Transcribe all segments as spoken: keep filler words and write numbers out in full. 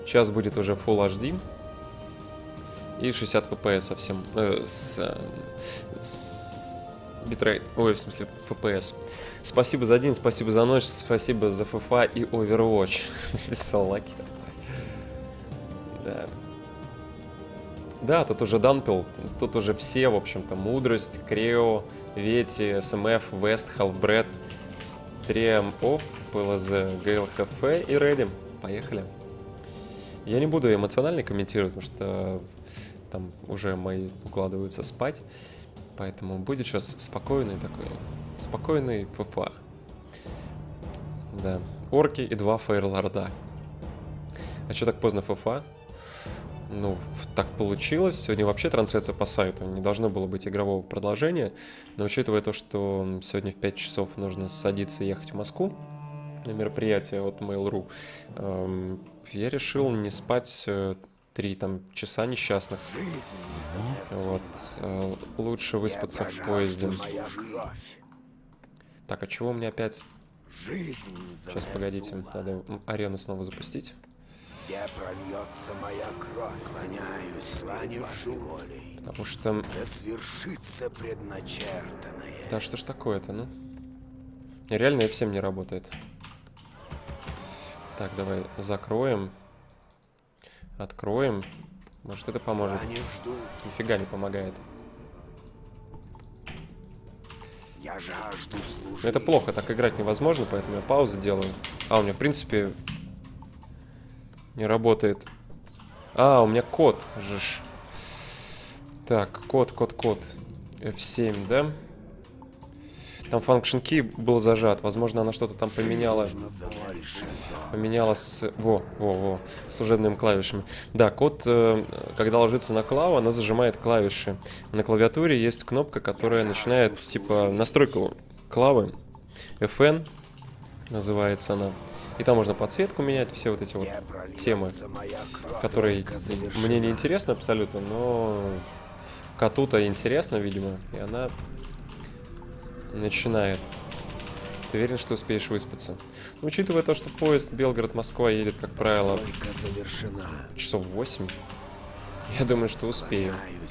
Сейчас будет уже Full эйч ди. И шестьдесят эф пи эс совсем. Э, с, с битрейт. Ой, в смысле, эф пи эс. Спасибо за день, спасибо за ночь, спасибо за FIFA и Overwatch. Написал Лаки. Да. Да, тут уже Данпил, тут уже все, в общем-то, Мудрость, Крео, Вети, эс эм эф, Вест, Халфбред, Стрем Офф, пэ эл зэ, джи эл эф и Ready. Поехали. Я не буду эмоционально комментировать, потому что там уже мои укладываются спать. Поэтому будет сейчас спокойный такой, спокойный FIFA. Да, орки и два фейерлорда. А что так поздно FIFA? Ну, так получилось. Сегодня вообще трансляция по сайту. Не должно было быть игрового продолжения. Но учитывая то, что сегодня в пять часов нужно садиться и ехать в Москву на мероприятие от Mail.ru, эм, я решил не спать три там часа несчастных. Вот. Э, лучше выспаться в поезде. Так, а чего у меня опять... Сейчас, погодите. Надо арену снова запустить. Где прольется моя кровь, склоняюсь слане вашей волей. Потому что... Да свершится предначертанное. Да что ж такое-то, ну? Реально эф семь не работает. Так, давай закроем. Откроем. Может, это поможет. Нифига не помогает. Я жажду служить. Но это плохо, так играть невозможно, поэтому я паузу делаю. А, у меня, в принципе... Не работает. А, у меня код же ж. Так, код, код, код. эф семь, да? Там function key был зажат. Возможно, она что-то там поменяла. Поменяла с... Во, во, во. С служебными клавишами. Да, код, когда ложится на клаву, она зажимает клавиши. На клавиатуре есть кнопка, которая начинает, типа, настройку клавы. эф эн называется она. И там можно подсветку менять, все вот эти вот темы, которые мне не интересны абсолютно, но коту-то интересно, видимо, и она начинает. Ты уверен, что успеешь выспаться? Но, учитывая то, что поезд Белгород-Москва едет, как правило, часов восемь, я думаю, что успею.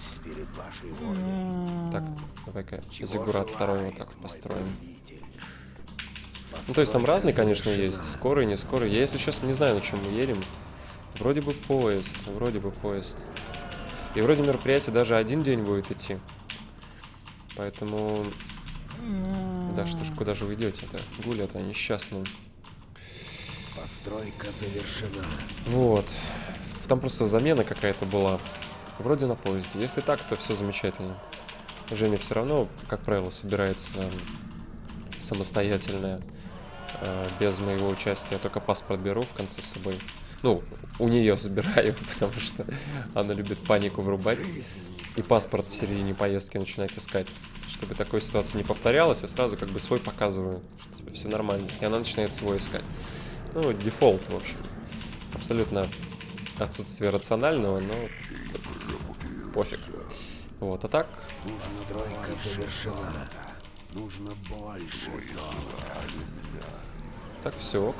Так, давай-ка Зиггурат второй вот так вот построим. Ну, то есть там разные, конечно, есть. Скорый, не скорый. Я, если честно, не знаю, на чем мы едем. Вроде бы поезд. Вроде бы поезд. И вроде мероприятие даже один день будет идти. Поэтому... Да что ж, куда же вы идете-то? Гуля-то несчастные. Постройка завершена. Вот. Там просто замена какая-то была. Вроде на поезде. Если так, то все замечательно. Женя все равно, как правило, собирается самостоятельно. Без моего участия. Я только паспорт беру в конце с собой. Ну, у нее забираю, потому что она любит панику врубать. И паспорт в середине поездки начинает искать. Чтобы такой ситуации не повторялось, я сразу как бы свой показываю, что типа, все нормально. И она начинает свой искать. Ну, дефолт, в общем. Абсолютно отсутствие рационального, но пофиг. Вот, а так... Постройка завершена. Нужно больше золота. Так, все ок.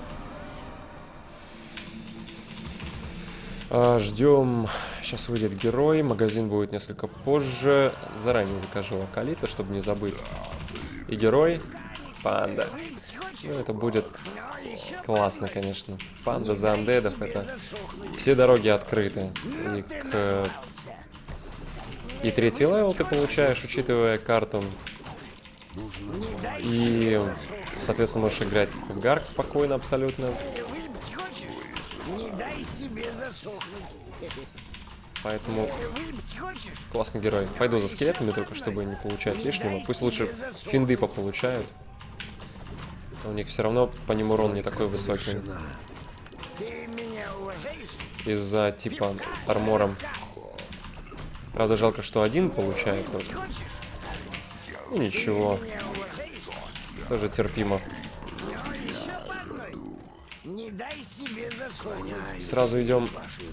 А, ждем. Сейчас выйдет герой. Магазин будет несколько позже. Заранее закажу Акалита, чтобы не забыть. И герой. Панда. Ну, это будет классно, конечно. Панда за андедов. Это все дороги открыты. И к... И третий левел ты получаешь, учитывая карту. И, соответственно, можешь играть в Гарк спокойно абсолютно. Поэтому классный герой. Пойду за скелетами только, чтобы не получать лишнего. Пусть лучше финды пополучают. У них все равно по ним урон не такой высокий. Из-за типа армора. Правда, жалко, что один получает только. Ну, ничего. Тоже терпимо. Сразу идем.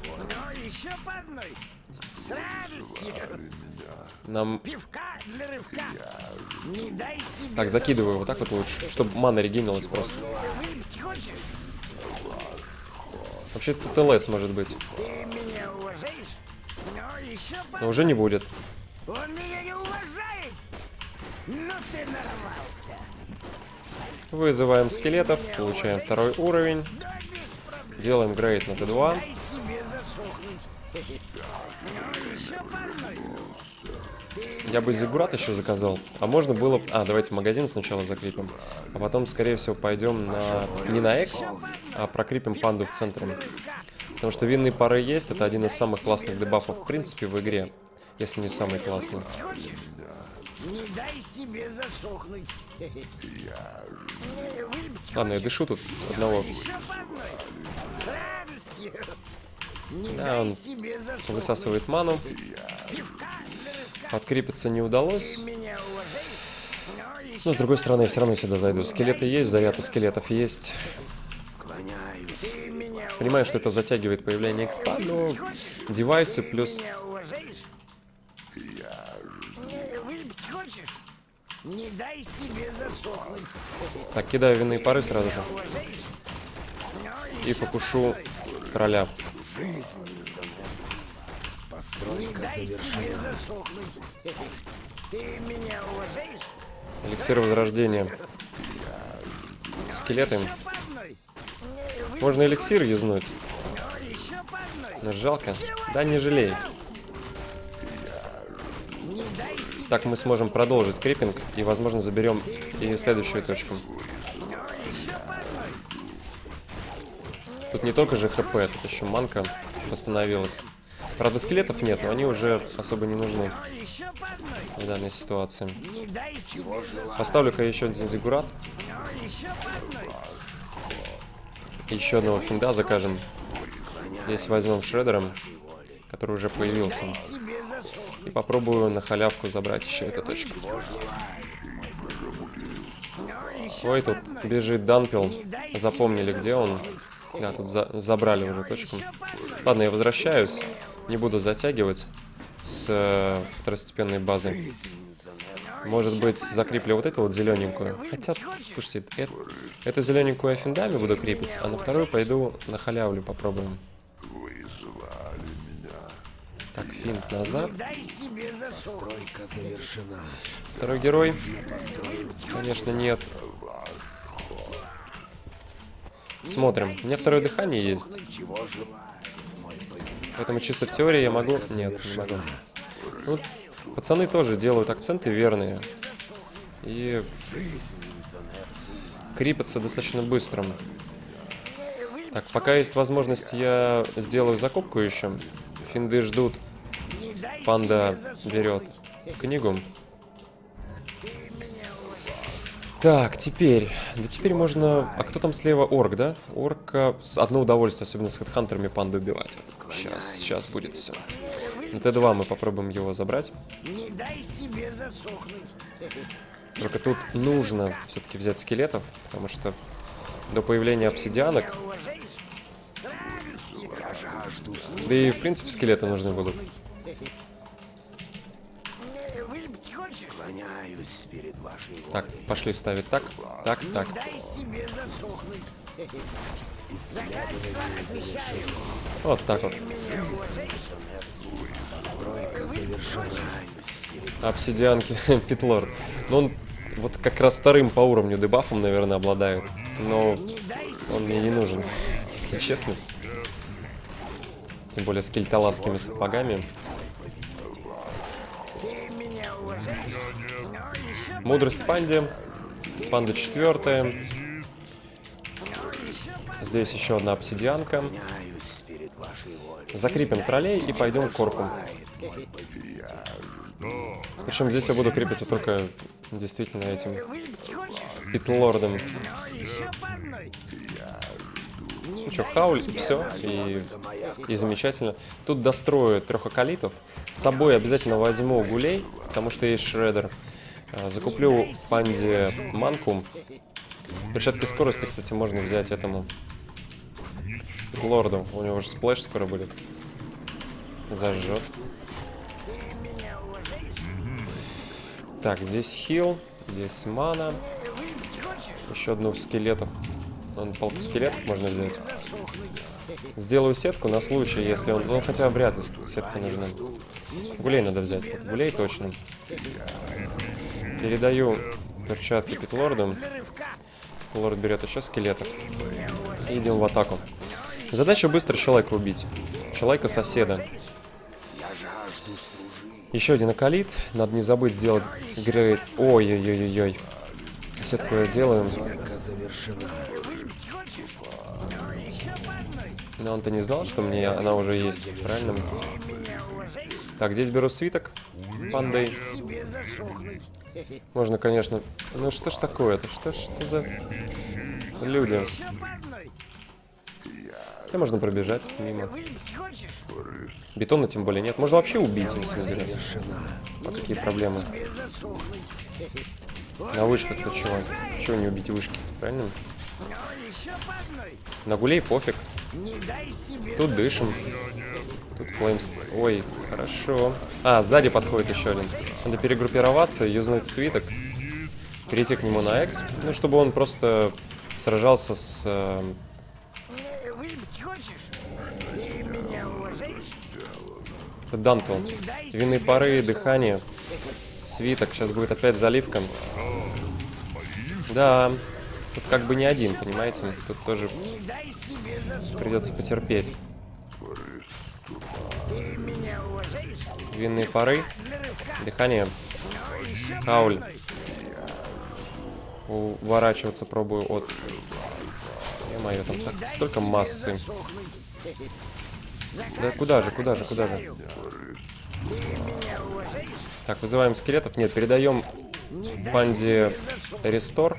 Нам... Так, закидываю вот так вот лучше, чтобы мана регенилась просто. Вообще тут ЛС может быть. Ты меня уважаешь? Но еще Но уже не будет. Он меня не уважает! Ну ты нарвался! Вызываем скелетов, получаем второй уровень. Да без проблем! Делаем грейд на Т два. Дай себе засохнуть! Ну еще по одной! Я бы зиггурат еще заказал. А можно было... А, давайте магазин сначала закрепим. А потом, скорее всего, пойдем на... Не на экс, а прокрепим панду в центре. Потому что винные пары есть. Это один из самых классных дебафов, в принципе, в игре. Если не самый классный. Не дай себе засохнуть! Ладно, я дышу тут одного. Еще по одной! С радостью! Не Да, дай он себе засохнуть! высасывает ману. Пивка для рывка! Подкрепиться не удалось. Меня уважаешь? Но еще Но, с другой стороны, я все равно сюда зайду. Скелеты есть, заряд у скелетов есть. ты меня Понимаю, что это затягивает появление экспа, но девайсы плюс... меня уважаешь? Не, выпить хочешь? Не дай себе засохнуть. Так, кидаю винные пары сразу же. Уважаешь? Но И еще покушу тролля. не дай себе засохнуть. Ты меня уважаешь? Эликсир возрождения. Скелеты. Еще по одной. Не, выпить Можно эликсир юзнуть, но еще по одной. но жалко. Да не жалей. Не дай себе, Так мы сможем продолжить крипинг и, возможно, заберем и следующую точку. но еще по одной. Тут не только же ХП, тут еще манка восстановилась. Правда, скелетов нет, но они уже особо не нужны Но еще по одной. в данной ситуации. Не дай себе засохнуть. Поставлю-ка еще один зиггурат. Но еще по одной. Еще одного финда закажем. Здесь возьмем шредером, который уже появился. Себе засохнуть. И попробую на халявку забрать еще эту точку. Но еще Ой, тут бежит Данпил. Запомнили, где он. Да, тут за забрали уже точку. Ладно, я возвращаюсь. Не буду затягивать с э, второстепенной базы. Может быть, закреплю вот эту вот зелененькую. Хотя, слушайте, э эту зелененькую я финдами буду крепить, а на вторую пойду на халявлю попробуем. Так, финт назад. дай себе засохнуть. Второй герой. Конечно, нет. Смотрим. У меня второе дыхание есть. Поэтому чисто в теории я могу... Нет, не могу. Ну, пацаны тоже делают акценты верные. И крипятся достаточно быстро. Так, пока есть возможность, я сделаю закупку еще. Финды ждут. Панда берет книгу. Так, теперь. Да теперь можно... А кто там слева? Орк, да? Орка... Одно удовольствие, особенно с хедхантерами панду убивать. Сейчас, сейчас будет все. На Т два мы попробуем его забрать. Не дай себе засохнуть. Только тут нужно все-таки взять скелетов, потому что до появления обсидианок... Уважаешь? С радостью. Да и, в принципе, скелеты нужны будут. Не, выпить хочешь? Склоняюсь перед вашей волей. Так, пошли ставить так, так, так. Дай себе засохнуть. Заказ освещаю. Вот так вот. Меня уважаешь? Постройка завершена. Обсидианки, Питлорд. Ну, он вот как раз вторым по уровню дебафом, наверное, обладает. Но Не дай себе. он мне не нужен, если честно. Тем более с кельталасскими сапогами. Ты меня уважаешь? Но еще Мудрость панде. Панда четвертая. Здесь еще одна обсидианка. склоняюсь перед вашей волей. Закрепим троллей и пойдем к орку. Причем здесь я буду крепиться только действительно этим Выпить хочешь? питлордом. Но еще по одной. Ну что, хауль, и все, и, и замечательно. Тут дострою трех акалитов. С собой обязательно возьму гулей, потому что есть шредер. А, Закуплю панде манку. Перчатки скорости, кстати, можно взять этому питлорду. У него же сплэш скоро будет. Зажжет. Так, здесь хил, здесь мана. Еще одну скелетов. Вон, полку скелетов можно взять. Сделаю сетку на случай, если он... Ну, хотя вряд ли сетка нужна. Гулей надо взять. Вот гулей точно. Передаю перчатки Питлорду. Лорд берет еще скелетов. И идем в атаку. Задача быстро человека убить. Человека соседа. Еще один акалит. Надо не забыть сделать грейд. Ой-ой-ой-ой-ой. Сетку я делаю. Но он-то не знал, что мне она уже есть. Правильно? Так, здесь беру свиток. Пандей. Можно, конечно... Ну что ж такое-то? Что ж что за люди? Хотя можно пробежать мимо. Бетона тем более нет. Можно вообще убить, если уберет. А какие проблемы? На вышках-то чего? Чего не убить вышки? Правильно? На гулей пофиг. Тут дышим. Тут флеймс. Ой, хорошо. А, сзади подходит еще один. Надо перегруппироваться, юзнуть свиток. Перейти к нему на эксп. Ну, чтобы он просто сражался с... Э... Это Данпел. Винные пары, дыхание. Свиток. Сейчас будет опять заливка. Да. Тут как бы не один, понимаете? Тут тоже придется потерпеть. Винные пары. Дыхание. Хауль. Уворачиваться пробую от... Е-мое, там так столько массы. Да куда же, куда же, куда же? Так, вызываем скелетов. Нет, передаем панде рестор.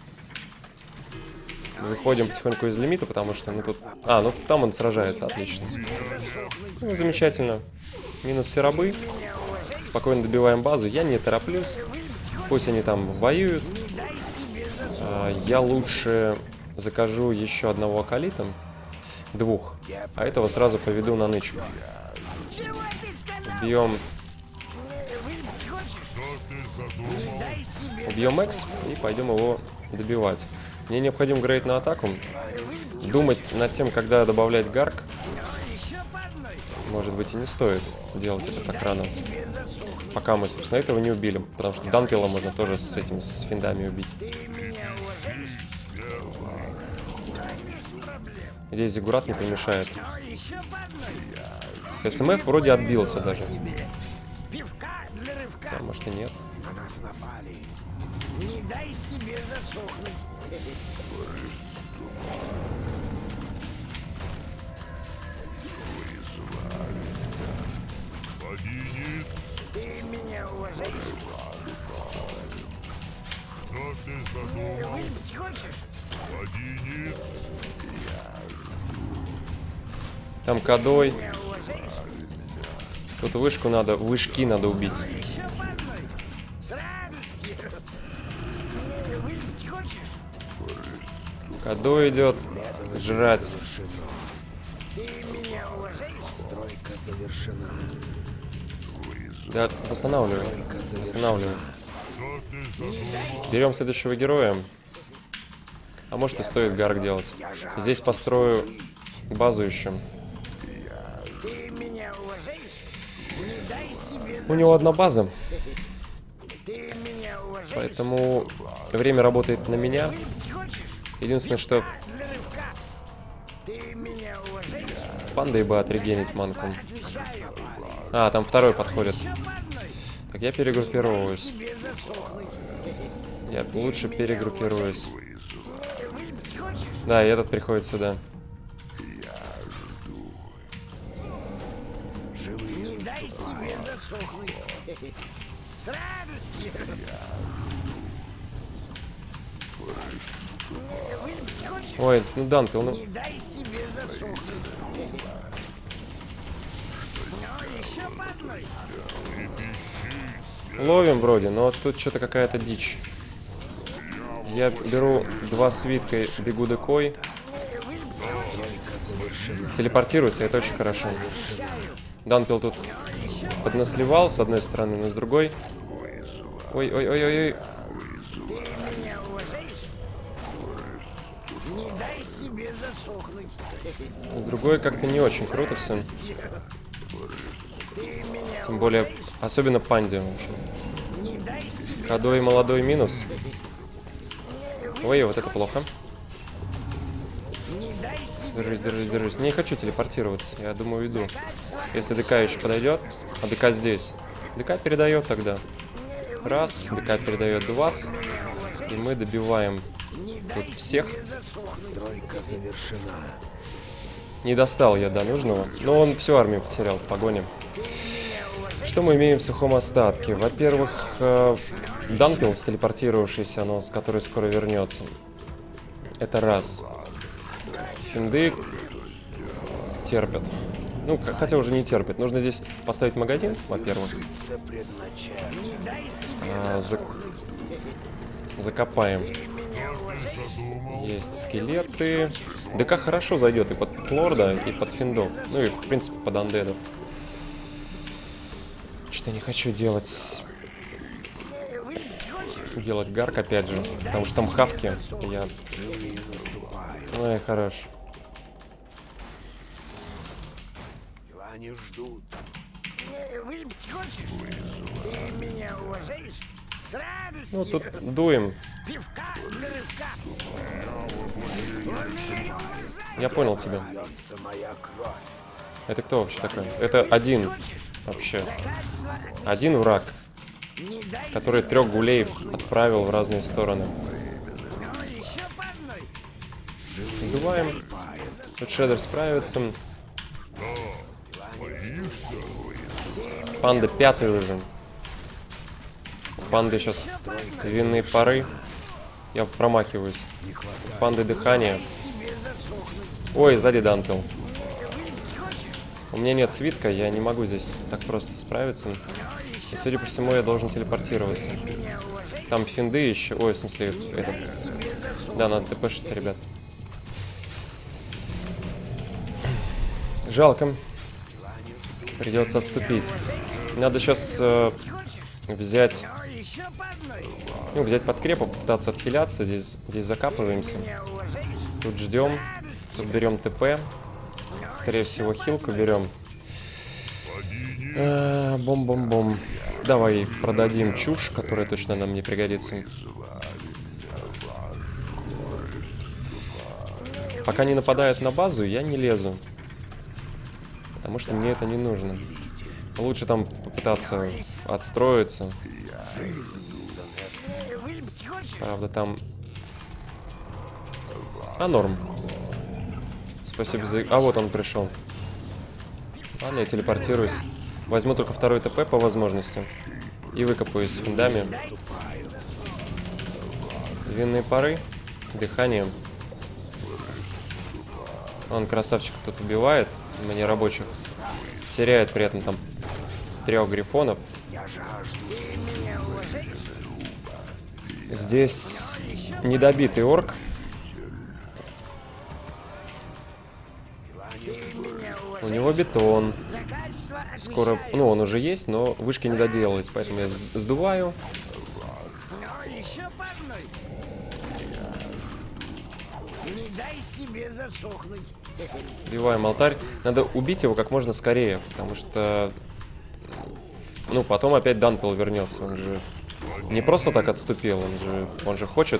Выходим потихоньку из лимита, потому что ну тут... А, ну там он сражается, отлично. Ну, замечательно. Минус все рабы. Спокойно добиваем базу. Я не тороплюсь. Пусть они там воюют. А, я лучше закажу еще одного акалита. Двух. А этого сразу поведу на нычку. Убьем... Убьем Экс и пойдем его добивать. Мне необходим грейд на атаку. Думать над тем, когда добавлять гарк, может быть, и не стоит делать это так рано. Пока мы, собственно, этого не убили. Потому что Данпела можно тоже с этими, с финдами убить. Здесь зиггурат не помешает. СМФ вроде отбился даже. Хотя, может, и нет. Не дай себе засохнуть. Ты меня уважаешь? Что ты задумал? Выпить хочешь? Там кадой. Тут вышку надо, вышки надо убить. Кадой идет жрать. Стройка завершена. Да, восстанавливаю. Восстанавливаю. Берем следующего героя. А может и стоит гарк делать. Здесь построю базу еще. У него одна база. Поэтому время работает на меня. Единственное, что... Пандой бы отрегенить манку. А, там второй подходит. Так, я перегруппируюсь. Я лучше перегруппируюсь. Да, и этот приходит сюда. Ой, ну Данпел, ну... Ловим вроде, но тут что-то какая-то дичь. Я беру два свитка, бегу декой. Телепортируется, это очень хорошо. Данпел тут поднасливал с одной стороны, но с другой... Ой-ой-ой-ой-ой. С другой как-то не очень круто все. Тем более, особенно панде вообще. Кадой молодой минус. Ой, вот это плохо. Держись, держись, держись. Не хочу телепортироваться, я думаю, уйду. Если ДК еще подойдет, а ДК здесь. ДК передает тогда. Раз, ДК передает два. И мы добиваем тут всех. Стройка завершена. Не достал я до нужного. Но он всю армию потерял в погоне. Что мы имеем в сухом остатке? Во-первых, э, Данпил, телепортировавшийся, но с который скоро вернется. Это раз. Финды терпят. Ну, хотя уже не терпят. Нужно здесь поставить магазин, во-первых. А, зак... Закопаем. Есть скелеты. ДК хорошо зайдет и под Петлорда, и под Финдов. Ну и, в принципе, под андедов. Что-то не хочу делать... Делать гарк, опять же. Потому что там хавки. И я... Ой, хорош. Они ждут. Выпить хочешь? Ты меня уважаешь? С радостью. Ну, тут дуем. Пивка для рывка. Я понял тебя. Льется моя кровь. Это кто вообще такой? Это один вообще. Один враг, который трех гулей отправил в разные стороны. Сдуваем. Тут Шреддер справится. Панда пятый уже. У панды сейчас винные пары. Я промахиваюсь. У панды дыхание. Ой, сзади Данпил. У меня нет свитка, я не могу здесь так просто справиться. И, судя по всему, я должен телепортироваться. Там финды еще. Ой, в смысле, этот... Да, надо тпшиться, ребят. Жалко. Придется отступить. Надо сейчас э, взять... Ну, взять подкрепу, попытаться отхиляться. Здесь, здесь закапываемся. Тут ждем. Тут берем ТП. Скорее всего, хилку берем. А, бом-бом-бом. Давай продадим чушь, которая точно нам не пригодится. Пока не нападают на базу, я не лезу. Потому что мне это не нужно. Лучше там попытаться отстроиться. Правда, там... А, норм. Спасибо за... А, вот он пришел. Ладно, я телепортируюсь. Возьму только второй ТП по возможности. И выкопаюсь с финдами. Винные пары. Дыхание. Он, красавчик, тут убивает. Мне рабочих. Теряет при этом там трех грифонов. Здесь недобитый орк. У него бетон. Скоро... Ну, он уже есть, но вышки не доделались. Поэтому я сдуваю. Убиваем алтарь. Надо убить его как можно скорее, потому что... Ну, потом опять Данпил вернется. Он же не просто так отступил, он же, он же хочет...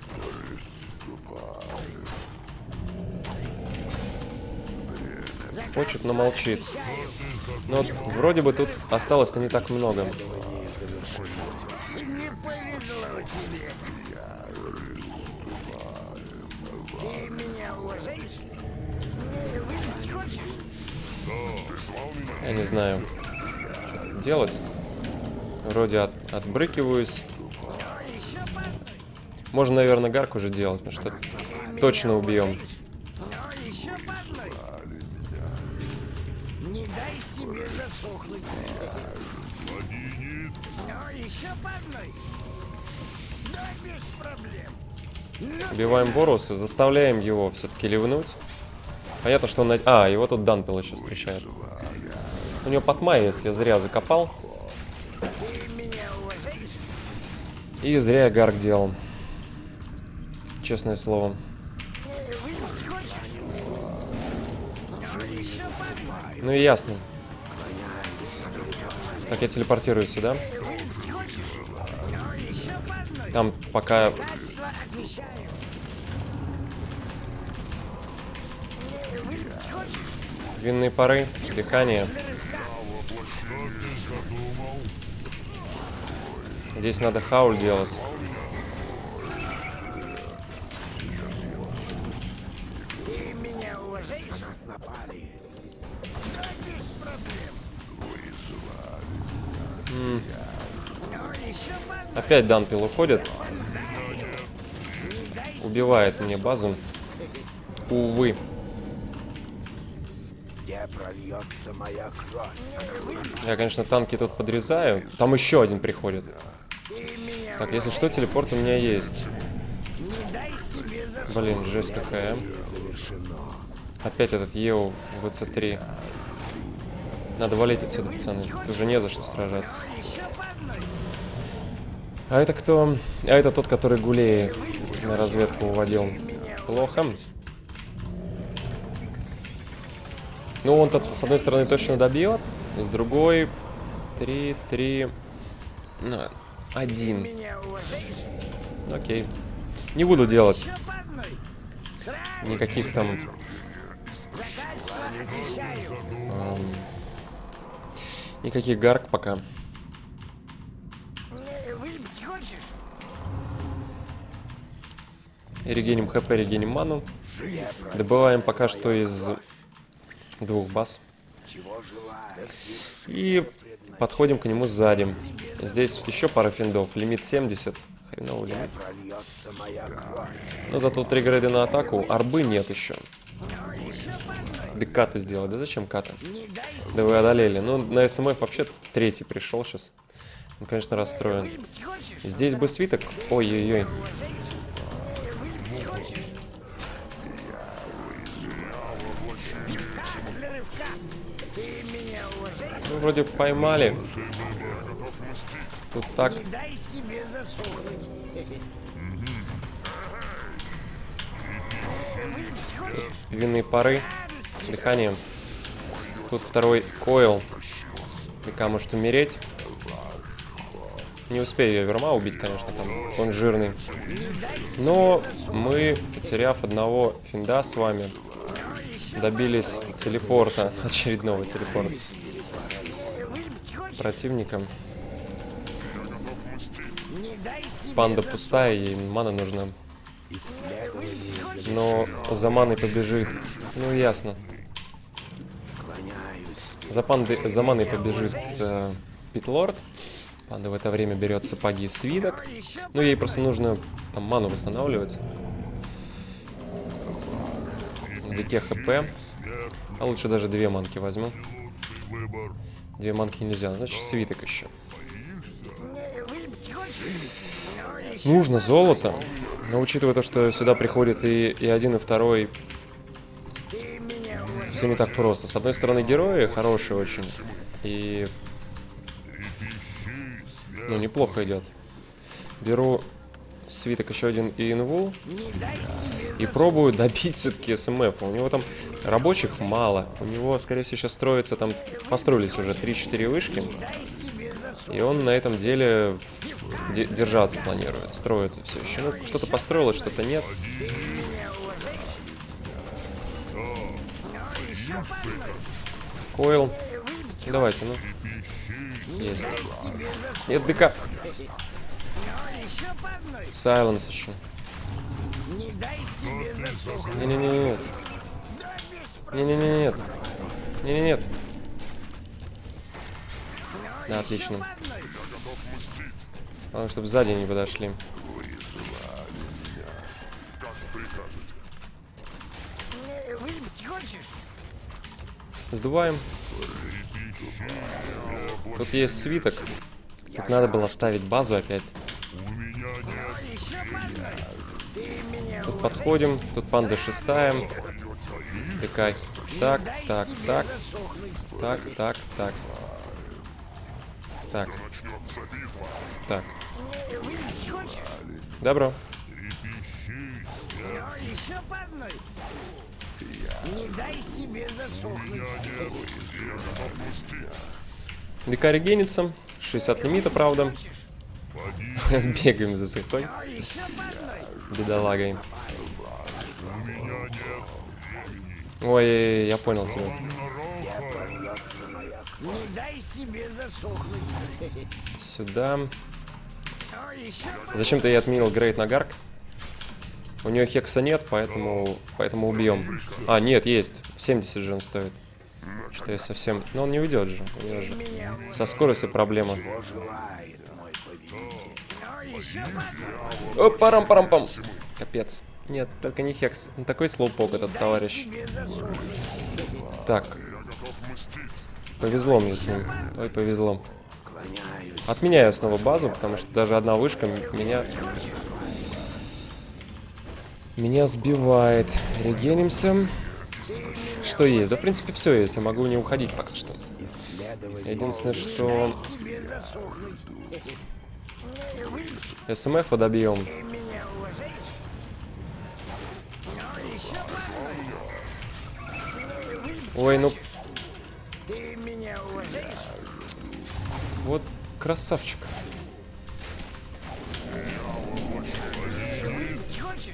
Хочет, но молчит. Но вот, вроде бы тут осталось-то не так много. Я не знаю, что делать. Вроде от, отбрыкиваюсь. Можно, наверное, гарк уже делать, потому что точно убьем. Не дай себе засохнуть. Ну, еще по одной. Да, без проблем. Убиваем Боруса, заставляем его все-таки ливнуть. Понятно, что он... А, его тут Данпил еще встречает. У него потмай, если я зря закопал. И зря я гарк делал. Честное слово. еще по одной. Ну и ясно. Так, я телепортируюсь сюда. Выпить хочешь? Ну, еще по одной. Там пока... Богатство отвечаю. Выпить хочешь? Винные пары, дыхание. Здесь надо хауль делать. Ты меня уважаешь? Нас напали. Да, без проблем. М, Ну, еще по одной. Опять Данпил уходит. Убивает мне базу. Увы. Где прольется моя кровь? Я, конечно, танки тут подрезаю. Там еще один приходит. Ты меня Так, если что, телепорт у меня есть. не дай себе заслужить. Блин, жесть какая. Опять этот Еу вэ цэ три. Надо валить отсюда, пацаны. Тут уже не за что сражаться. Еще по одной. А это кто? А это тот, который гулей на разведку уводил. Плохо. Ну, он тут с одной стороны точно добьет, с другой... Три, три... Ну, один. Меня уважаешь? Окей. Не буду делать Еще по одной. Сразу никаких там... богатство отвечаю. эм, никаких гарк пока. Э, Выпить хочешь? Регеним хп, регеним ману. Добываем пока что из двух баз. Чего желаешь? И подходим к нему сзади. Здесь еще пара финдов. Лимит семьдесят. Хреновый лимит. Прольется моя кровь. Но зато три грейда на атаку. Арбы нет еще. Ну, еще по одной. Да каты сделать. Да зачем каты? Не дай Да вы одолели. Ну, на СМФ вообще третий пришел сейчас. Он, конечно, расстроен. выпить хочешь? Здесь бы свиток. Ой-ой-ой. Выпить хочешь? Как для рывка? Ты меня уважаешь? Ну, вроде поймали. Тут так. Не дай себе засохнуть. Выпить хочешь? Винные пары. Дыхание. Тут второй койл. ДК может умереть. Не успею я Верма убить, конечно, там он жирный. Но мы, потеряв одного финда с вами, добились телепорта, очередного телепорта Выпить хочешь? противника. Не дай себе Панда пустая, ей мана нужна. Но за маной побежит. Ну, ясно. Склоняюсь. За, панды, за маной побежит э, Питлорд. Панда в это время берет сапоги и свиток. Ну, ей просто нужно там ману восстанавливать. ДК хп. А лучше даже две манки возьму. Две манки нельзя, значит свиток еще. выпить хочешь? Нужно золото. Но учитывая то, что сюда приходит и, и один, и второй, Ты меня уважаешь? все не так просто. С одной стороны, герои хорошие очень. И... Ну, неплохо идет. Беру свиток еще один и инвул. Не дай себе И пробую добить все-таки СМФ. У него там рабочих мало. У него, скорее всего, сейчас строится там... Построились уже три-четыре вышки. дай себе засохнуть. И он на этом деле де- держаться планирует. Строится все еще. Ну, что-то построилось, что-то нет. Койл. Давайте, ну. Есть. Нет, ДК. Еще по одной. Сайленс еще. Не дай себе засохнуть. Не-не-не-не. Да без Не-не-не-нет. Не-не-нет. проблем. Да, отлично. По одной. Главное, чтобы сзади не подошли. Э, Выпить хочешь? Сдуваем. Тут есть свиток. Тут надо было ставить базу опять. Еще по одной. Ты меня Тут подходим. Тут панда шестая. ДК. Так, так, так. Так, так, так. Так. Так. Э, Выпить хочешь? Добро. Еще по одной. Не дай себе засохнуть. ДК регенится. шестьдесят лимита, правда. Бегаем за сыхой. А еще по одной. Бедолагой. Ой, я понял тебя. Не дай себе засохнуть. Сюда. А еще по Зачем-то я отменил Грейт на Гарк. У нее хекса нет, поэтому, поэтому убьем. А, нет, есть. семьдесят же он стоит. Что я совсем... Ну, он не уйдет же. У него же со скоростью проблема. А еще по одной. О, парам-парам-пам. Капец. Нет, только не хекс. Он такой слоупок, этот товарищ. Себе засохнуть. Так. Повезло мне с ним. Ой, повезло. Отменяю снова базу, потому что даже одна вышка меня... Меня сбивает. Регенимся. Что есть? Да, в принципе, все есть. Я могу не уходить пока что. Единственное, что... Себе засохнуть. СМФ добьем. Ты меня уважаешь? А еще по одной. Ой, ну... Ты меня уважаешь? Вот красавчик. Жить хочешь?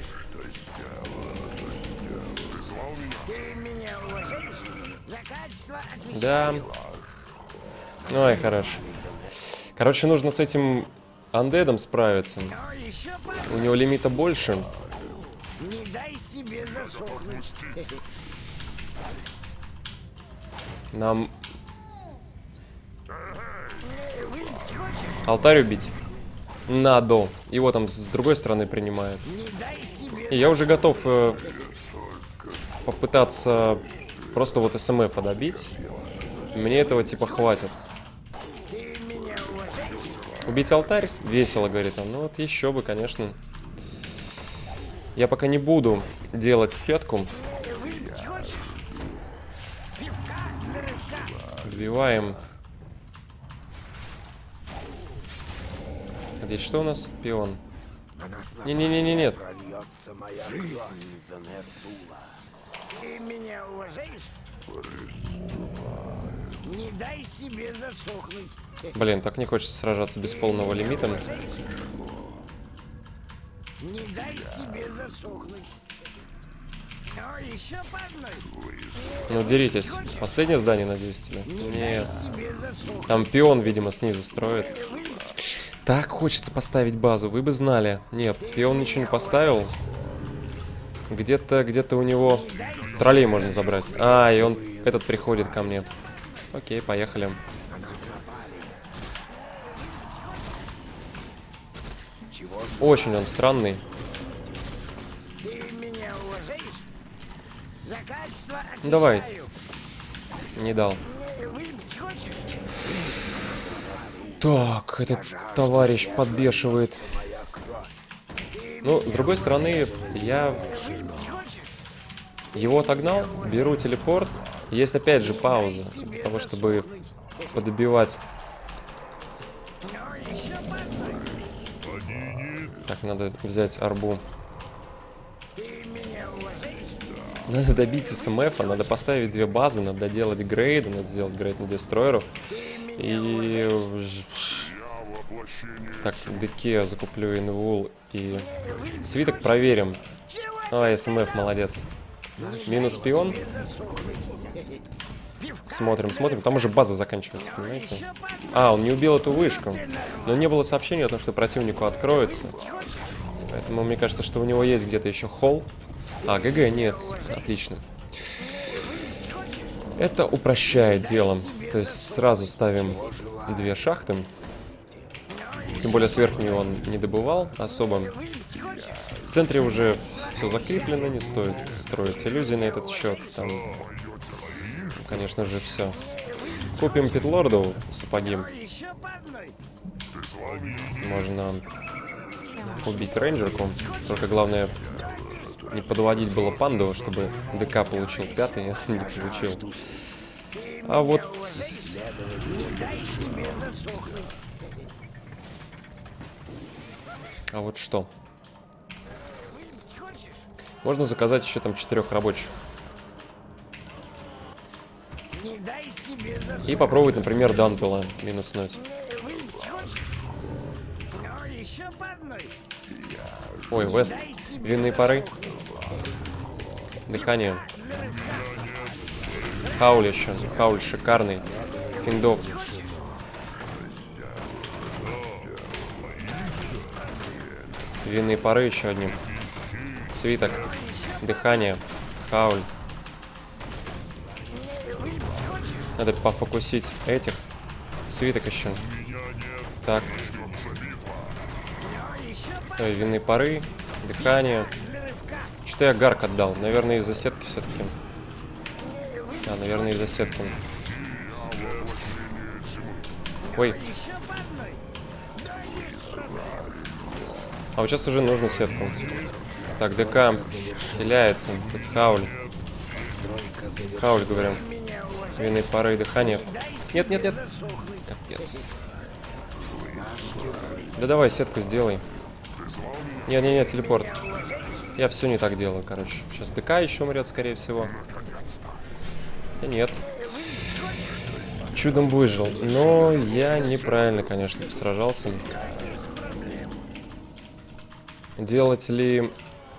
Ты меня уважаешь? За качество отвечаю. Да. Ой, хорош. Короче, нужно с этим андедом справиться. А еще по У него лимита больше. Не дай себе засохнуть. Нам Выпить хочешь? алтарь убить. Надо. Его там с другой стороны принимают. Не дай себе. И я уже готов э, попытаться просто вот СМФ добить. Мне этого типа хватит. Ты меня уважаешь? Убить алтарь? Весело, говорит он. Ну вот еще бы, конечно. Я пока не буду делать сетку. Выпить хочешь? Пивка для рывка. Добиваем. Здесь что у нас? Пион. Не-не-не-не, нет. Прольется моя жизнь за Нертула. Ты меня уважаешь? Не дай себе засохнуть. Блин, так не хочется сражаться без полного лимита. Не дай себе засохнуть. А еще по одной. Ну, деритесь. Последнее здание, надеюсь, тебе? Не Нет. дай себе засохнуть. Там пион, видимо, снизу строит. Так хочется поставить базу, вы бы знали. Нет, пион ничего не поставил. Где-то, где-то у него троллей можно забрать. А, и он, этот приходит ко мне. Окей, поехали. Очень он странный. Ты меня уважаешь? За качество отвечаю. Давай. Не дал. Выпить хочешь? Так, этот товарищ подбешивает. Ну, с другой стороны, я Выпить хочешь? его отогнал, беру телепорт. Есть опять же пауза для того, чтобы подобивать. А еще по одной. Так, надо взять арбу. Ты меня уважаешь? Надо добить СМФ, надо поставить две базы, надо делать грейд, надо сделать грейд на дестройеров. И... Так, ДК закуплю инвул и... Свиток проверим. А, СМФ, молодец. Минус пион. Смотрим, смотрим. Там уже база заканчивается, понимаете? А, он не убил эту вышку. Но не было сообщения о том, что противнику откроется. Поэтому мне кажется, что у него есть где-то еще холл. А, ГГ нет. Отлично. Это упрощает дело. То есть сразу ставим две шахты. Тем более с верхней он не добывал особо. В центре уже все закреплено, не стоит строить иллюзии на этот счет. Там, конечно же, все. Купим Питлорду сапоги. Еще по одной. Можно убить рейнджерку. Только главное не подводить было панду, чтобы ДК получил пятый, а не получил. А вот... А вот что? Можно заказать еще там четырех рабочих. Не дай себе засунуть. И попробовать, например, Дампела минуснуть. Выпить хочешь? Ну, еще по одной. Ой, Вест. Винные пары. Дыхание. Хауль еще. Хауль шикарный. Финдов. Винные пары еще одни. Свиток. Дыхание. Хауль. Надо пофокусить этих. Свиток еще. Так. Ой, винные пары. Дыхание. Что-то я гарк отдал. Наверное, из-за сетки все-таки. А, наверное, из-за сетки. Ой. А вот сейчас уже нужно сетку. Так, ДК хиляется. Тут Хауль. Хауль, говорю. Винные пары и дыхание. Нет, нет, нет. Капец. Да давай сетку сделай. Не-не-не, телепорт. Я все не так делаю, короче. Сейчас ДК еще умрет, скорее всего. Да нет. Чудом выжил. Но я неправильно, конечно, сражался. Делать ли...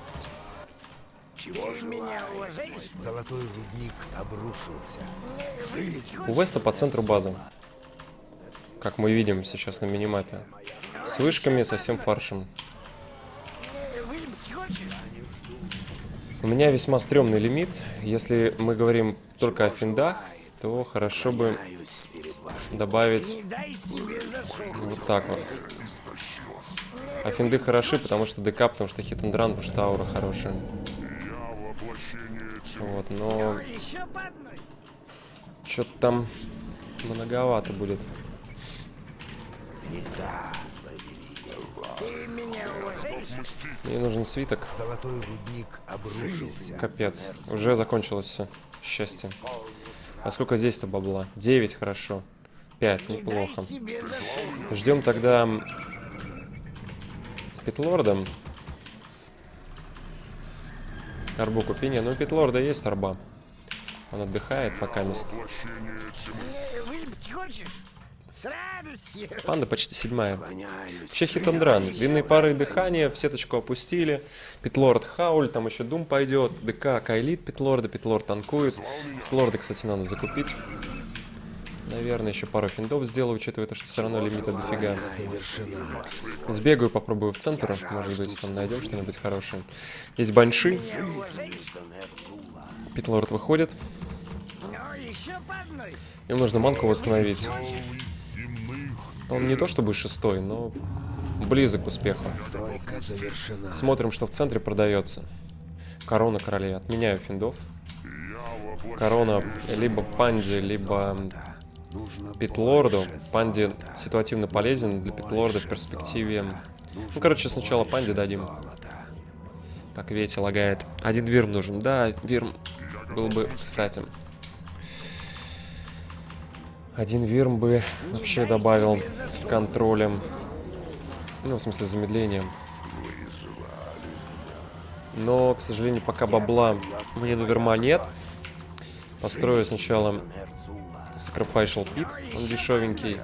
Чего желаешь? Золотой рудник обрушился. Жизнь У Веста по центру базы. Как мы видим сейчас на минимапе. С вышками, со всем фаршем. Выпить хочешь? У меня весьма стрёмный лимит. Если мы говорим только о финдах, то хорошо бы маюсь перед вашим. добавить Не дай себе засунуть. вот так вот. А финды хороши, потому что ДК, потому что хит-н-дран, потому что аура хорошая. Вот, но Еще по одной. что-то там многовато будет. Ты меня уважаешь? Мне нужен свиток. Золотой рудник обрушился. Капец. Уже закончилось все. Счастье. А сколько здесь-то бабла? девять, хорошо. пять, неплохо. Себе засунуть. Ждем тогда Питлорда. Арбу купения. Ну, у Питлорда есть арба. Он отдыхает пока мест. Выпить хочешь? С радостью. Панда почти седьмая. Клоняюсь. Вообще хит-н-дран. Винные пары и дыхания. В сеточку опустили. Питлорд Хауль. Там еще Дум пойдет. ДК Кайлит Питлорда. Питлорд танкует. Питлорда, кстати, надо закупить. Наверное, еще пару финдов сделаю, учитывая то, что все равно лимита дофига. Завершена. Сбегаю, попробую в центр. Может быть, там найдем что-нибудь хорошее. Есть банши. Питлорд выходит. Ну, еще по одной. Им нужно манку восстановить. Он не то чтобы шестой, но близок к успеху. Стройка завершена. Смотрим, что в центре продается. Корона королей. Отменяю финдов. Корона либо Панде, либо Нужно Питлорду. больше Панде золота. ситуативно полезен для Питлорда в перспективе. Ну, короче, сначала Панде дадим. Золота. Так, Ветя лагает. Один Вирм нужен. Да, Вирм был бы кстати. Один Вирм бы вообще добавил контролем. Ну, в смысле, замедлением. Но, к сожалению, пока бабла мне на Вирма нет. Построю сначала Sacrificial Pit. Он дешевенький.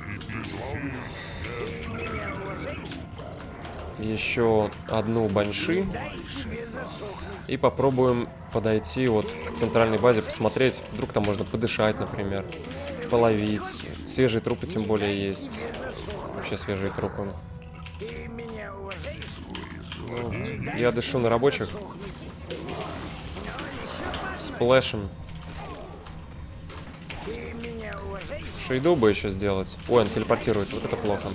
Еще одну банши. И попробуем подойти вот к центральной базе, посмотреть. Вдруг там можно подышать, например. Половить. Свежие трупы тем более есть. Вообще свежие трупы. Ты меня уважаешь? Ну, я дышу на рабочих. Сплэшем. Ты меня уважаешь? Шейду бы еще сделать. Ой, он телепортируется. Вот это плохо.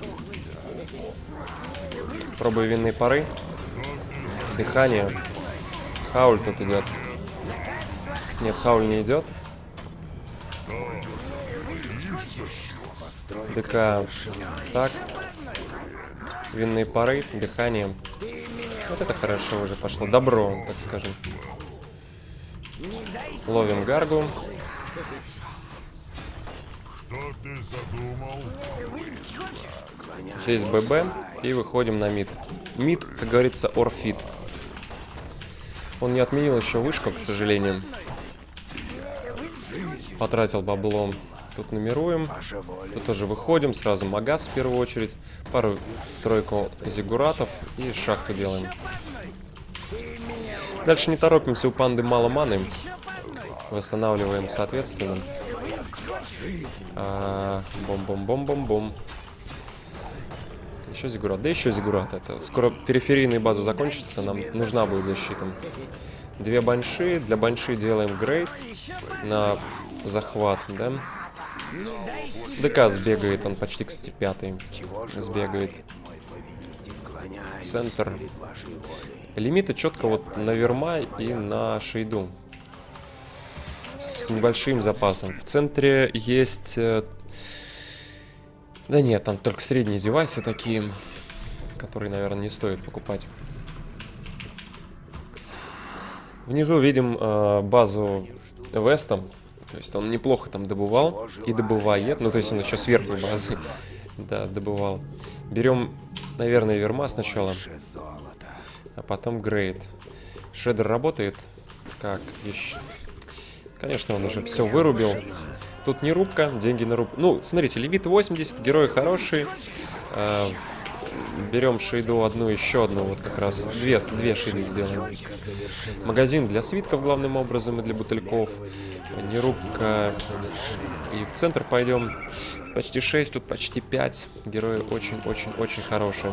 Пробую винные пары. Дыхание. Хауль тут идет. Нет, Хауль не идет. ДК. Так. Винные пары. Дыхание. Вот это хорошо уже пошло. Добро, так скажем. Ловим гаргу. Здесь ББ. И выходим на мид. Мид, как говорится, орфит. Он не отменил еще вышку, к сожалению. потратил бабло. Тут номеруем. Тут тоже выходим. Сразу магаз в первую очередь. Пару-тройку зиггуратов. И шахту делаем. Дальше не торопимся. У панды мало маны. Восстанавливаем соответственно. Бом-бом-бом-бом-бом. Еще зиггурат. Да еще зиггурат. Это скоро периферийные базы закончатся. Нам нужна будет защита. Две банши. Для банши делаем грейд на захват, да? ДК сбегает. Он почти, кстати, пятый. Сбегает. Центр. Лимиты четко вот на Верма и на Шейду. С небольшим запасом. В центре есть... Да нет, там только средние девайсы такие, которые, наверное, не стоит покупать. Внизу видим э, базу Веста. То есть он неплохо там добывал и добывает. Ну, то есть он еще с верхней базы да, добывал. Берем, наверное, Верма сначала, а потом Грейд. Шредер работает. Как еще? Конечно, он уже все вырубил. Тут не рубка, деньги на рубку. Ну, смотрите, лимит восемьдесят, герои хорошие. Э, берем шейду одну, еще одну, вот как раз. Две, две шейды сделаем. Магазин для свитков главным образом и для бутыльков. Не рубка. И в центр пойдем. Почти шесть, тут почти пять. Герои очень-очень-очень хорошие.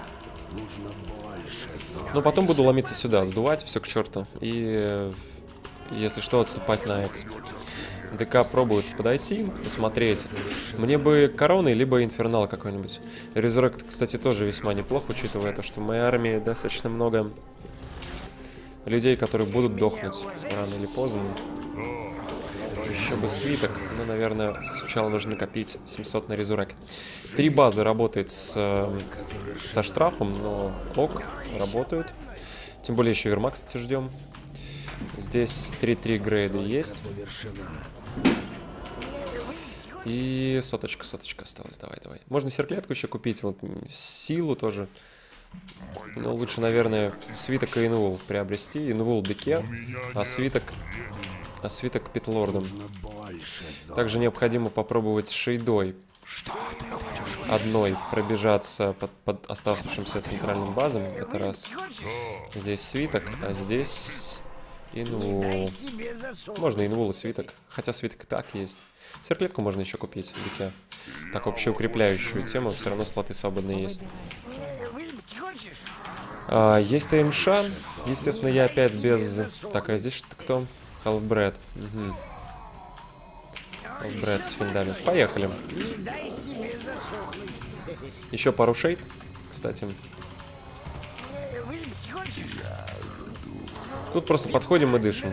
Но потом буду ломиться сюда, сдувать все к черту. И, если что, отступать на эксп. ДК пробует подойти, посмотреть. Мне бы короны, либо инфернал какой-нибудь. Резуррект, кстати, тоже весьма неплохо, учитывая то, что в моей армии достаточно много людей, которые будут дохнуть рано или поздно. Еще бы свиток. Ну, наверное, сначала нужно накопить семьсот на резуррект. Три базы работает с, со штрафом, но ок, работают. Тем более еще Верма, кстати, ждем. Здесь три-три грейда есть. И соточка, соточка осталась. Давай, давай. Можно серклетку еще купить. Вот силу тоже. Но лучше, наверное, свиток и инвул приобрести. Инвул деке, а свиток... А свиток питлордом. Также необходимо попробовать шейдой одной пробежаться под, под оставшимся центральным базам. Это раз. Здесь свиток, а здесь... Инвул. Можно инвул и свиток. Хотя свиток и так есть. Серклетку можно еще купить в деке. Так, общеукрепляющую тему. Все равно слоты свободные есть. А, есть ТМШ. Естественно, я опять без... Так, а здесь что кто? Half-Bread. Угу. Half-Bread с финдами. Поехали. Еще пару шейд, кстати. Тут просто подходим и дышим.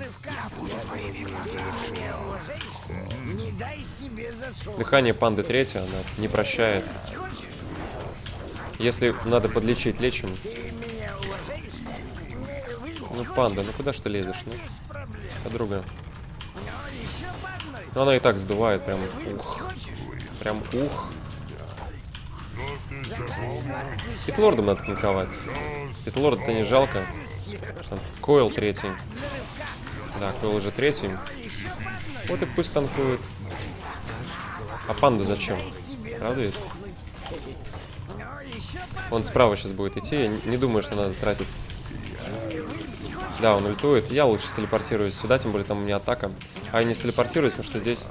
Дыхание панды третье, она не прощает. Если надо подлечить, лечим. Ну, панда, ну куда ж ты лезешь, ну? Подруга. Ну, она и так сдувает, прям ух. Прям ух. Питлордом надо танковать. Питлорда-то не жалко. Что там? Койл третий. Да, Койл уже третий. Вот и пусть танкует. А панду зачем? Правда ведь? Он справа сейчас будет идти. Я не думаю, что надо тратить. Да, он ультует. Я лучше телепортируюсь сюда, тем более там у меня атака. А я не телепортируюсь, потому что здесь...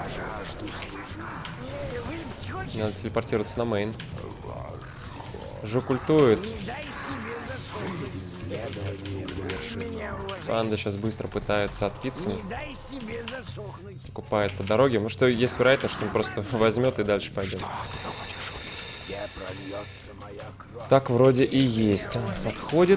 Надо телепортироваться на мейн. Жук ультует. Панда сейчас быстро пытается отпиться. Покупает по дороге. Ну что, есть вероятность, что он просто возьмет и дальше пойдет. Так вроде и есть. Подходит.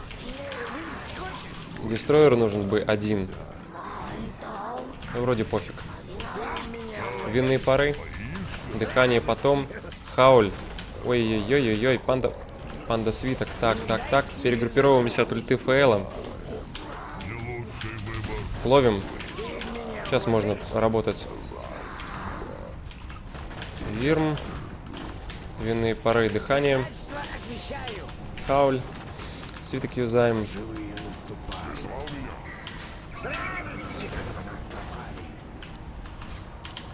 Дестройер нужен бы один. Ну, вроде пофиг. Винные пары. Дыхание потом. Хауль. Ой-ой-ой-ой-ой. Панда... Панда свиток. Так, так, так. Перегруппировываемся от ульты Фейла. Ловим. Сейчас можно работать. Вирм. Винные пары и дыхание. Хауль. Свиток юзаем.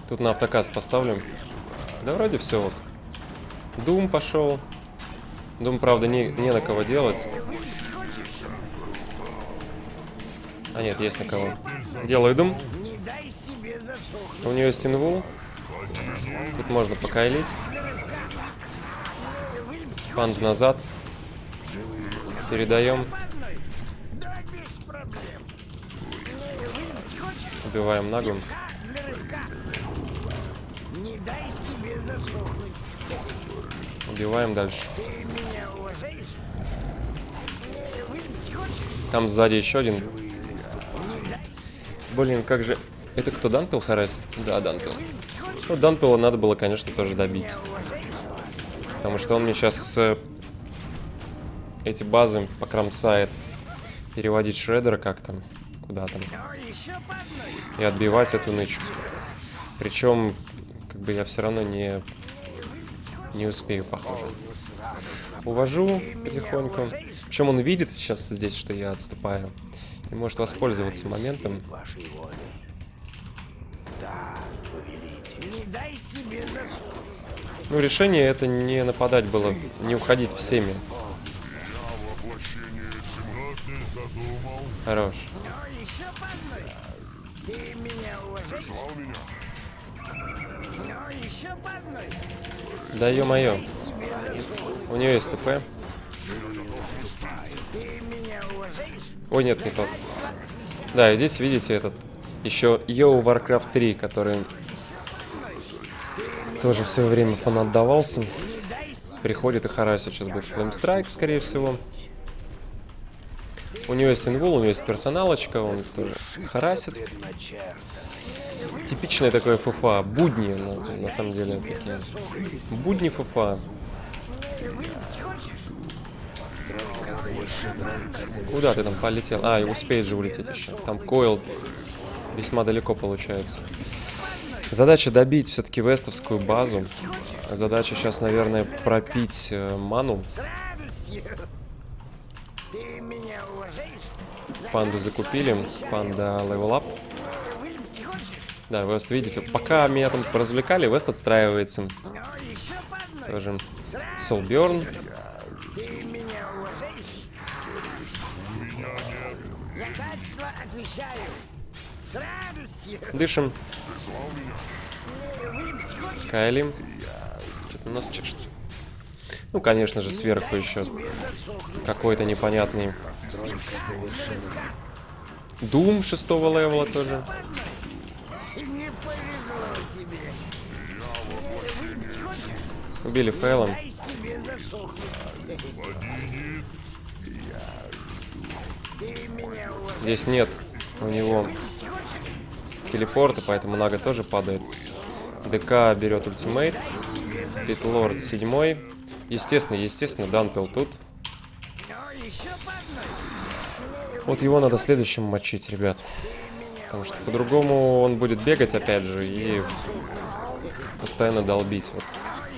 Тут на автоказ поставлю. Да вроде все ок. Дум пошел. Дум, правда, не, не на кого делать. А нет, есть на кого. Делаю Дум. У нее есть инвул. Тут можно покайлить. Панд назад. Передаем. Убиваем нагу. Убиваем дальше. Там сзади еще один. Блин, как же... Это кто, Данпил харасит? Да, Данпил. Ну, Данпила надо было, конечно, тоже добить. Потому что он мне сейчас э, эти базы покромсает. Переводить шреддера как там, куда там. И отбивать эту нычу. Причем, как бы я все равно не, не успею, похоже. Увожу потихоньку. Причем он видит сейчас здесь, что я отступаю. И может воспользоваться моментом. Ну, решение это не нападать было, не уходить всеми. Хорош. Да ё-моё. У нее есть ТП. Ой, нет, не тот. Да, и здесь видите этот еще Йоу Warcraft три, который тоже в свое время фанат давался. Приходит и харасит. Сейчас будет Флеймстрайк, скорее всего. У него есть инвул, у него есть персоналочка, он тоже харасит. Типичное такое ФФА. Будни, ну, на самом деле, такие. Будни ФФА. Куда ты там полетел? А, и успеет же улететь еще. Там койл весьма далеко получается. Задача добить все-таки вестовскую базу. Задача сейчас, наверное, пропить э, ману. Панду закупили. Панда левел-ап. Да, Вест, видите, пока меня там развлекали, Вест отстраивается. Тоже Soulburn. Дышим. Кайлим. Что-то у нас чешется. Ну, конечно же, сверху еще какой-то непонятный Дум шестого левела тоже. Убили фейлом. Здесь нет у него телепорта, поэтому Нага тоже падает. ДК берет ультимейт. Питлорд седьмой. Естественно, естественно, Данпил тут. Вот его надо следующим мочить, ребят. Потому что по-другому он будет бегать, опять же, и постоянно долбить. Вот.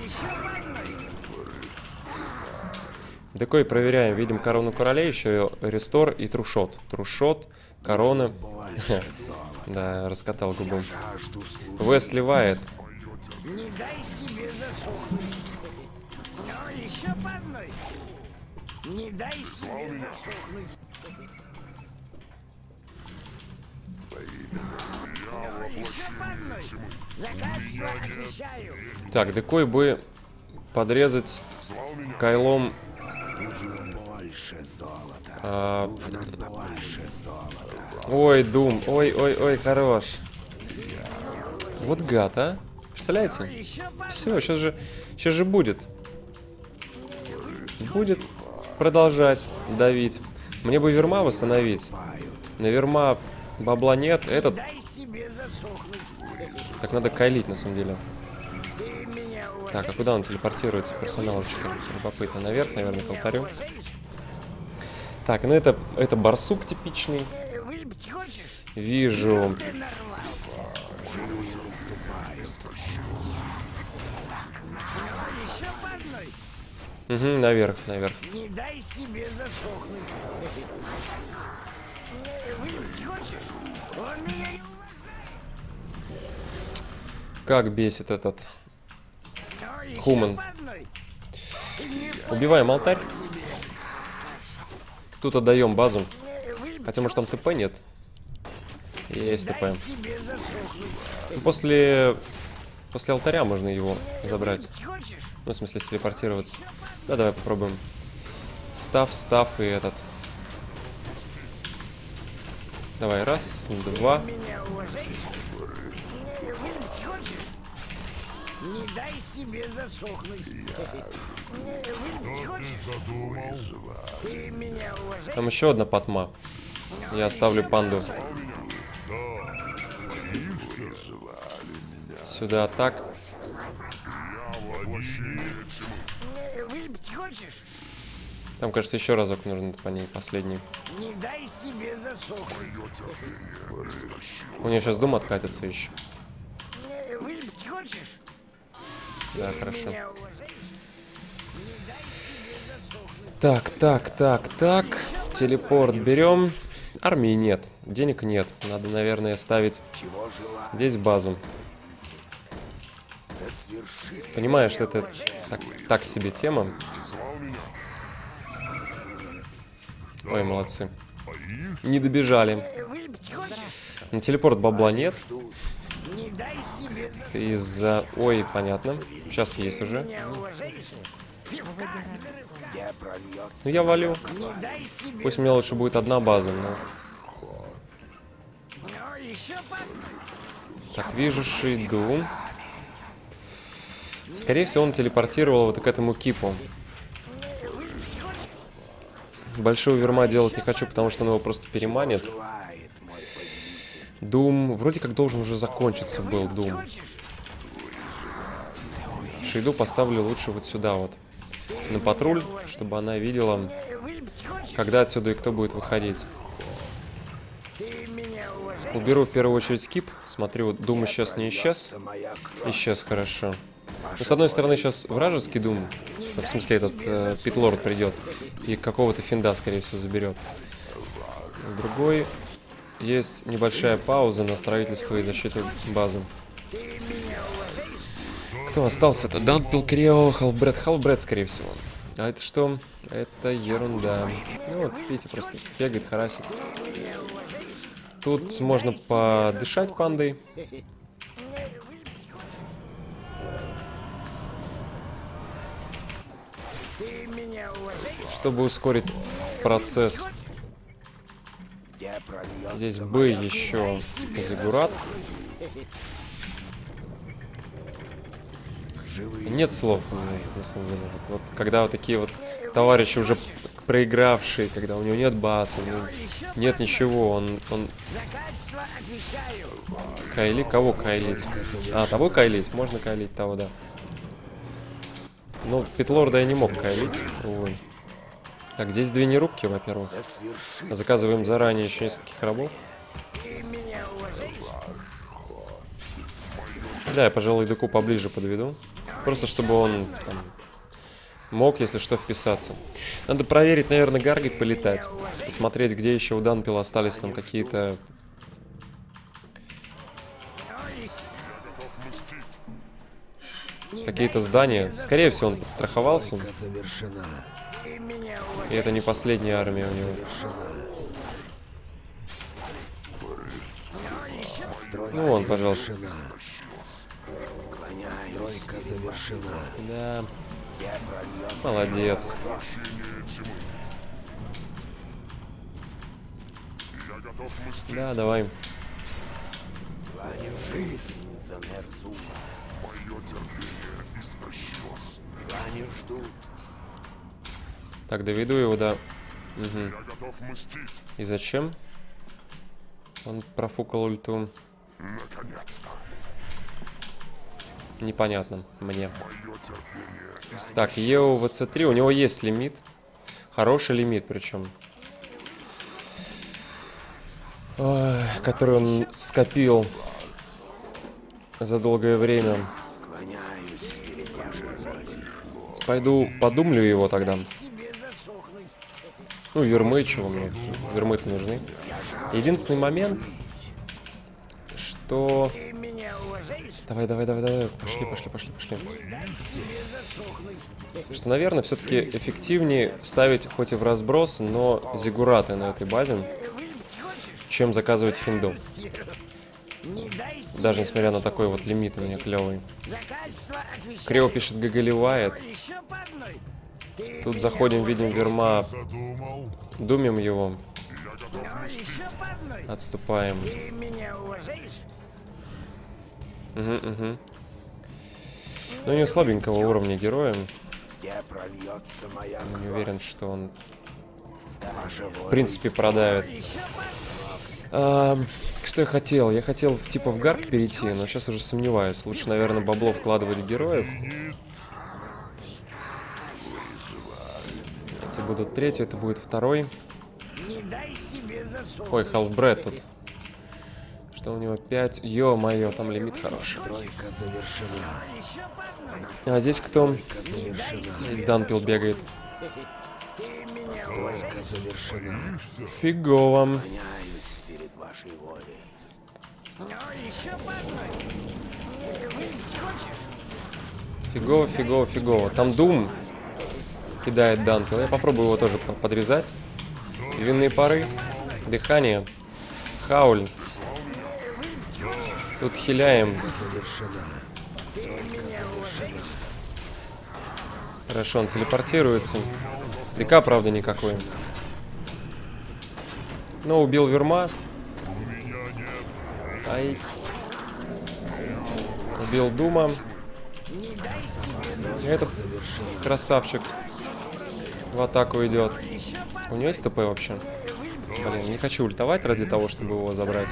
Такой проверяем. Видим корону королей, еще рестор и трушот. Трушот, корона. Да, раскатал губу. В сливает. Не дай себе засохнуть. Но еще по одной. Не дай себе засохнуть. Но еще по одной. Закачество отвечаю. Так, декой бы подрезать кайлом. А... Ой, Дум, ой, ой, ой, хорош. Вот гад, а? Представляете? Все, сейчас же, сейчас же будет. Будет продолжать давить. Мне бы Верма восстановить. На Верма бабла нет. Этот... Так надо кайлить, на самом деле. Так, а куда он телепортируется? Персоналочка. Любопытно. Наверх, наверное, к алтарю. Так, ну это, это барсук типичный. Вижу. Угу, наверх, наверх. Не дай себе засохнуть. Как бесит этот Ну, еще Хуман. по одной. Убиваем алтарь. Тут отдаем базу. Выпить Хотя, может, там ТП нет? Есть ТП. дай себе засохнуть. После... После алтаря можно его забрать. Выпить хочешь? Ну, в смысле, телепортироваться. Да, давай попробуем. Став, став и этот. Давай, раз, два. Меня уважаешь? Выпить хочешь? Не дай себе засохнуть. Выпить хочешь? Ты меня уважаешь? Там еще одна потма. Я оставлю панду. Сюда так. Выпить хочешь? Там, кажется, еще разок нужно по ней, последний. Не дай себе засохнуть. У нее сейчас дум откатится еще. Выпить хочешь? Да, хорошо. Меня уважаешь? Не дай себе засохнуть. Так, так, так, так. Телепорт берем. Армии нет. Денег нет. Надо, наверное, ставить Чего желаю, здесь базу. да свершится. Понимаешь, что это так, так себе тема. Ой, молодцы. Не добежали. Выпить хочешь? На телепорт бабла нет. Не дай себе засохнуть. Из-за... Ой, понятно. Сейчас есть уже. Меня уважаешь? Пивка, Где прольется Ну, я валю. не дай себе. Пусть у меня лучше будет одна база, но... Ну, еще по одной. Так, вижу Шиду. Скорее всего, он телепортировал вот к этому кипу. Выпить хочешь? Большого верма делать не хочу, потому что он его просто переманит. желает мой повелитель. Дум... Вроде как должен уже закончиться был Дум. Хочешь? Шиду поставлю лучше вот сюда вот. На патруль, чтобы она видела, Выпить хочешь? когда отсюда и кто будет выходить. Ты меня уважаешь? Уберу в первую очередь кип. Смотрю, Дум исчез, не исчез. Моя кровь. Исчез, хорошо. Ну, с одной стороны, сейчас вражеский Дум, в смысле, этот э, Питлорд придет и какого-то финда, скорее всего, заберет. С другой, есть небольшая пауза на строительство и защиту базы. Кто остался-то? Даунпил, Крио, Халфбред, Халфбред, скорее всего. А это что? Это ерунда. Ну вот, видите, просто бегает, харасит. Тут можно подышать пандой. Ты меня уважаешь? Чтобы ускорить процесс. Где прольется Здесь бы еще Зиггурат. Нет слов, на самом деле. Вот, вот, когда вот такие вот товарищи уже проигравшие, когда у него нет баз, у него нет ничего, он, он... За качество отвечаю. Кайли? Кого кайлить? А, того кайлить? Можно кайлить того, да. Ну, Питлорда я не мог кайлить, увы. Так, здесь две нерубки, во-первых. да свершится. Заказываем заранее еще нескольких рабов. Ты меня уважаешь? Да, я, пожалуй, Деку поближе подведу. Просто чтобы он там, мог, если что, вписаться. Надо проверить, наверное, Гаргет полетать. Посмотреть, где еще у Данпила остались там какие-то... Какие-то здания. Скорее всего, он подстраховался. Завершена. Ты меня уважаешь? И это не последняя армия у него. Стройка Ну, вон, пожалуйста. завершена. Склоняюсь. Стройка завершена. Да, Где прольется молодец. Да, давай. плане жизнь за Мерзула. Плане ждут. Так, доведу его до... Угу. И зачем? Он профукал ульту. Непонятно мне. Так, Ео вэ цэ три, у него есть лимит. Хороший лимит причем. Ой, который он скопил за долгое время. Склоняюсь перед вашей волей. Пойду подумлю его тогда. Тебе засохнуть. Ну, вермы, чего мне? Вермы-то нужны. Единственный момент, что... Ты меня уважаешь? Давай, давай, давай, давай. Пошли, пошли, пошли, пошли. Что, наверное, все-таки эффективнее ставить хоть и в разброс, но зиггураты на этой базе, чем заказывать финду. Даже несмотря на такой вот лимит у меня клевый. Крио пишет, гагаливает. Тут заходим, видим верма. Думим его. Отступаем. Угу, угу. Ну, у него слабенького уровня героя. Не уверен, что он в принципе продавит. А, что я хотел? Я хотел типа в гарк перейти, но сейчас уже сомневаюсь. Лучше, наверное, бабло вкладывать в героев. Эти будут третий, это будет второй. Ой, халфбред тут. Что у него пять? Ё-моё, там лимит хороший. А здесь кто? Здесь Данпил бегает. Фигово. Фигово, фигово, фигово. Там Дум кидает Данпил. Я попробую его тоже подрезать. Винные пары. Дыхание. Хауль. Тут хиляем. Хорошо, он телепортируется. ДК, правда, никакой. Но убил Верма. Ай. Убил Дума. Этот красавчик в атаку идет. У него есть ТП вообще? Блин, не хочу ультовать ради того, чтобы его забрать.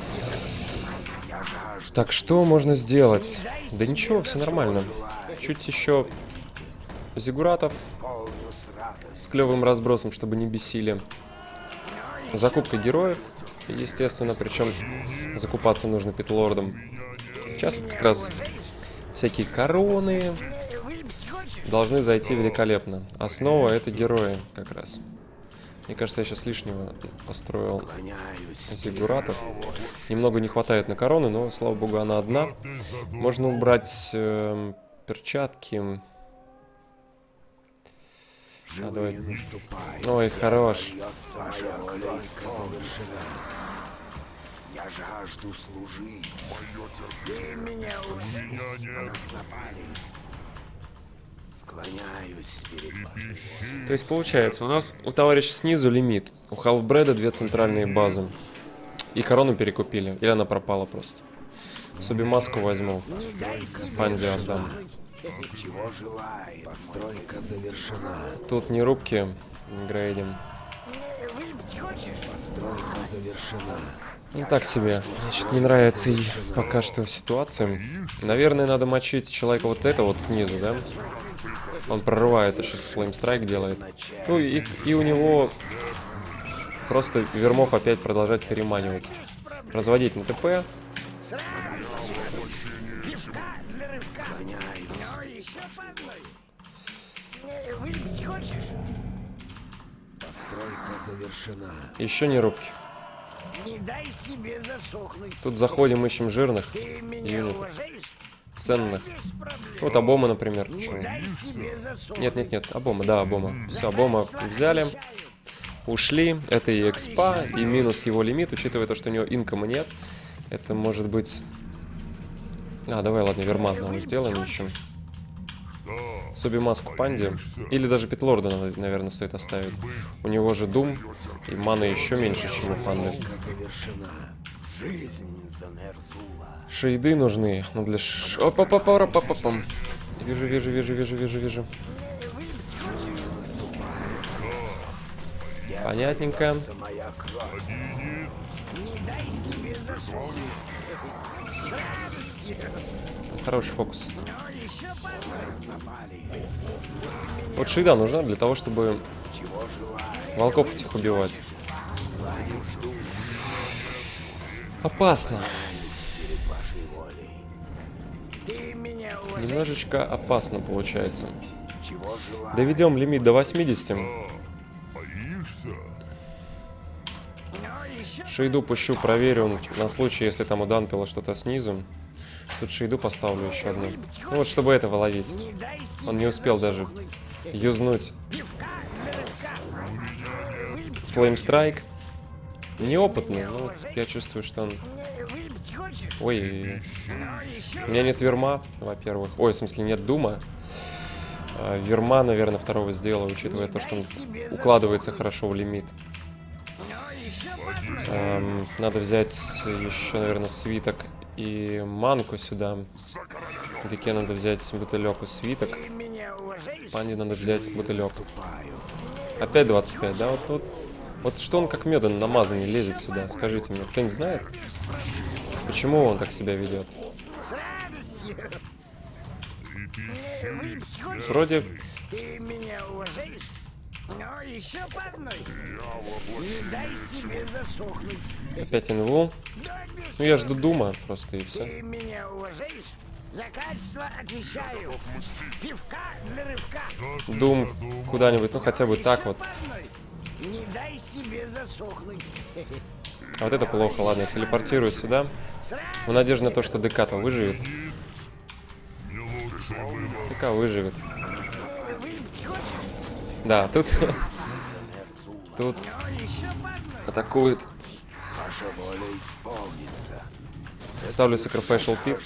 Так, что можно сделать? Да ничего, все нормально. Чуть еще зиггуратов с клевым разбросом, чтобы не бесили. Закупка героев, естественно, причем закупаться нужно питлордом. Сейчас как раз всякие короны должны зайти великолепно. Основа — это герои как раз. Мне кажется, я сейчас лишнего построил зиггуратов. Немного не хватает на корону, но, слава богу, она одна. Можно убрать э, перчатки. А, давай. Ой, хорош. Я жажду служить. Ты меня убил. Склоняюсь перед вами. То есть получается, у нас у товарища снизу лимит. У халфбреда две центральные базы. И корону перекупили. Или она пропала просто. Субимаску возьму. Панди отдам. Чего желает? Постройка завершена. Тут не рубки грейдим. Постройка завершена. Ну так себе. Значит, не нравится и пока что ситуация. Наверное, надо мочить человека вот это вот снизу, да? Он прорывается, сейчас флеймстрайк делает. Ну и, и у него просто вермов опять продолжать переманивать. Разводить на ТП. Еще не рубки. Тут заходим, ищем жирных юнитов. Ценных. Вот Абома, например. Почему? Нет, нет, нет. Абома, да, Абома. Все, Абома взяли. Ушли. Это и экспа, и минус его лимит, учитывая то, что у него инкома нет. Это может быть... А, давай, ладно, вермат нам сделаем еще. Субимаску Панди. Или даже Питлорда, наверное, стоит оставить. У него же Дум, и маны еще меньше, чем у Панды. Шейды нужны, но для ш... опа па па па па пам. Вижу, вижу, вижу, вижу, вижу, вижу. Понятненько. Хороший фокус. Вот шейда нужна для того, чтобы волков этих убивать. Опасно. Немножечко опасно получается. Доведем лимит до восьмидесяти. Шейду пущу, проверю на случай, если там у Данпила что-то снизу. Тут шейду поставлю еще одну. Ну вот, чтобы этого ловить. Он не успел даже юзнуть. Flame Strike. Неопытный, но я чувствую, что он... Ой, у меня нет верма, во-первых. Ой, в смысле, нет дума. А, верма, наверное, второго сделаю, учитывая то, что он укладывается хорошо в лимит. Эм, надо взять еще, наверное, свиток и манку сюда. В деке надо взять бутылек и свиток. Панди надо взять бутылек. Опять двадцать пять, да? Вот тут. Вот что он как медом намазанный лезет сюда? Скажите мне, кто-нибудь знает? Почему он так себя ведет? Вроде... Ты меня уважаешь? Но еще по одной. Не дай себе засохнуть. Опять инвул. Ну я жду дума просто и все. Ты меня уважаешь? За качество отвечаю. Пивка для рывка. Дум куда-нибудь, ну хотя бы так вот. Не дай себе засохнуть. А вот это плохо, ладно, телепортируюсь сюда. В надежде на то, что ДК-то выживет. ДК выживет. Да, тут... Тут... Атакует. Ставлю Sacrificial Pit.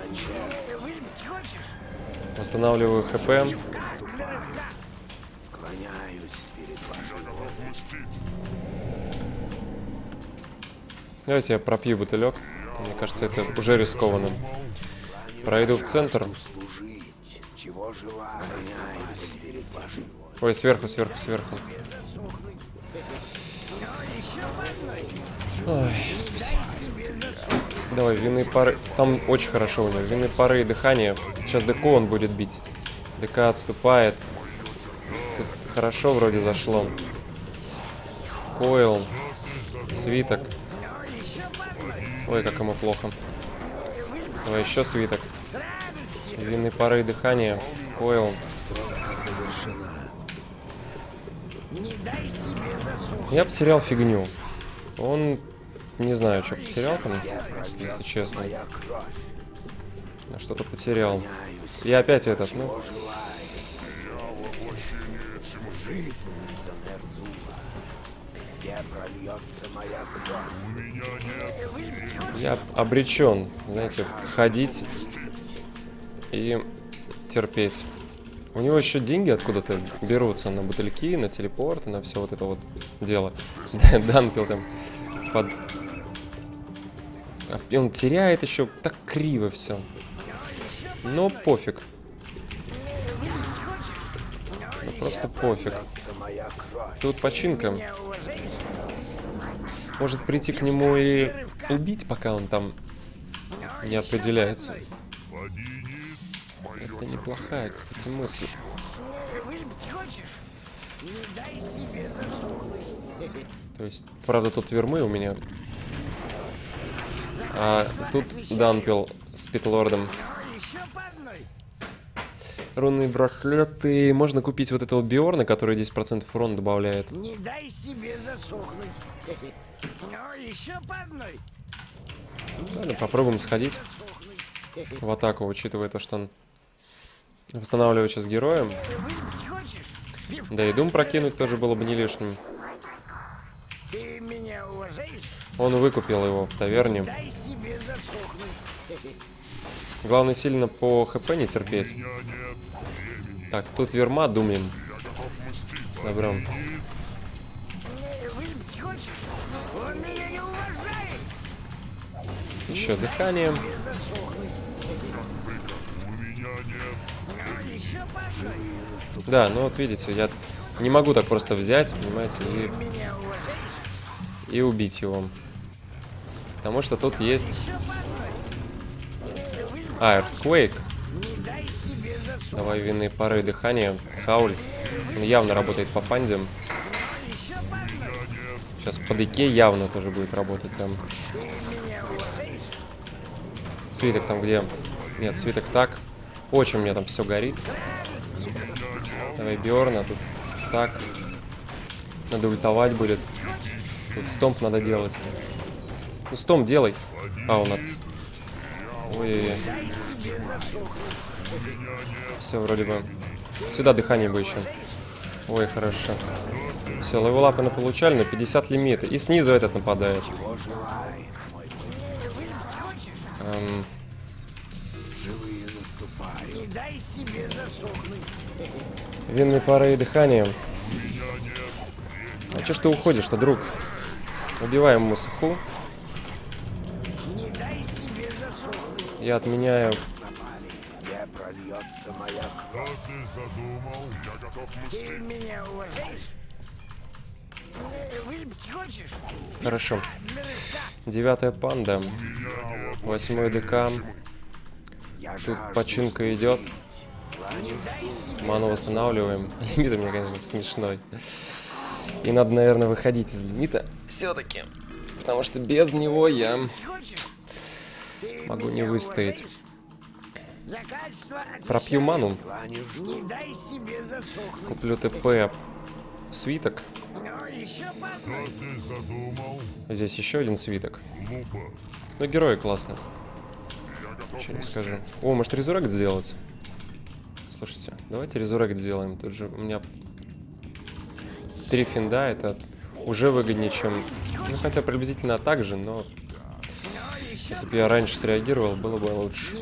Восстанавливаю ХП. Давайте я пропью бутылек. Мне кажется, это уже рискованно. Пройду в центр. Ой, сверху, сверху, сверху. Ой, господи. Давай, винные пары. Там очень хорошо у него. Винные пары и дыхание. Сейчас ДК он будет бить. ДК отступает. Тут хорошо вроде зашло. Койл. Свиток. Ой, как ему плохо. Давай еще свиток. Винные пары и дыхание. Койл. Я потерял фигню. Он... Не знаю, что потерял там, если честно. Я что-то потерял. Я опять этот, ну... Я обречен, знаете, ходить и терпеть. У него еще деньги откуда-то берутся на бутыльки, на телепорт, на все вот это вот дело. Данпил там под... И он теряет еще так криво все. Но пофиг. Ну, просто пофиг. Тут починка. Может прийти к нему и убить, пока он там не определяется. Это неплохая, кстати, мысль. То есть, правда, тут вермы у меня. А тут Данпил с Питлордом. Рунные браслеты. Можно купить вот этого Биорна, который десять процентов урона добавляет. Не дай себе засохнуть. Но еще по одной. Ладно, попробуем сходить в атаку, учитывая то, что он восстанавливает сейчас героем. Да и Дум прокинуть тоже было бы не лишним. Ты меня уважаешь? Он выкупил его в таверне. Дай себе засохнуть. Главное сильно по ХП не терпеть. Так, тут верма, думаем. Добро. Еще дыхание. Да, ну вот видите, я не могу так просто взять, понимаете, и, и убить его. Потому что тут есть... А, Earthquake. Давай винные пары и дыхание. Хауль. Он явно работает по панде. Сейчас по ДК явно тоже будет работать там. Свиток там где? Нет, свиток так. Очень у меня там все горит. Давай Биорна, тут так. Надо ультовать будет. Тут стомп надо делать. Ну, стомп делай. А, он от... Ой. Все, вроде бы. Сюда дыхание бы еще. Ой, хорошо. Все, левелапы получали, на пятьдесят лимита. И снизу этот нападает. Эм... Винные пары и дыхание. А че ж ты уходишь-то, друг? Убиваем Мусаху. Я отменяю. Ты меня уважаешь? Выпить хочешь? Хорошо. Девятая панда. Восьмой ДК. Тут починка идет. Ману восстанавливаем. Лимит у меня, конечно, смешной. И надо, наверное, выходить из лимита все-таки. Потому что без него я могу не выстоять. Пропью ману. Куплю ТП. Свиток. Здесь еще один свиток. Ну, герои классно. Ничего не скажу. О, может резурект сделать? Слушайте, давайте резурект сделаем. Тут же у меня три финда, это уже выгоднее, чем... Ну, хотя приблизительно так же, но... Если бы я раньше среагировал, было бы лучше.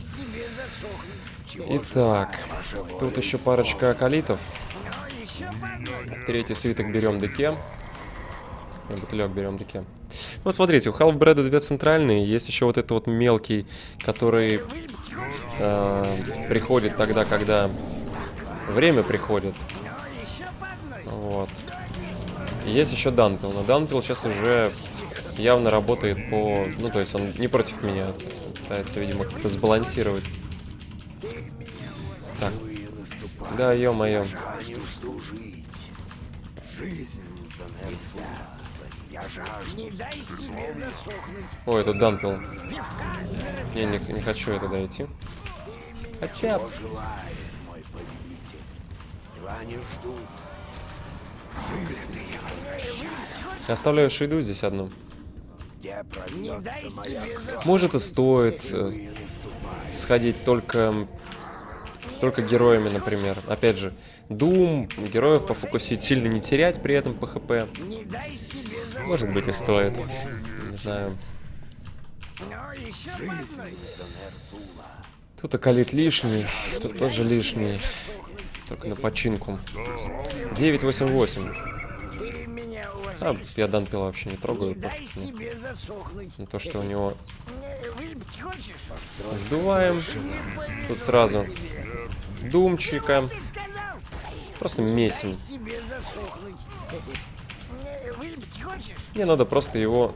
Итак, тут еще парочка акалитов. Третий свиток берем ДК. И бутылек берем ДК. Вот смотрите, у Халфбреда две центральные. Есть еще вот этот вот мелкий, который э, приходит тогда, когда время приходит. Вот. И есть еще Данпил. Но Данпил сейчас уже явно работает по... Ну, то есть он не против меня. То есть он пытается, видимо, как-то сбалансировать. Так. Да, ё-моё. Ой, тут Данпил. Не, не, не хочу я туда идти. Хотя... Я оставляю шейду здесь одну. Может и стоит э, сходить только... Только героями, например. Опять же, Doom, героев пофокусить, сильно не терять при этом по ХП. Может быть и стоит. Не знаю. Тут акалит лишний, тут тоже лишний. Только на починку. девять восемь восемь. А, я Данпила вообще не трогаю. Не то, что у него... Сдуваем. Тут сразу Думчика. Просто месим. Мне надо просто его...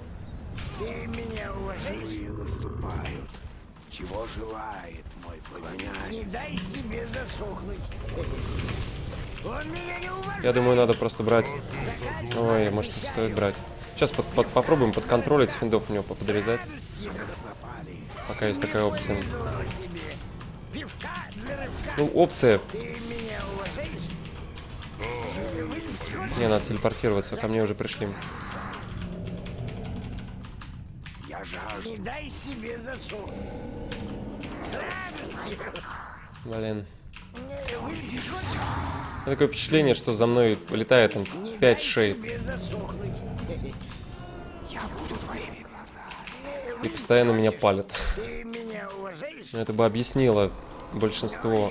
Чего желает мой славянян? Не дай себе засохнуть. Он меня не уважает. Я думаю, надо просто брать... Ой, может, не стоит брать. Сейчас под, под, попробуем подконтролить финдов у него подрезать. Пока есть такая опция. Ну, опция... Не, надо телепортироваться, ко мне уже пришли. Не дай себе засохнуть. Блин. Такое впечатление, что за мной летает там пять шейд. И постоянно меня палят. Это бы объяснило большинство...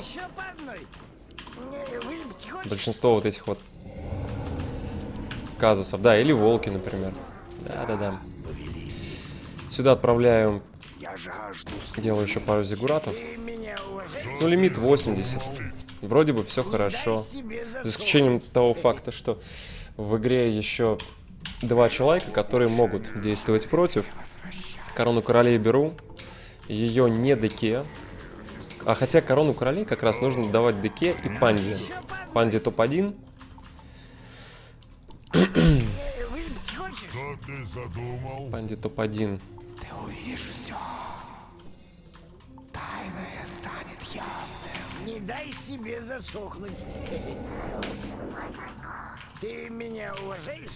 Большинство вот этих вот казусов. Да, или волки, например. Да-да-да. Сюда отправляю... Делаю еще пару зиггуратов. Ну, лимит восемьдесят. Вроде бы все хорошо. За исключением того факта, что в игре еще два человека, которые могут действовать против. Корону королей беру. Ее не ДК. А хотя корону королей как раз нужно давать ДК и панде. Панде топ один. Панде топ один. Ты увидишь все. Тайное станет явным. Не дай себе засохнуть. Ты меня уважаешь?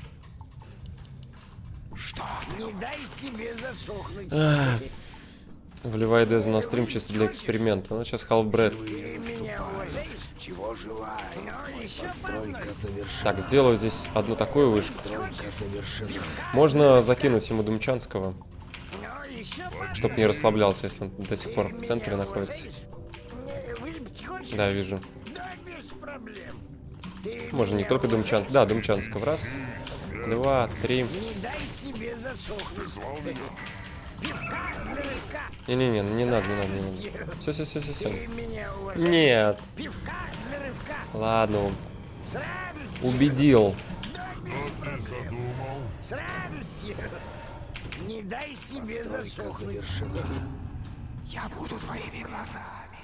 Что? Не дай себе засохнуть. А, Вливай Дезу на стрим чисто для эксперимента. Ну, сейчас Half-Breed. Ты меня уважаешь? Чего желаю? Ну, еще по Постройка одной. завершена. Так, сделаю здесь одну такую вышку. Постройка завершена. Можно закинуть ему Думчанского, Ну, еще по чтоб не расслаблялся, если он до сих пор в центре находится. одной. Выпить хочешь? Да, вижу. Да, без проблем. Ты Можно не меня только уважаешь? Думчан. Да, Думчанского. Раз, два, три. Не дай себе засохнуть. Пивка для рыбка. Не-не-не, не надо, не надо, не надо. Все, все, все, все, все. Ты меня уважаешь? Нет. Пивка для рыбка. Ладно, С радостью. убедил. Да, без проблем. С радостью. Не дай себе Постройка засохнуть. завершена. Я буду твоими глазами.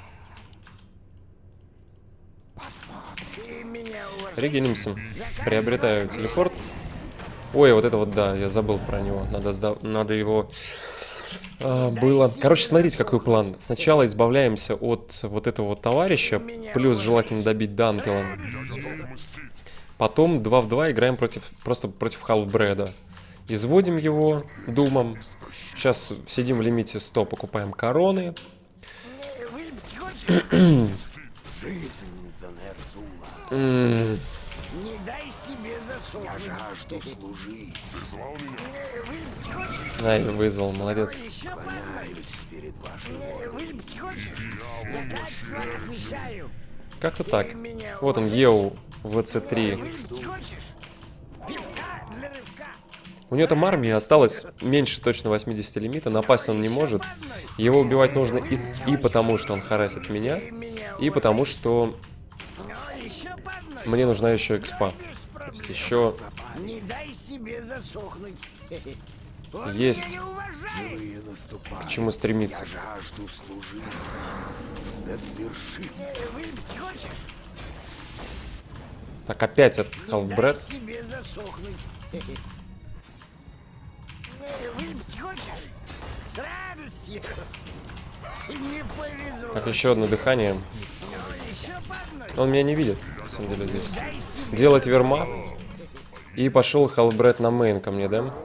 Ты меня уважаешь? Регенимся. Приобретаю телепорт. Ой, вот это вот, да, я забыл про него. Надо, сда... Надо его... а, было... Короче, смотрите, какой план. Сначала избавляемся от вот этого вот товарища, плюс желательно добить Данпела. Потом два в два играем против... просто против Half-Breed. Изводим его Думом. Сейчас сидим в лимите сто, покупаем короны. Выпить хочешь? Жизнь за Нерзула. М, Не дай себе Я засохнуть. жажду служить. Выпить хочешь? Ай, вызвал, молодец. Еще по Склоняюсь перед вашей волей. Выпить хочешь? За качество отвечаю. Как-то так. Ты меня Вот он, уважаешь? Еу, вэ цэ три. Выпить хочешь? Пивка для рывка. У него там армии осталось меньше точно восьмидесяти лимита, напасть он не может. Его убивать нужно и, и потому, что он харасит меня, Ты меня и потому, что Ну, еще по одной. мне нужна еще экспа. Без То есть проблем. еще Не дай себе засохнуть. Он Есть меня не уважает. Живые наступают. к чему стремиться. Я жажду служить. Да свершится. Выпить хочешь? Так, опять этот Не дай Half-Breed. себе засохнуть. Выпить хочешь? С радостью. Не повезло. Так, еще одно дыхание. Ну, еще по одной. Он меня не видит, на самом деле, здесь. Дай себе. Делать верма. И пошел Half-Breed на мейн ко мне, да?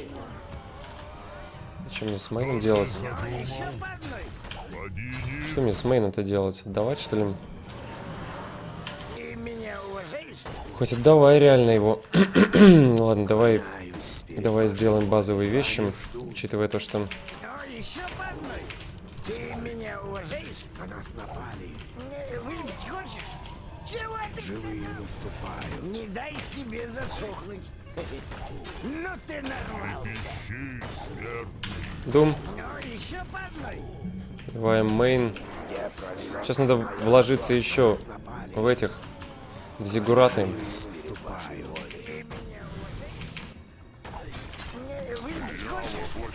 Что мне с мейном делать? Ну, еще по одной. Что мне с мейном-то делать? Отдавать, что ли? Ты меня уважаешь? Хоть отдавай реально его. Ладно, давай, Склоняюсь перед давай сделаем базовые вещи, учитывая то, что... Ну, еще по одной. Ты меня уважаешь? На нас напали. Выпить хочешь? Чего ты? Живые наступают. Не дай себе засохнуть. Ну ты нарвался. Дум, Ну, еще по одной. давай мейн. Я пролил. Сейчас надо вложиться еще в этих, в зиггураты. Наступаю. Выпить хочешь?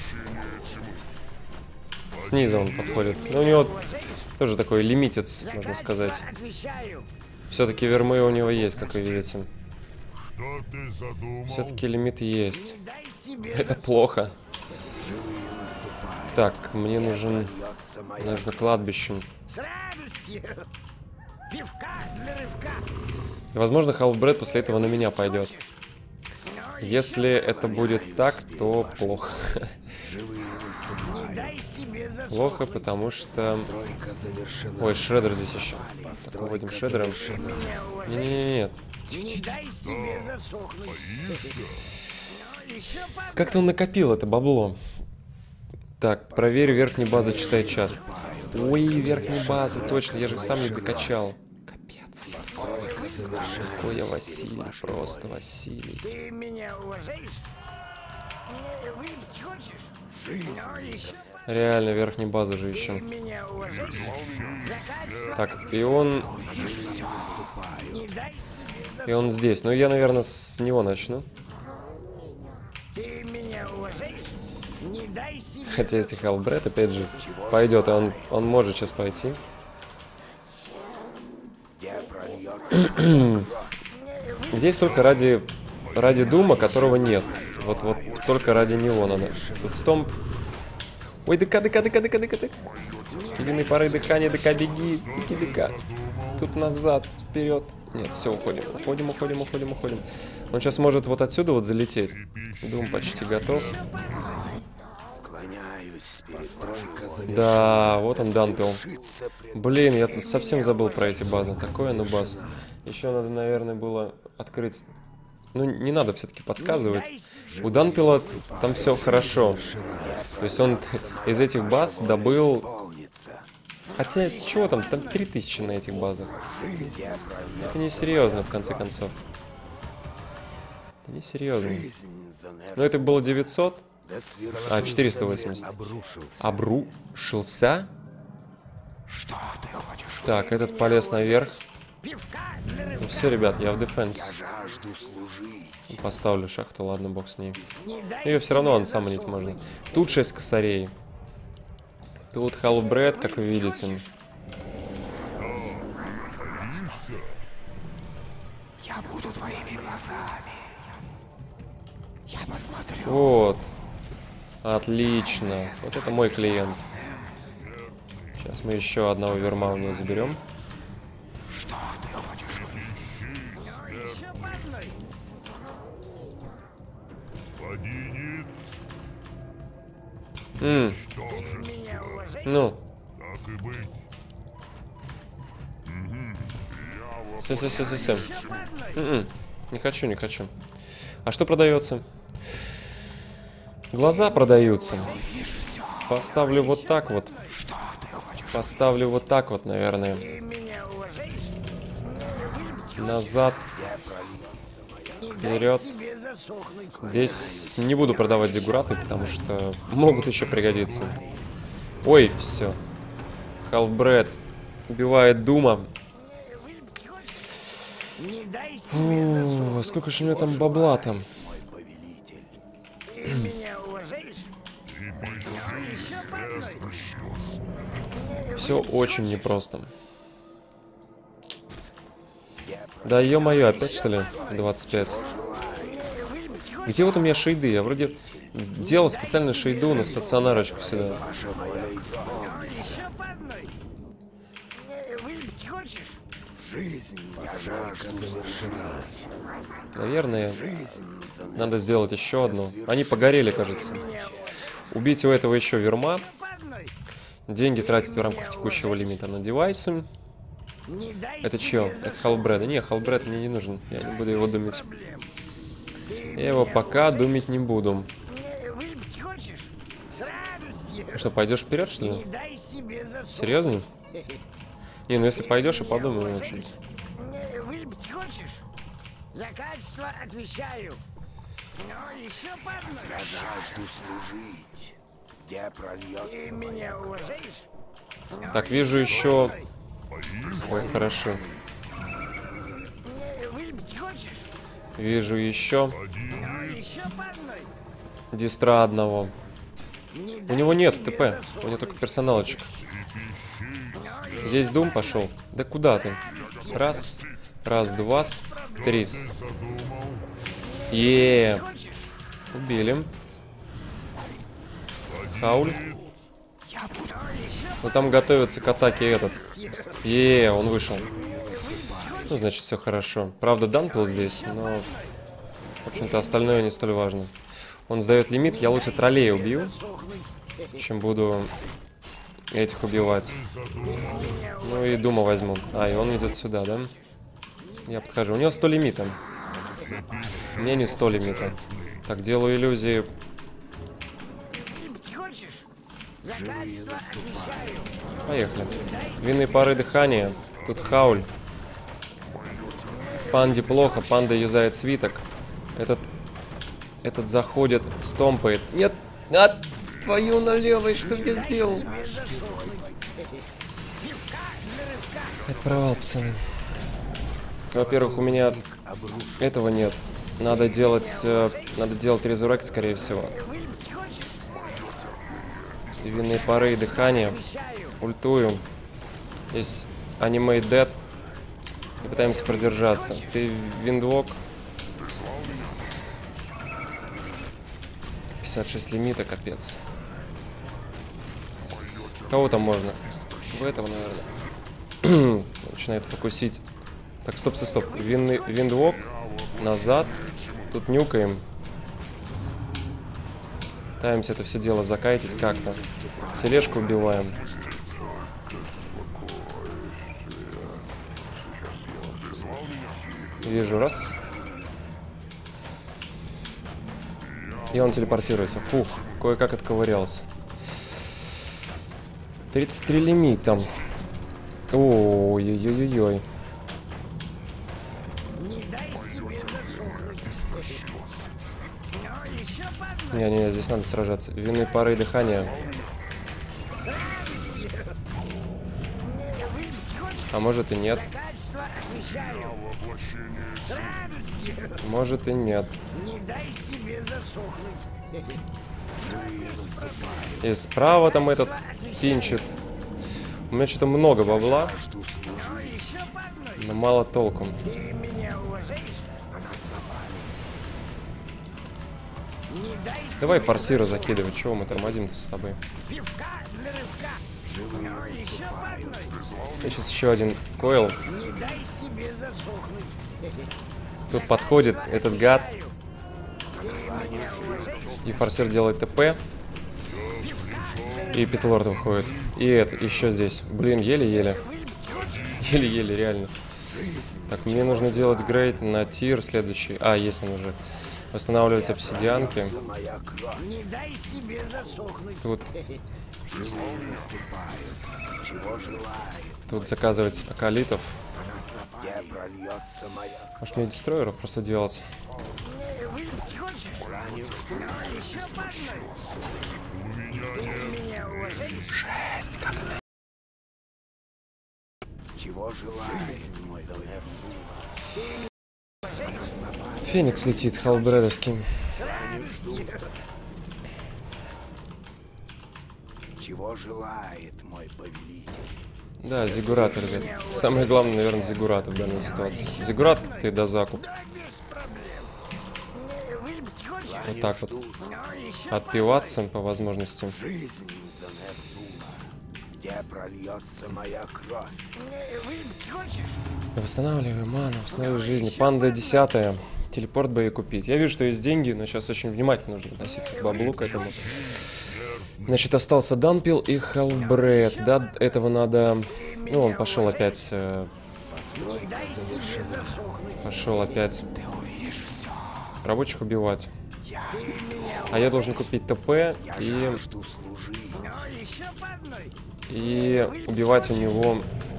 Снизу он подходит. Ну, у него тоже такой лимитец, можно сказать. Отвечаю. Все-таки вермы у него есть, как вы видите. Что ты задумал? Все-таки лимит есть. Не дай себе Это плохо. Живые наступают. Так, мне нужен... Льется моя Нужно кладбище. с радостью. Пивка для рывка. И, возможно, Half-Breed после этого на меня пойдет. Если это будет так, то плохо. живые наступают. Не дай себе засохнуть. Плохо, потому что... Стройка завершена. Ой, шредер здесь еще. Так, Стройка выводим шредером. завершена. Меня уважаешь? Не-не-не, Не дай себе засохнуть. Ну, еще по одной. как-то он накопил это бабло. Так, проверю верхней базы, читай чат. Ой, верхней базы, точно, я же сам не докачал. Капец. Какой я Василий, просто Василий. Ты меня уважаешь? Не, выпить хочешь? Ну, еще. Реально, верхней базы же Ты еще. меня уважаешь? Закачество. Так, и он... Не дай себе И он здесь. Ну, я, наверное, с него начну. Ты меня уважаешь? Не дай себе. Хотя, если Half-Breed, опять же, пойдет, и он, он может сейчас пойти. Где прольется Здесь только ради, ради Дума, которого нет. Вот, вот только ради него надо. Тут стомп. Ой, ДК, ДК, ДК, ДК, ДК, ДК. Единой поры дыхания, ДК, беги, беги, ДК. Тут назад, вперед. Нет, все, уходим, уходим, уходим, уходим, уходим. Он сейчас может вот отсюда вот залететь. Дум почти готов. склоняюсь Да, вот он дампил. Блин, я совсем забыл про эти базы. Такой анубас. Еще надо, наверное, было открыть... Ну, не надо все-таки подсказывать. У Данпила там все хорошо. То есть он из этих баз добыл... Хотя, чего там? Там три тысячи на этих базах. Это несерьезно, в конце концов. Это несерьезно. Но это было девятьсот. А, четыреста восемьдесят. Обрушился? Так, этот полез наверх. Ну все, ребят, я в дефенс. Поставлю шахту, ладно, бог с ней. Ее все равно он самонить можно. Тут шесть косарей. Тут халбред, как вы видите. Я буду твоими глазами. Я посмотрю. Вот. Отлично. Вот это мой клиент. Сейчас мы еще одного верма у него заберем. Что ты хочешь? Еще по одной. Ладинец, М, Меня уважаешь? ну, так и быть. все, все, все, все, все. Еще по одной. Не хочу, не хочу. А что продается? Глаза продаются. Поставлю вот так вот. Поставлю вот так вот, наверное. Ты меня уважаешь? Назад. Вперед. Тебе засохнуть. Здесь не буду продавать дегураты, потому что могут еще пригодиться. Ой, все. Халбред убивает Дума. Выпить хочешь? Не дай себе Фу, сколько же у него там бабла там? Ты меня уважаешь? Еще по одной. Все очень непросто. Да ё-моё, опять что ли? двадцать пять. Выпить хочешь? Где вот у меня шейды? Я вроде делал специально шейду на стационарочку сюда. Еще по одной. Выпить хочешь? Наверное, надо сделать еще одну. Они погорели, кажется. Убить у этого еще верма. По одной. Деньги тратить в рамках текущего лимита на девайсы. Не дай Это себе чё? Это халбреда. Не, халбред мне не нужен. Я не буду его думать. проблем. Я его пока думать не буду. Выпить хочешь? С радостью. Что, пойдешь вперед, что Не ли? дай себе засохнуть. Серьезно? Не, ну если пойдешь, и подумай, в общем. Выпить хочешь? За качество отвечаю. Но еще по одной. Жажду служить. Где Ты прольется меня уважаешь? Так, вижу еще... Ой, хорошо. Выпить хочешь? Вижу еще Но еще по одной. дистра одного. Не У дай него нет себе ТП, у него только персоналочек. Здесь Дум пошел. Да куда ты? Раз, раз, два, три. Е, хочешь? убили. Хауль. Ну там готовится к атаке этот. Е, он вышел. Ну, значит, все хорошо. Правда, Данпил здесь, но... В общем-то, остальное не столь важно. Он сдает лимит, я лучше троллей убью, чем буду этих убивать. Ну и Дума возьму. А, и он идет сюда, да? Я подхожу. У него сто лимита. У меня не сто лимита. Так, делаю иллюзии. Выпить хочешь? За качество отвечаю. Поехали. Винные пары дыхания. Тут Хауль. Панде плохо, панда юзает свиток. Этот... Этот заходит, стомпает. Нет! А, твою налево, что я сделал? Это провал, пацаны. Во-первых, у меня этого нет. Надо делать... э, Надо делать резуррект, скорее всего. Выпить хочешь? Винные пары и дыхание. Ультую. Есть Animate Dead. И пытаемся продержаться. Ты виндвок. пятьдесят шесть лимита, капец. Кого там можно? В этого, наверное. Начинает фокусить. Так, стоп, стоп, стоп. Винный, виндвок. Назад. Тут нюкаем. Пытаемся это все дело закайтить как-то. Тележку убиваем. Вижу, раз. И он телепортируется. Фух, кое-как отковырялся. тридцать три лимит там. Ой-ой-ой-ой. Не-не, здесь надо сражаться. Винные пары и дыхания. А может и нет. Может и нет. И справа там этот пинчит. У меня что-то много бабла, но мало толком. Давай форсиру закидывать. Чего мы тормозим-то с тобой? И сейчас еще один койл. Тут подходит этот гад. И форсир делает ТП. И Питлорд выходит. И это, еще здесь. Блин, еле-еле. Еле-еле, реально. Так, мне нужно делать грейд на тир следующий. А, есть он уже. Восстанавливать обсидианки. Тут... Тут заказывать акалитов. Может мне дестройеров просто делать? Жесть, как она. Феникс летит, халбредовский. Чего желает мой повелитель? Да, Зиггурат, ребят. Самое главное, наверное, Зиггурат в данной ситуации. Зиггурат, ты до закуп. Вот так вот. Отпиваться по возможности. Где прольется моя кровь? Восстанавливаем ману, восстанавливаем жизнь. Панда десятая. Телепорт бы и купить. Я вижу, что есть деньги, но сейчас очень внимательно нужно относиться к баблу, к этому. Значит, остался Данпил и Халбред. Да, этого надо... Ну, он пошел опять... Э... Пошел опять... Рабочих убивать. А я должен купить ТП и... И убивать у него...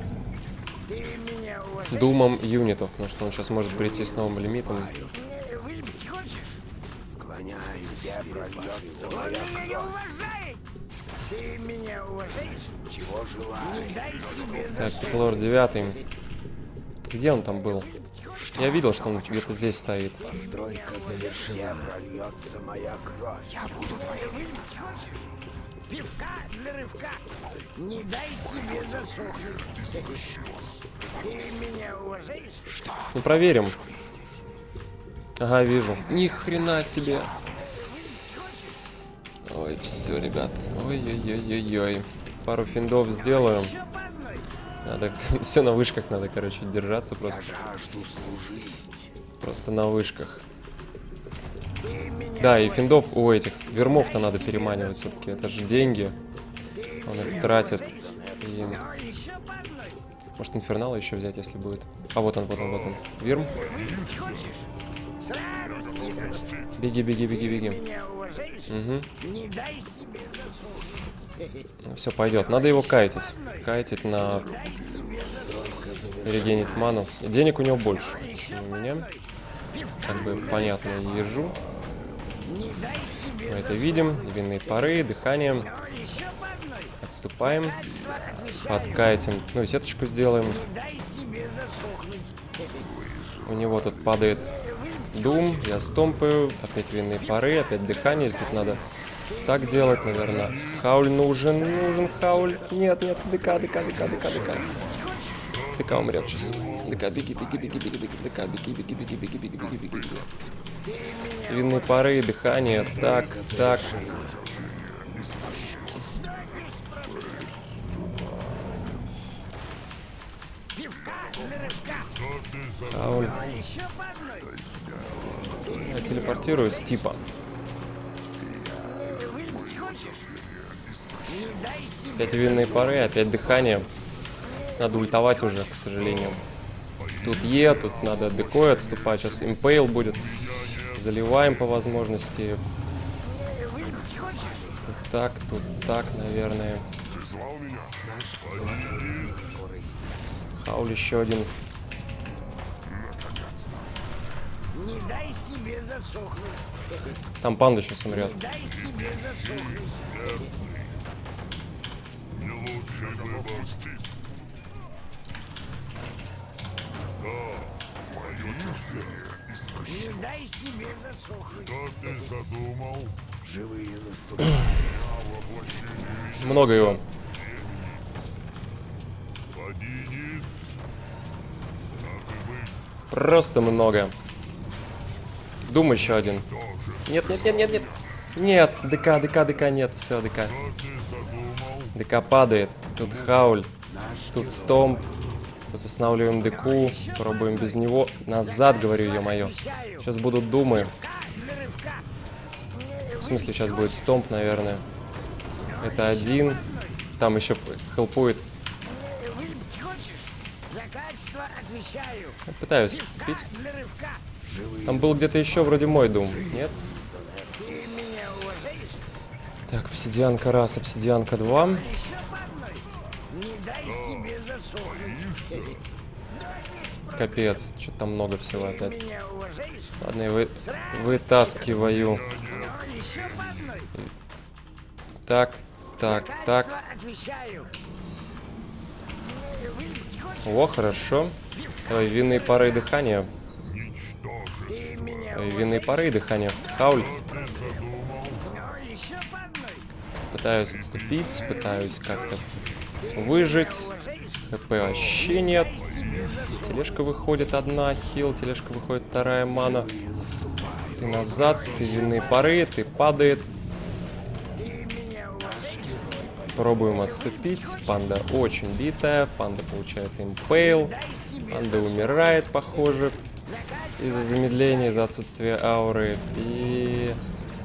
Думом юнитов, потому что он сейчас может прийти с новым лимитом. Так, Питлорд девятый. Где он там был? Я видел, что он где-то здесь стоит. Постройка завершена. Прольется моя кровь. Я буду твоим. Пивка для рывка. Не дай себе засохнуть. Ты меня уважаешь? Ну, проверим. Ага, вижу. Ни хрена себе. Ой, все, ребят. Ой-ой-ой-ой-ой. Пару финдов сделаю. Надо... Все на вышках надо, короче, держаться просто. Просто на вышках. Да, и финдов у этих вермов-то надо переманивать все-таки. Это же деньги. Он их тратит. И... Может, инфернала еще взять, если будет. А вот он, вот он, вот он. Вирм. Беги, беги, беги, беги. Угу. Ну, все пойдет. Надо его кайтить. Кайтить на регенит ману. Денег у него больше, чем у меня. Как бы понятно, ежу. Мы это видим. Винные пары, дыхание. Отступаем. Подкайтим. Ну и сеточку сделаем. У него тут падает Дум. Я стомпаю. Опять винные пары. Опять дыхание. Тут надо так делать, наверное. Хауль нужен. Нужен хауль. Нет, нет. ДК, ДК, ДК, ДК, ДК. ДК умрет сейчас. ДК, беги, беги, беги, беги, беги. ДК, беги, беги, беги, беги, беги, беги, беги, беги. Винные пары, дыхание. Так, так. Хауль. Я телепортируюсь типа. Не дай себе Опять винные пары, опять дыхание. Надо ультовать уже, к сожалению. Тут Е, тут надо декой отступать. Сейчас импейл будет. Заливаем по возможности. выпить хочешь? Тут так, тут так, наверное. Ты звал меня? Хауль еще один. Не дай себе засохнуть. Там панда сейчас умрет. Не дай себе засохнуть. Не лучший выбор. Да, мое терпение. Не дай себе засохнуть. Что ты задумал? Живые наступают. Много его. Один. Так и быть. Просто много. Дум еще один. Нет, нет, нет, нет, нет. Нет, ДК, ДК, ДК, нет, все, ДК. Что ты задумал? ДК падает. Тут хауль. Тут стомп. Тут восстанавливаем ДК. Пробуем без него. Назад, говорю, ё-моё. Сейчас будут думы. Для рывка. В смысле, сейчас будет стомп, наверное. Это один. Там еще хелпует. Выпить хочешь? За качество отвечаю. Я пытаюсь отступить. Для рывка. Там был где-то еще вроде мой дум. Нет? Ты меня уважаешь? Так, обсидианка раз, обсидианка два. Еще по одной. Не дай себе засохнуть. Капец, что-то там много всего Ты опять. меня уважаешь? Ладно, я вы... вытаскиваю. Но еще по одной. Так, так, так. Качество отвечаю. Выпить хочешь? О, хорошо. Давай, винные пары и дыхание. Ты меня Давай, винные пары и дышание. Хауль. Но еще по одной. Пытаюсь отступить, пытаюсь как-то выжить. ХП вообще нет. Тележка выходит одна, хил, тележка выходит вторая, мана. Ты назад, ты винные пары, ты падает. Пробуем отступить. Панда очень битая. Панда получает импейл. Панда умирает, похоже. Из-за замедления, из-за отсутствия ауры. И...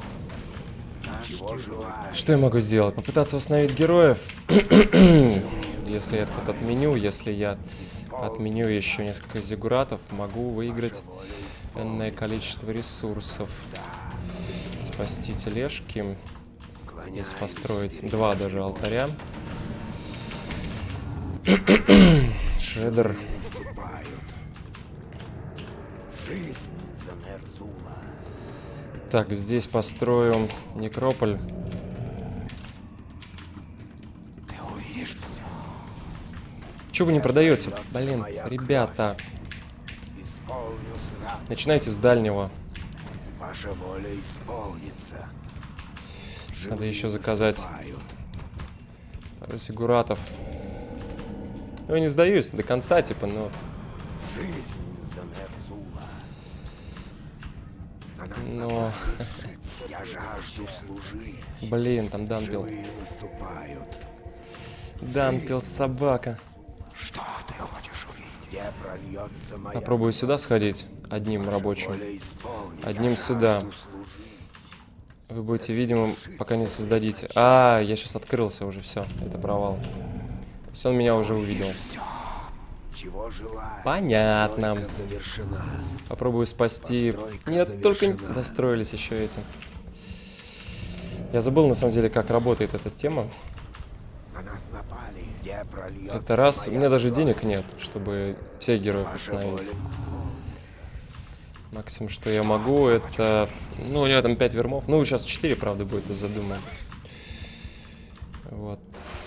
Что я могу сделать? Попытаться восстановить героев. Если я этот отменю, если я отменю еще несколько зиггуратов, могу выиграть энное количество ресурсов. Спасти тележки. Здесь построить два даже алтаря. Шредер. Так, здесь построю некрополь. Чего вы не продаете? Блин, ребята. Начинайте с дальнего. Ваша воля исполнится. Надо еще заказать пару сигуратов. Ну, я не сдаюсь до конца, типа, но... Жизнь замерзула. Но... Я жажду служить. Блин, там дампил. Живые наступают. Дампил собака. Что ты хочешь увидеть? Где прольется моя Попробую сюда сходить. Одним рабочим. воля исполнится. Одним Я сюда. жажду служить. Вы будете видимым, пока не создадите. А, я сейчас открылся уже, все. Это провал. То есть он меня уже увидел. Чего желаешь? Понятно. Постройка завершена. Попробую спасти. Постройка Нет, только не завершена. достроились еще эти. Я забыл, на самом деле, как работает эта тема. На нас напали. Где прольется Это раз. У моя меня даже кровь? денег нет, чтобы всех героев Ваша восстановить. воля. Максимум, что я могу, это... Ну, у него там пять вермов. Ну, сейчас четыре, правда, будет из-за дума. Вот.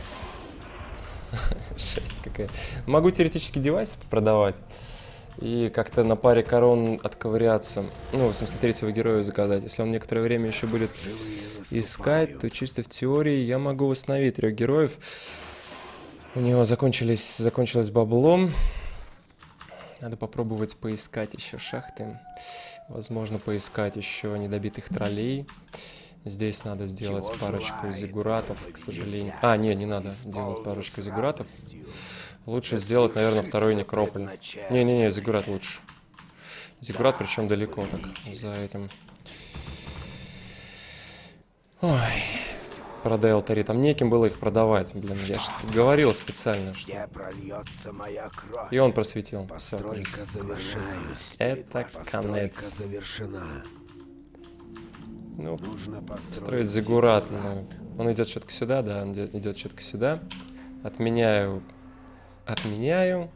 Шесть какая. Могу теоретически девайс продавать. И как-то на паре корон отковыряться. Ну, в смысле, третьего героя заказать. Если он некоторое время еще будет искать, то чисто в теории я могу восстановить трех героев. У него закончились, закончилось баблом. Надо попробовать поискать еще шахты. Возможно, поискать еще недобитых троллей. Здесь надо сделать Чего парочку желает зиггуратов, к твой сожалению. нельзя. А, не, не надо делать парочку зиггуратов. Лучше сделать, наверное, второй некрополь. Не-не-не, зиггурат лучше. Зиггурат, причем далеко так, за этим. Ой. Продай алтари. Там неким было их продавать. Блин, я же говорил специально, что... Где прольется моя кровь? И он просветил. Все, Постройка завершена. это Постройка конец. завершена. Ну, Нужно строить построить зиггурат. Ну, он идет четко сюда, да, он идет, идет четко сюда. Отменяю. Отменяю.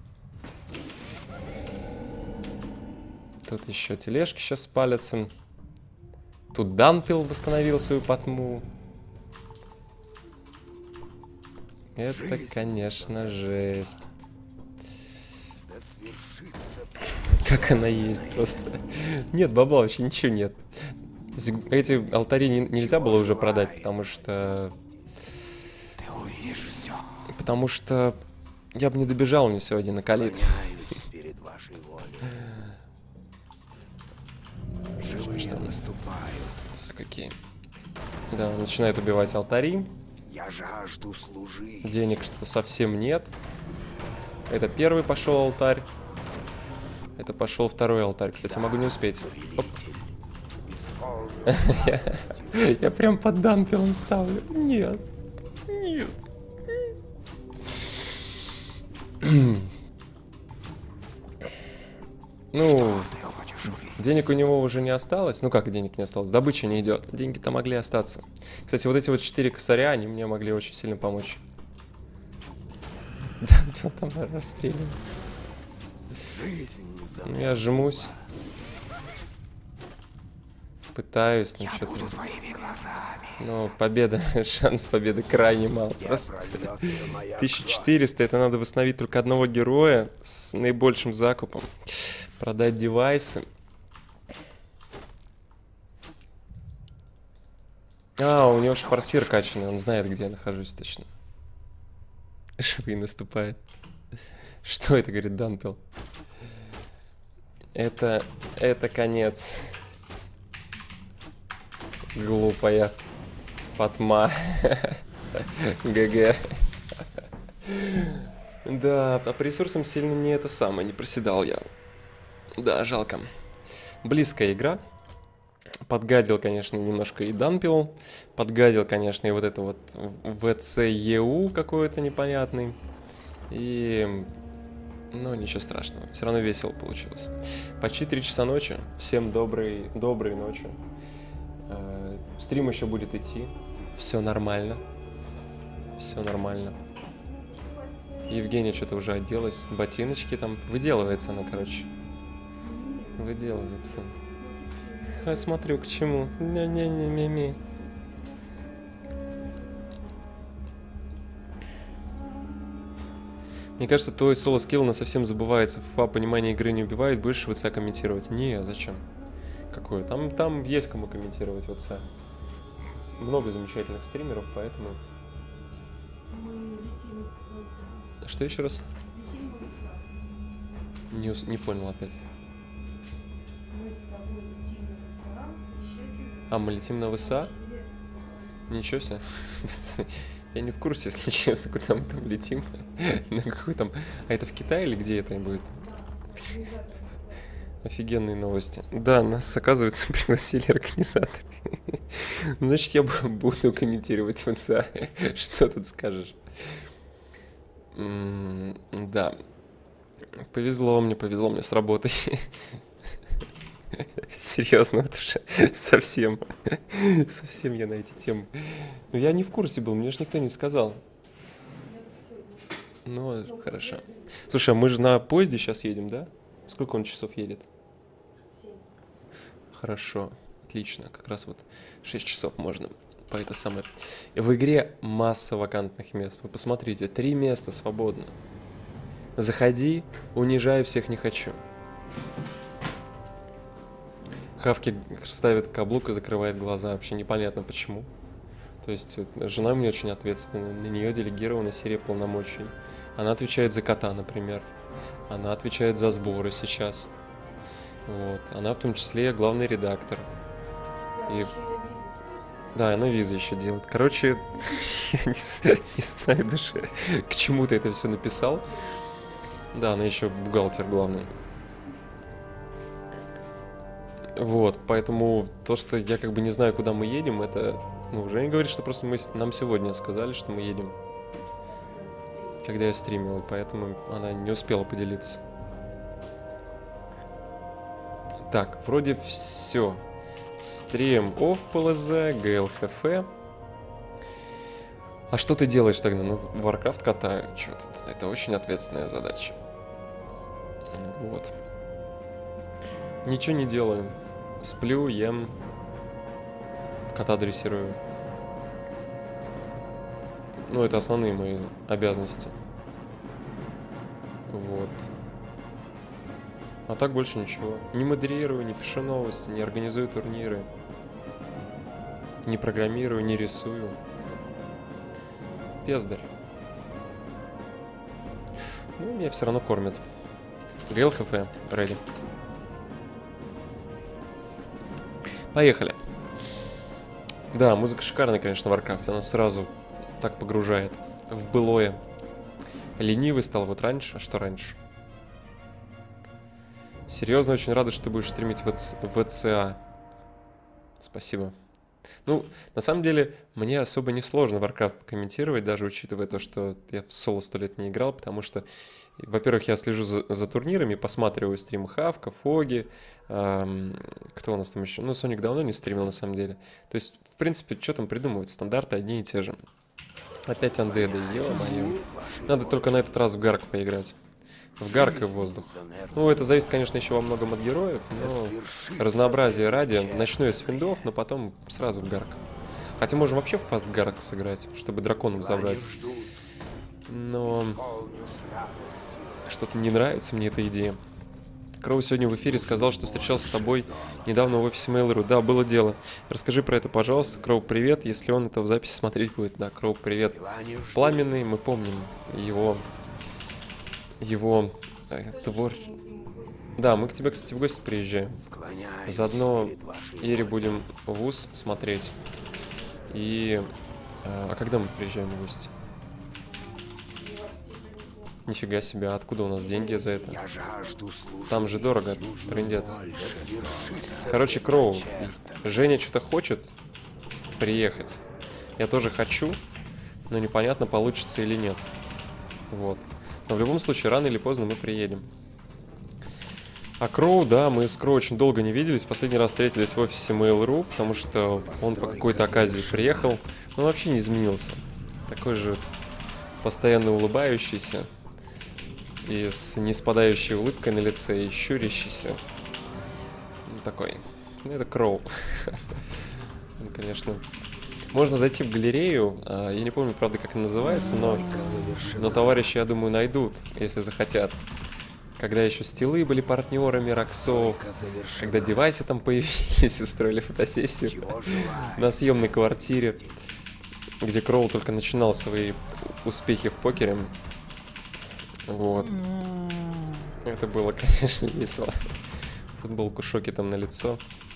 Тут еще тележки сейчас спалятся. Тут Данпил восстановил свою потму. Это, конечно, жесть. Да свершится. Как она есть просто. Нет, бабла вообще ничего нет. Зиг- Эти алтари не- нельзя было уже продать, потому что... Ты увидишь все. Потому что я бы не добежал мне сегодня на калит. Склоняюсь перед вашей волей. Живые наступают. Так, какие? Да, начинает убивать алтари. Я жажду служить. Денег что-то совсем нет. Это первый пошел алтарь. Это пошел второй алтарь. Кстати, могу не успеть. Оп. я, я прям под Данпилом ставлю. Нет. Нет. Ну, денег у него уже не осталось. Ну как денег не осталось? Добыча не идет. Деньги-то могли остаться. Кстати, вот эти вот четыре косаря, они мне могли очень сильно помочь. Данпил там расстреливал. Ну, я жмусь. Пытаюсь, ну что-то. Ну, победа, шанс победы крайне мал. Просто тысяча четыреста, это надо восстановить только одного героя с наибольшим закупом. Продать девайсы. А, у него же форсир качанный, он знает, где я нахожусь точно. Живый наступает. Что это, говорит Данпил? Это, это конец. Глупая Патма. ГГ. Да, а по ресурсам сильно не это самое, не проседал я. Да, жалко. Близкая игра. Подгадил, конечно, немножко и Данпил. Подгадил, конечно, и вот это вот ВЦЕУ какой-то непонятный. И... Ну, ничего страшного. Все равно весело получилось. Почти три часа ночи. Всем доброй, доброй ночи. Э, стрим еще будет идти. Все нормально. Все нормально. Евгения что-то уже оделась. Ботиночки там. Выделывается она, короче. Выделывается. Я смотрю, к чему. Не-не-не-ми-ми. Мне кажется, твой соло-скилл на совсем забывается. ФА понимание игры не убивает. Будешь в ВЦ комментировать? Не, зачем? Какое? Там, там есть кому комментировать в ВЦ. Много замечательных стримеров, поэтому... Что еще раз? Не, ус- не понял опять. А, мы летим на ВСА? Ничего себе. Я не в курсе, если честно, куда мы там летим. На какой там... А это в Китае или где это будет? Офигенные новости. Да, нас, оказывается, пригласили организаторы. Значит, я буду комментировать в ВЦА. Что тут скажешь? Да. Повезло мне, повезло мне с работой. Серьезно, вот уже совсем. Совсем я на эти темы. Но я не в курсе был, мне же никто не сказал. Ну, хорошо. Слушай, а мы же на поезде сейчас едем, да? Сколько он часов едет? Хорошо, отлично. Как раз вот шесть часов можно по это самое. В игре масса вакантных мест. Вы посмотрите, три места свободно. Заходи, унижай, всех не хочу. Хавки ставит каблук и закрывает глаза. Вообще непонятно почему. То есть жена у меня очень ответственная. На нее делегирована серия полномочий. Она отвечает за кота, например. Она отвечает за сборы сейчас. Вот. Она в том числе главный редактор. И... Да, она визы еще делает. Короче, я не, не знаю даже, к чему ты это все написал. Да, она еще бухгалтер главный. Вот, поэтому то, что я как бы не знаю, куда мы едем, это Ну, Женя говорит, что просто мы, нам сегодня сказали, что мы едем. Когда я стримил, поэтому она не успела поделиться. Так, вроде все. Стрим оф ПЛЗ, ГЛХФ. А что ты делаешь тогда? Ну, Warcraft катаю. Чё тут? Это очень ответственная задача. Вот. Ничего не делаю. Сплю, ем. Кота дрессирую. Ну, это основные мои обязанности. Вот. А так больше ничего. Не модерирую, не пишу новости, не организую турниры. Не программирую, не рисую. Пездарь. Ну, меня все равно кормят. ГЛХФ, ready. Поехали. Да, музыка шикарная, конечно, в Warcraft. Она сразу так погружает в былое. Ленивый стал вот раньше. А что раньше? Серьезно, очень рада, что ты будешь стримить в ВЦА. Спасибо. Ну, на самом деле, мне особо не сложно Warcraft комментировать, даже учитывая то, что я в соло сто лет не играл, потому что, во-первых, я слежу за, за турнирами, посматриваю стримы Хавка, Фоги, эм, кто у нас там еще? Ну, Соник давно не стримил, на самом деле. То есть, в принципе, что там придумывать? Стандарты одни и те же. Опять андеды, ё-моё. Надо только на этот раз в Гарк поиграть. В Гарк и в воздух. Ну, это зависит, конечно, еще во многом от героев, но разнообразие ради. Начну я с финдов, но потом сразу в Гарк. Хотя можем вообще в фаст Гарк сыграть, чтобы драконов забрать. Но что-то не нравится мне эта идея. Кроу сегодня в эфире сказал, что встречался с тобой недавно в офисе Mail.ru. Да, было дело. Расскажи про это, пожалуйста. Кроу, привет. Если он это в записи смотреть будет. Да, Кроу, привет. Пламенный, мы помним его... Его твор... Да, мы к тебе, кстати, в гости приезжаем. Заодно Ире будем вуз смотреть. И... А когда мы приезжаем в гости? Нифига себе, а откуда у нас деньги за это? Там же дорого, трындец. Короче, Кроу, Женя что-то хочет приехать. Я тоже хочу, но непонятно, получится или нет. Вот. Но в любом случае, рано или поздно мы приедем. А Кроу, да, мы с Кроу очень долго не виделись. Последний раз встретились в офисе Mail.ru, потому что он по какой-то оказии приехал. Но он вообще не изменился. Такой же постоянно улыбающийся. И с неспадающей улыбкой на лице, и щурящийся. Ну, такой. Ну, это Кроу. Он, конечно... Можно зайти в галерею, я не помню, правда, как она называется, но, но товарищи, я думаю, найдут, если захотят. Когда еще стилы были партнерами Роксов, когда девайсы там появились, устроили фотосессию на съемной квартире, где Кроу только начинал свои успехи в покере. Вот. Это было, конечно, весело. Футболку Шоки там на лицо.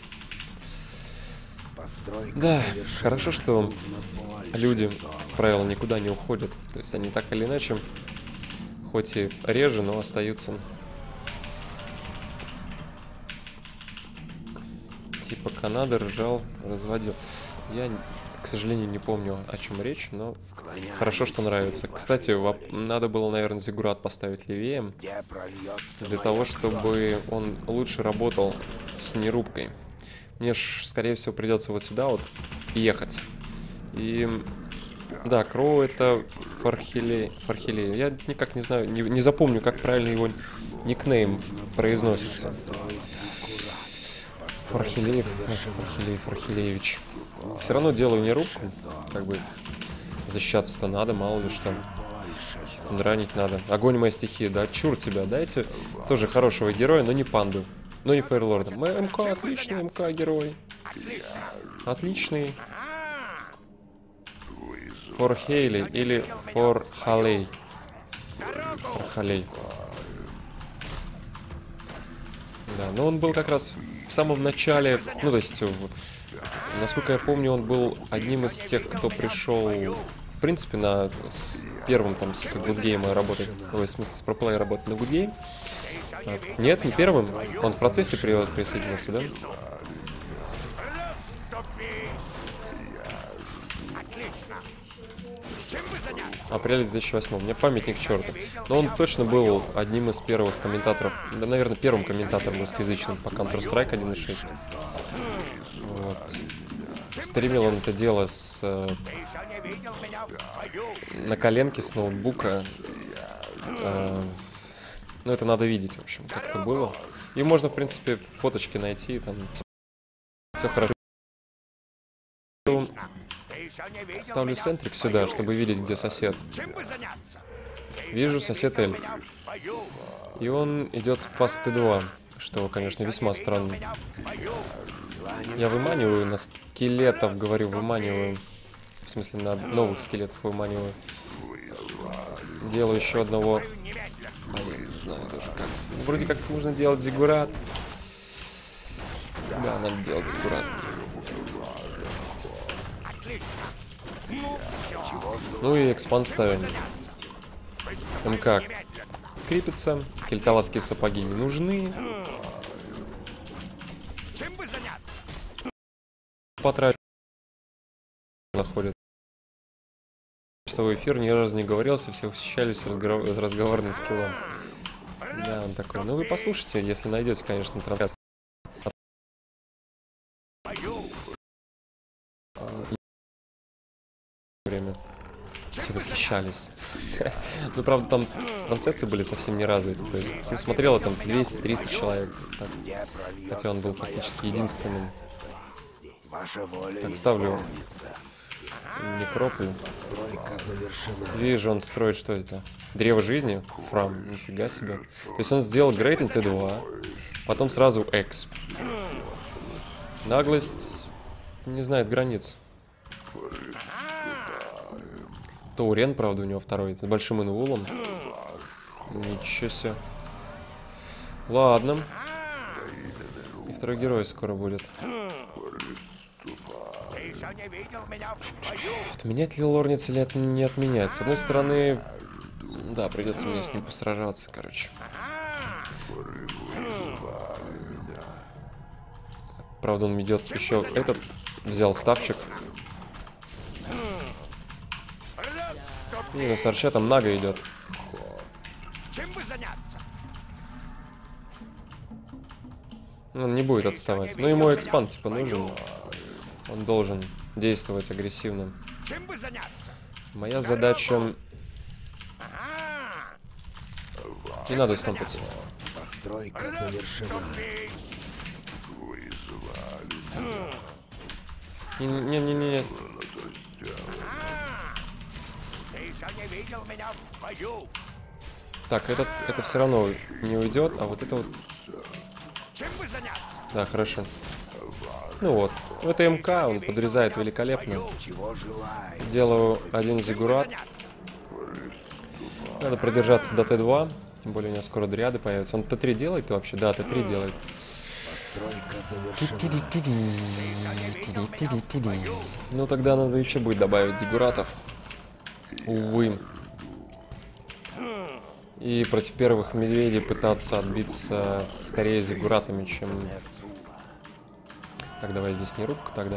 Да, хорошо, что люди, как правило, никуда не уходят. То есть они так или иначе, хоть и реже, но остаются. Типа Канада ржал, разводил. Я, к сожалению, не помню, о чем речь, но хорошо, что нравится. Кстати, надо было, наверное, Зиггурат поставить левее, для того, чтобы он лучше работал с нерубкой. Мне ж, скорее всего, придется вот сюда вот ехать. И да, Кроу это Фархилей. Фархилей. Я никак не знаю, не, не запомню, как правильно его никнейм произносится. Фархилеев, Фархилей, Фархилеевич. Все равно делаю не рубку, как бы защищаться-то надо, мало ли что. Дранить надо. Огонь моя стихия, да, чур тебя, дайте тоже хорошего героя, но не панду. Но не Фейерлорда. МК, отличный МК герой. Отличный. Фор Хейли или Фор Халей. Фор Халей. Да, но он был как раз в самом начале. Ну, то есть, насколько я помню, он был одним из тех, кто пришел, в принципе, на с первым там с Гудгейма работать. Ой, в смысле, с проплея работать на Гудгейм. Нет, не первым. Он в процессе присоединился, да? Апреля две тысячи восьмого. Мне памятник черта. Но он точно был одним из первых комментаторов. Да, наверное, первым комментатором русскоязычным по Counter-Strike один и шесть. Вот. Стримил он это дело с... Э, на коленке с ноутбука. Э, ну, это надо видеть, в общем, как это было. И можно, в принципе, фоточки найти, там... Все хорошо. Ставлю центрик сюда, чтобы видеть, где сосед. Вижу сосед Эльф. И он идет в фаз Т два, что, конечно, весьма странно. Я выманиваю на скелетов, говорю, выманиваю. В смысле, на новых скелетов выманиваю. Делаю еще одного... А я не знаю даже как. Вроде как нужно делать зиггурат. Да, надо делать зиггурат. Ну и экспанд ставим. МК крепится. Кельталасские сапоги не нужны. Потрачу. Находит. Часовой эфир ни разу не говорился, все восхищались разговор... разговорным скиллом. Да, он такой. Ну вы послушайте, если найдете, конечно, трансляцию. Время. Все восхищались. Ну, правда, там трансляции были совсем не развиты. То есть, ну, смотрело там двести-триста человек. Так. Хотя он был практически единственным. Так, ставлю некрополь. Вижу, он строит, что это? Древо жизни? Фрам. Нифига себе. То есть он сделал грейд на Т два. Потом сразу эксп. Наглость не знает границ. Таурен, правда, у него второй, с большим инвулом. Ничего себе. Ладно. И второй герой скоро будет. Отменять ли лорниц или от... не отменять? С одной стороны, да, придется мне с ним посражаться, короче. Правда, он идет еще этот, взял ставчик. Не, ну с арча там Нага идет. Он не будет отставать. Но ему экспанд типа нужен. Он должен действовать агрессивно. Моя задача... Не надо стомпать. Постройка завершена. Не-не-не-не. Так, этот, это все равно не уйдет, а вот это вот... Да, хорошо. Ну вот, это МК, он подрезает великолепно. Делаю один зиггурат. Надо продержаться до Т два, тем более у меня скоро дриады появятся. Он Т три делает вообще? Да, Т три делает. Ну тогда надо еще будет добавить зиггуратов. Увы. И против первых медведей пытаться отбиться скорее зиггуратами, чем... Так, давай здесь не рубку тогда.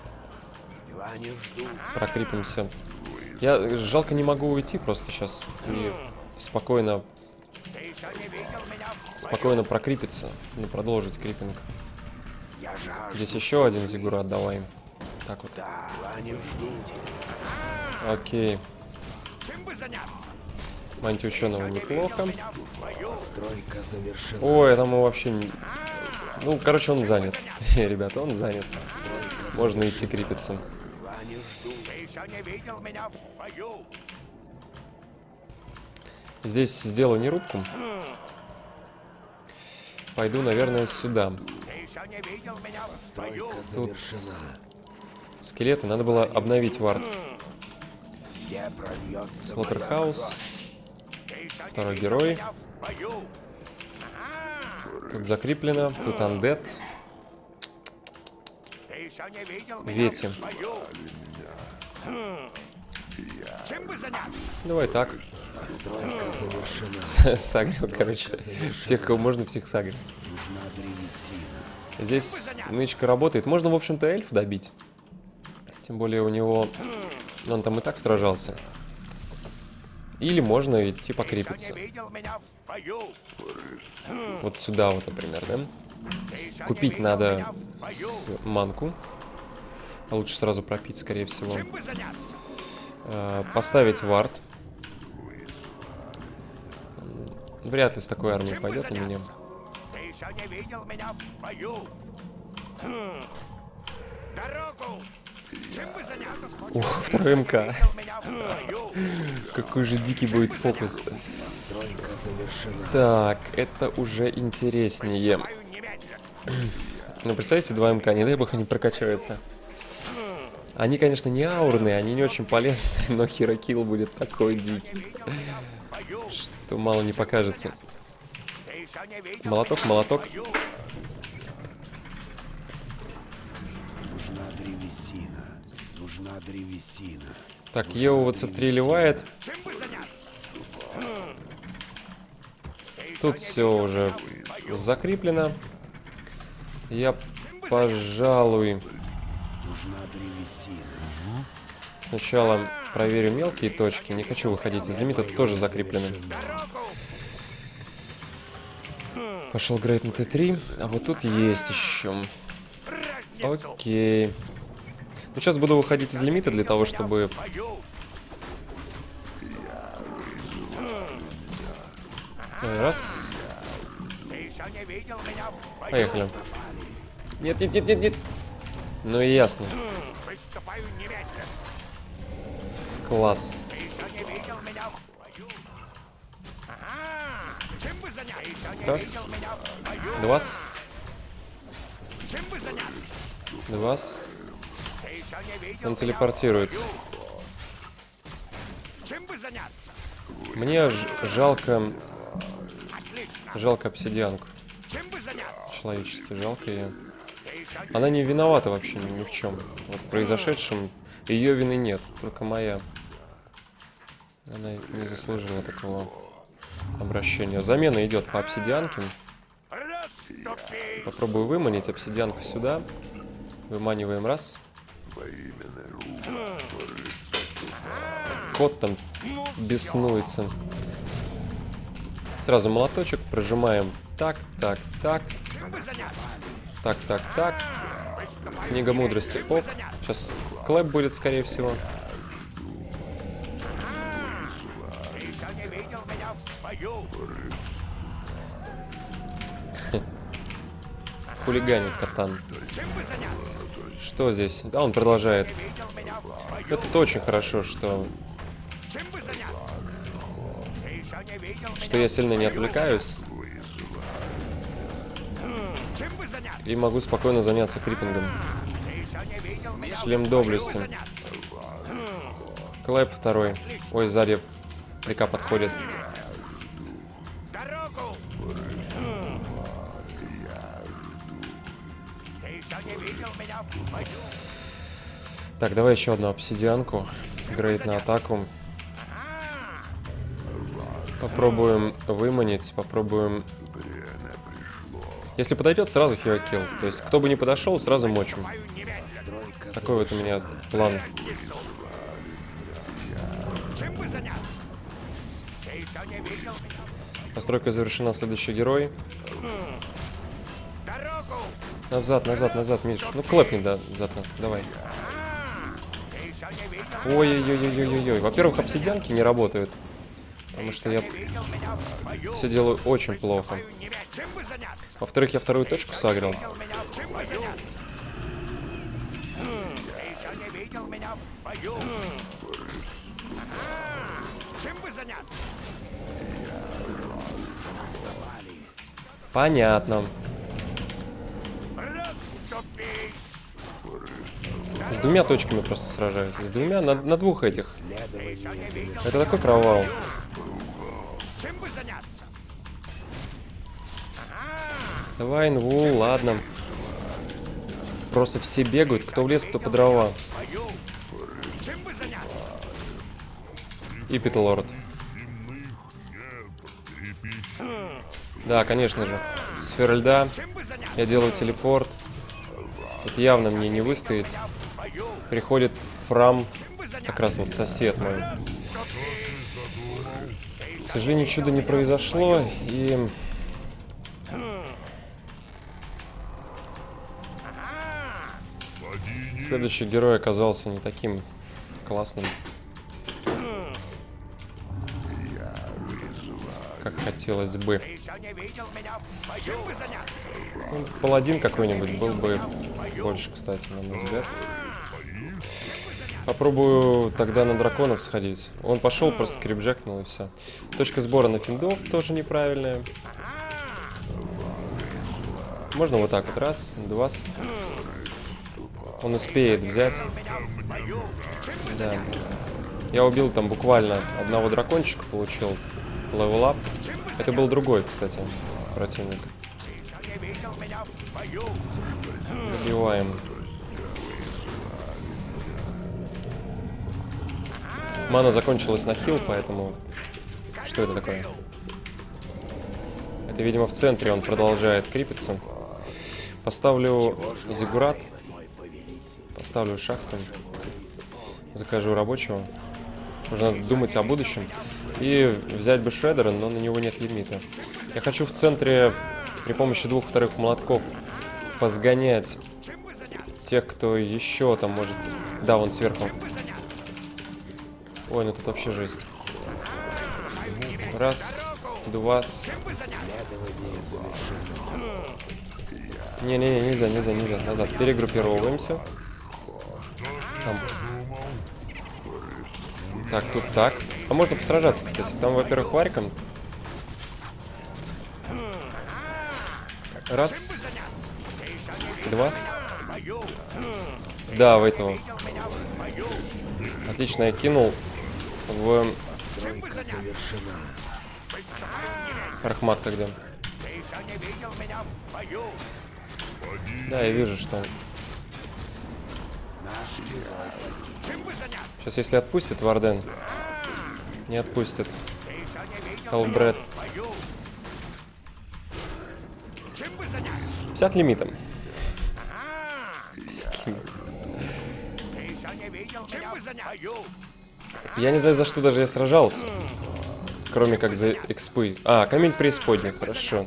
Прокрипимся. Я жалко не могу уйти просто сейчас и спокойно... Спокойно прокрипиться. Не продолжить крипинг. Здесь еще один зиггурат, давай. Так вот. Окей. Мантия ученого неплохо. Ой, там мы вообще... не... Ну, короче, он занят. Ребята, он занят. Можно идти крепиться. Здесь сделаю не рубку. Пойду, наверное, сюда. Тут скелеты. Надо было обновить вард. Слоттерхаус. Второй герой. Тут закреплено. Тут андед. Вети. Давай так. Сагрил, короче. Всех, кого можно, всех сагрил. Здесь нычка работает. Можно, в общем-то, эльфа добить. Тем более у него... Он там и так сражался. Или можно идти покрепиться. Не видел меня в бою. Вот сюда вот, например, да? Купить надо с манку. А лучше сразу пропить, скорее всего. Чем бы заняться? Э, Поставить вард. Вряд ли с такой армией Чем бы пойдет на меня. заняться? Ты еще не видел меня в бою. Хм. Дорогу! Чем бы заняться? Ух, второй МК. Видел меня в бою. Какой же дикий будет фокус. Стройка завершена. Так, это уже интереснее. Приступаю немедленно. Ну, представьте, два МК, не дай бог они прокачаются. Они, конечно, не аурные, они не очень полезные, но херокилл будет такой дикий, Видел меня в бою. что мало не покажется. Ты еще не видел Молоток, меня в молоток. бою. Нужна древесина. Нужна древесина. Так, Ео вот смотри, ливает. Чем бы заняться? Тут все уже закреплено. Я, пожалуй, Нужна древесина. сначала проверю мелкие точки. Не хочу выходить из лимита, тут тоже закреплено. Пошел грейд на Т три, а вот тут есть еще. Окей. Ну, сейчас буду выходить из лимита для того, чтобы... Раз. Ты еще не видел меня в бою. Поехали. Нет, нет, нет, нет, нет. Ну и ясно. Приступаю немедленно. Класс. Ты еще не видел меня в бою. Ага. Чем бы заняться? Ты еще не Раз. видел меня в бою. Два. Чем бы заняться? Два. Ты еще не видел Он меня телепортируется. в бою. Чем бы заняться? Мне ж- жалко... Отлично. Жалко обсидианку. Чем бы заняться? Человечески жалко ее. Ты еще не... Она не виновата вообще ни, ни в чем. Вот в произошедшем ее вины нет, только моя. Она не заслужила такого обращения. Замена идет по обсидианке. Расступи. Попробую выманить обсидианку сюда. Выманиваем раз. Кот там беснуется. Сразу молоточек прожимаем. Так, так, так. Чем бы заняться? Так, так, так. Приступаю Книга мудрости. Оп. Сейчас клэп будет, скорее всего. Ты еще не видел меня в бою. Хулиганит катан. Чем бы заняться? Что здесь? Да, он продолжает. Видел меня в бою. Это очень хорошо, что, Чем бы заняться? Ты еще не видел что я сильно не отвлекаюсь. Чем бы заняться? И могу спокойно заняться крипингом. Ты еще не видел меня Шлем доблести. Клэп второй. Ой, сзади река подходит. Дорогу. Ты еще не видел меня в бою. Так, давай еще одну обсидианку. Грейд на атаку. Попробуем выманить, попробуем... Если подойдет, сразу херокилл. То есть, кто бы не подошел, сразу мочим. Стройка Такой вот у меня план. Чем бы заняться? Ты еще не видел меня. Постройка завершена, следующий герой. Дорогу. Назад, назад, назад, Миш. Ну, клэпни, да, зато. Давай. Ты еще не видел. Ой-ой-ой-ой-ой-ой. Во-первых, обсидианки не работают. Потому что я Видел меня в бою. все делаю очень плохо. Чем бы заняться? Во-вторых, я вторую точку сагрил. Видел меня в чем бы заняться? Ты еще не видел меня в бою. Ага. Чем бы заняться? Понятно. Расступись. С двумя точками просто сражаюсь. С двумя на, на двух этих. Ты еще не видел. Это такой провал. Чем бы заняться? Давай, инвул, ладно. Просто все бегают, кто в лес, кто по дрова. Бою. Чем бы заняться? И Питлорд. Да, конечно же. Сфера льда. Чем бы заняться? Я делаю телепорт. Тут явно мне не выстоять. Приходит Фрам. Как раз вот сосед мой. сожалению, чуда не произошло, и... Следующий герой оказался не таким классным, как хотелось бы. Ну, паладин какой-нибудь был бы больше, кстати, на мой взгляд. Попробую тогда на драконов сходить. Он пошел, просто крипджекнул и все. Точка сбора на финдов тоже неправильная. Можно вот так вот. Раз, два. Он успеет взять. Да. Я убил там буквально одного дракончика, получил левел-ап. Это был другой, кстати, противник. Добиваем. Мана закончилась на хил, поэтому... Что это такое? Это, видимо, в центре он продолжает крипиться. Поставлю зиггурат. Поставлю шахту. Закажу рабочего. Нужно думать о будущем. И взять бы шреддера, но на него нет лимита. Я хочу в центре при помощи двух вторых молотков позгонять тех, кто еще там может... Да, вон сверху. Ой, ну тут вообще жесть. Раз, два. Не-не-не, нельзя, нельзя, нельзя. Назад. Перегруппировываемся. Там. Так, тут так. А можно посражаться, кстати. Там, во-первых, вариком. Раз. Два. Да, в этого. Отлично, я кинул в Рахмак тогда. Да, я вижу, что... Сейчас, если отпустит Варден. Не отпустит. Халбред. пятьдесят лимитом. Я не знаю, за что даже я сражался. Кроме как за экспы. А, камень преисподней, хорошо.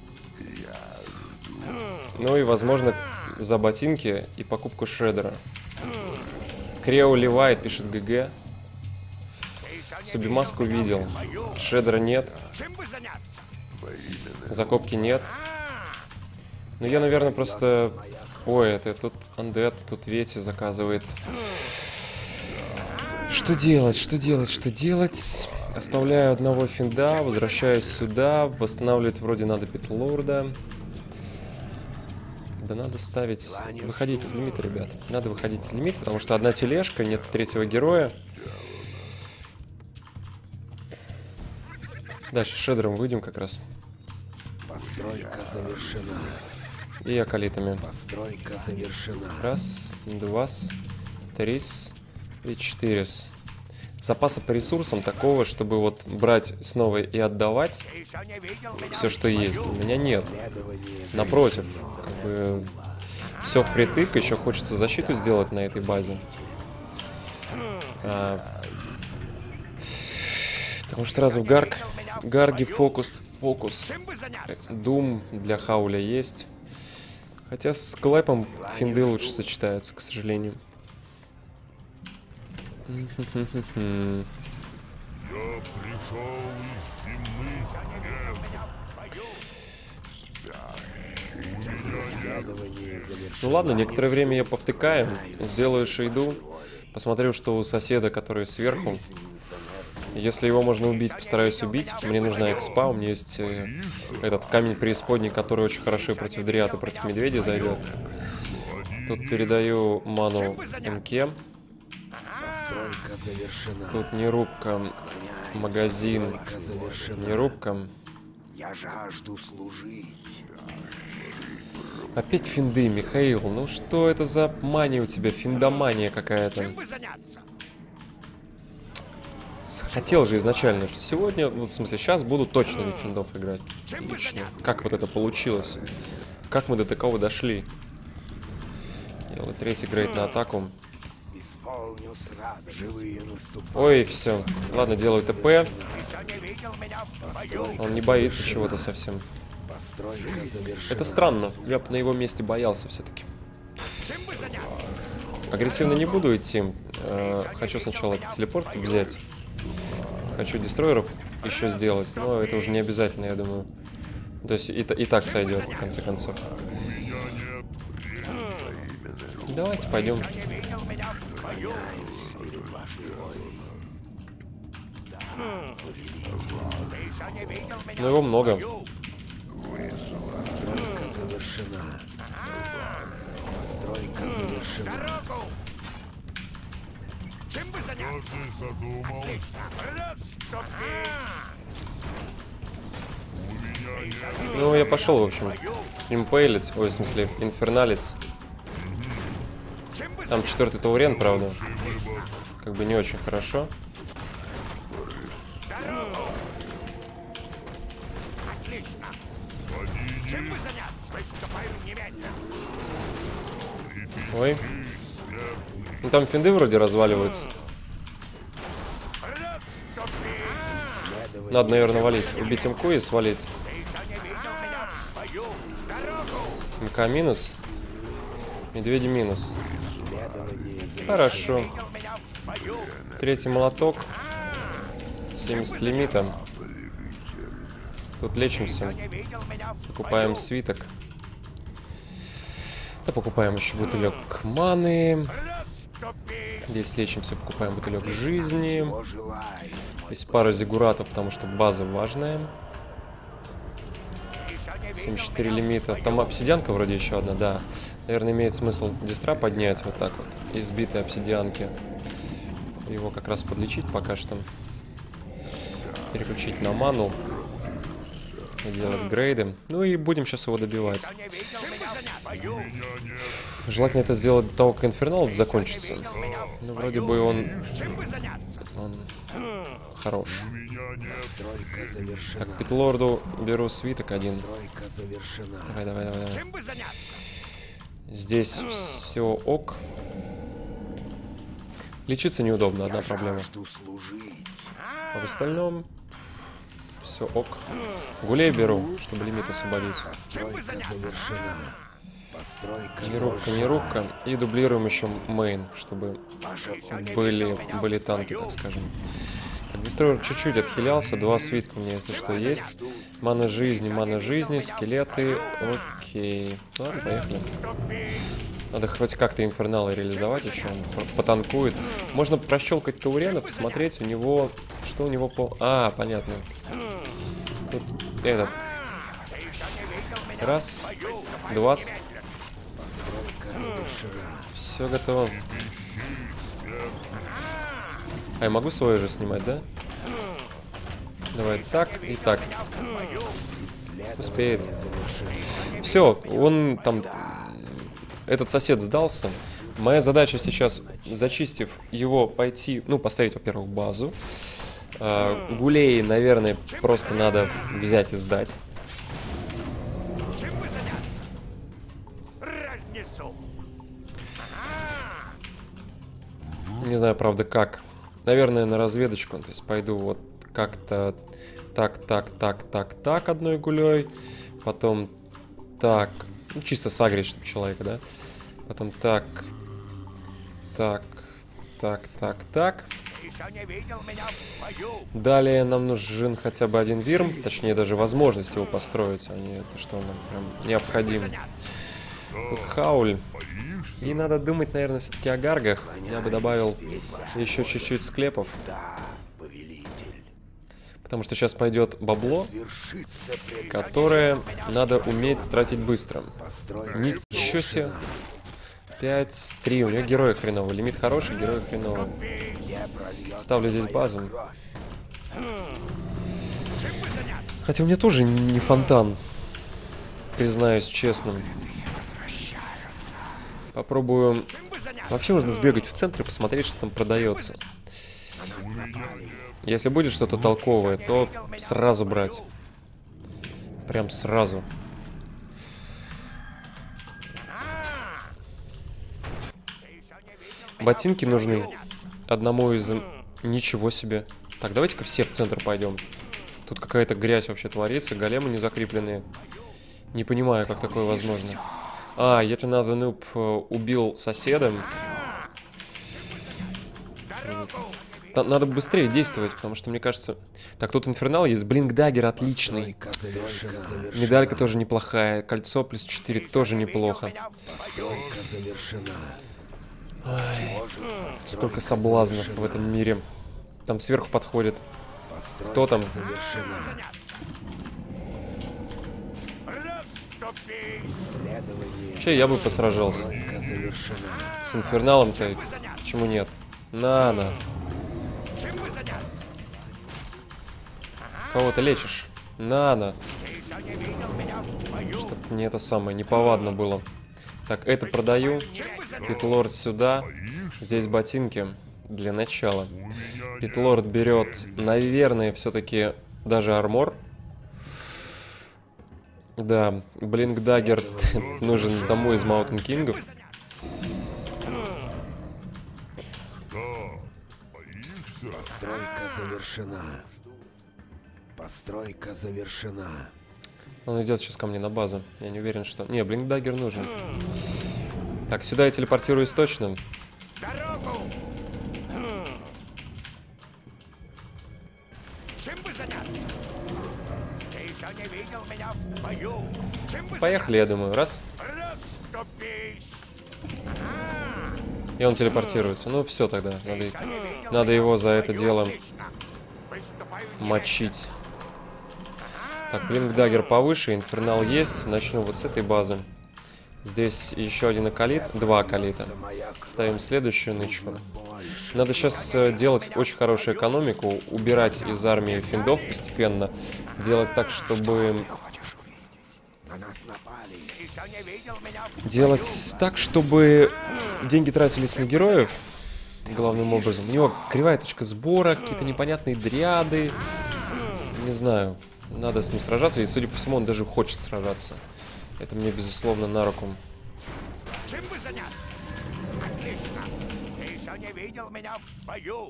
Ну и, возможно, за ботинки и покупку шреддера. Крео Левайт пишет ГГ. Субимаску видел. Шреддера нет. Закопки нет. Ну я, наверное, просто... Ой, это тут Undead, тут Вети заказывает. Что делать, что делать, что делать? Оставляю одного финда, возвращаюсь сюда. Восстанавливать вроде надо Питлорда. Да надо ставить... Выходить из лимита, ребят. Надо выходить из лимита, потому что одна тележка, нет третьего героя. Дальше шреддером выйдем как раз. Постройка завершена. И акалитами. Постройка завершена. Раз, два, три и четыре. Запаса по ресурсам такого, чтобы вот брать снова и отдавать все, что есть, у меня нет. Напротив, как бы все впритык, еще хочется защиту сделать на этой базе. А, потому что сразу в гарг, гарги, фокус, фокус. Дум для хауля есть. Хотя с клэпом финды лучше сочетаются, к сожалению. Я пришел из земных неб. Ну ладно, некоторое время я повтыкаю, сделаю шейду, посмотрю, что у соседа, который сверху. Если его можно убить, постараюсь убить. Мне нужна экспа, у меня есть э, этот камень преисподней, который очень хорошо и против дриад, и против медведя зайдет. Тут передаю ману МК. Тут не рубка, магазин, не рубка. Я жажду служить. Опять финды, Михаил. Ну что это за мания у тебя? Финдомания какая-то. Хотел же изначально. Сегодня, ну, в смысле, сейчас буду точно не финдов играть. Отлично. Как вот это получилось? Как мы до такого дошли? Делаю третий грейд на атаку. исполню с радостью. Живые наступают. Ой, все. Ладно, делаю ТП. Еще не видел меня в бою. Он не боится чего-то совсем. Постройка завершена. Это странно. Я бы на его месте боялся все-таки. Чем бы заняться? Агрессивно не буду идти. Э, хочу сначала телепорт взять. Хочу дестройеров еще сделать, но это уже не обязательно, я думаю. То есть и, и так сойдет, в конце концов. Давайте пойдем. Не видел меня в бою. Перед вашей волей. Ты еще не видел меня Но его в много. бою. Постройка завершена. Постройка завершена. Дорогу! Чем бы Что заняться? ты задумал? Отлично. Расступи. У меня нет. Ну, я пошел, в общем, импейлить, ой, в смысле, инферналить. Чем бы Там четвертый таурен, правда. Выбор. Как бы не очень хорошо. дорогу? Отлично. Подойди. Чем бы заняться? Выступаю немедленно. Ой. Ну, там финды вроде разваливаются. Расступи. Надо, наверное, валить. Убить имку и свалить. Ты еще не видел меня в бою. Дорогу! МК минус. Медведи минус. Исследование завершено. Хорошо. Видел меня в бою. Третий молоток. семьдесят лимита. Тут лечимся. Не видел меня в Покупаем бою. свиток. Да, покупаем еще бутылек маны. Расступи. Здесь лечимся, покупаем бутылек жизни. Чего желаю? Есть пара зигуратов, потому что база важная. Еще не видел семьдесят четыре меня в лимита. бою. Там обсидианка вроде еще одна, да. Наверное, имеет смысл дистра поднять вот так вот. Из битой обсидианки. Его как раз подлечить пока что. Переключить на ману. И делать грейды. Ну и будем сейчас его добивать. Еще не видел меня в бою. Желательно это сделать до того, как инфернал закончится. Видел меня в Ну, вроде бы он, Чем бы заняться? он хорош. У меня нет. Постройка завершена. Так, Питлорду беру свиток один. Постройка завершена. Давай, давай, давай, давай. Чем бы заняться? Здесь все ок. Лечиться неудобно, одна проблема. Жажду служить. А в остальном все ок. Гулей беру, чтобы лимит освободить. Постройка завершена. Постройка Не рубка, не завершена. рубка. И дублируем еще мейн, чтобы Ваша были, были танки, так скажем. Так, дестройер чуть-чуть отхилялся. Два свитка у меня, если что, есть. Мана жизни, мана жизни, скелеты. Окей. Ладно, поехали. Надо хоть как-то инферналы реализовать еще. Он по- потанкует. Можно прощелкать Таурена, посмотреть у него... Что у него по... А, понятно. Тут этот. Раз. Два. постройка завершена. Все готово. А я могу свое же снимать, да? Давай так и так. Успеет. Все, он там... Этот сосед сдался. Моя задача сейчас, зачистив его, пойти... Ну, поставить, во-первых, базу. А, гулей, наверное, просто надо взять и сдать. Чем бы заняться? Разнесу. Не знаю, правда, как. Наверное, на разведочку. То есть пойду вот как-то так, так, так, так, так одной гулей. Потом так. Ну, чисто сагрить, чтобы человека, да? Потом так. Так. Так, так, так. Еще не видел меня в бою. Далее нам нужен хотя бы один вирм. Точнее, даже возможность его построить. А не это, что нам прям необходим. Тут хауль. И надо думать, наверное, все-таки о гаргах. Я бы добавил еще чуть-чуть склепов. Да, повелитель. Потому что сейчас пойдет бабло, Свершится пред которое надо уметь тратить быстро. постройка. Ничего себе. пять три. У него герои хреновый. Лимит хороший, герои хреновый. Где прольется Ставлю здесь моя базу. кровь? Хотя у меня тоже не фонтан. Признаюсь честным. Попробую... Вообще можно сбегать в центр и посмотреть, что там продается. Если будет что-то толковое, то сразу брать. Прям сразу. Ботинки нужны одному из... Ничего себе. Так, давайте-ка все в центр пойдем. Тут какая-то грязь вообще творится, големы не закрепленные. Не понимаю, как такое возможно. А, yet another noob убил соседа. Надо быстрее действовать, потому что, мне кажется... Так, тут инфернал есть. Блинк-даггер отличный. Медалька тоже неплохая. Кольцо плюс четыре тоже неплохо. Ай, сколько соблазнов в этом мире. Там сверху подходит. Кто там? Вообще, я бы посражался. С инферналом-то почему нет? На-на. Кого ты лечишь? На-на. Чтоб мне это самое неповадно было. Так, это продаю. Питлорд сюда. Здесь ботинки для начала. Питлорд берет, наверное, все-таки даже армор. Да, Блинк-даггер нужен домой из Маунтин Кингов. Постройка завершена. Постройка завершена. Он идет сейчас ко мне на базу. Я не уверен, что... Не, Блинк-даггер нужен. Так, сюда я телепортируюсь точно. Дорогу! Чем бы заняться? Ты еще не видел меня в бою. Чем бы Поехали, я думаю. Раз. расступись? И он телепортируется. Ну, все тогда. Надо, надо его за это дело мочить. Так, Блинк-даггер повыше. Инфернал есть. Начну вот с этой базы. Здесь еще один акалит. Два акалита. Ставим следующую нычку. Надо сейчас делать очень хорошую экономику. Убирать из армии финдов постепенно. Делать так, чтобы... Делать так, чтобы деньги тратились на героев. Главным образом. У него кривая точка сбора, какие-то непонятные дриады. Не знаю. Надо с ним сражаться. И, судя по всему, он даже хочет сражаться. Это мне, безусловно, на руку. Чем бы заняться? Отлично. Ты еще не видел меня в бою.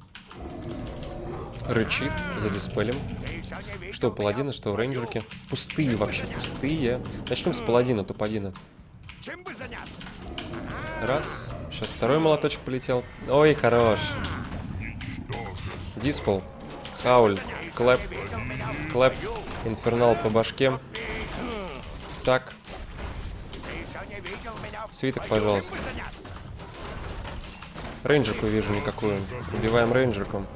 Рычит за диспелем. Что у паладина, что у рейнджерки. Пустые вообще, пустые. Начнем с паладина, туподина. Чем бы заняться? Раз. Сейчас второй молоточек полетел. Ой, хорош. Диспел. Хауль. Клэп. Клэп. Инфернал по башке. Так. Свиток, пожалуйста. Рейнджерку вижу никакую. Убиваем рейнджерку.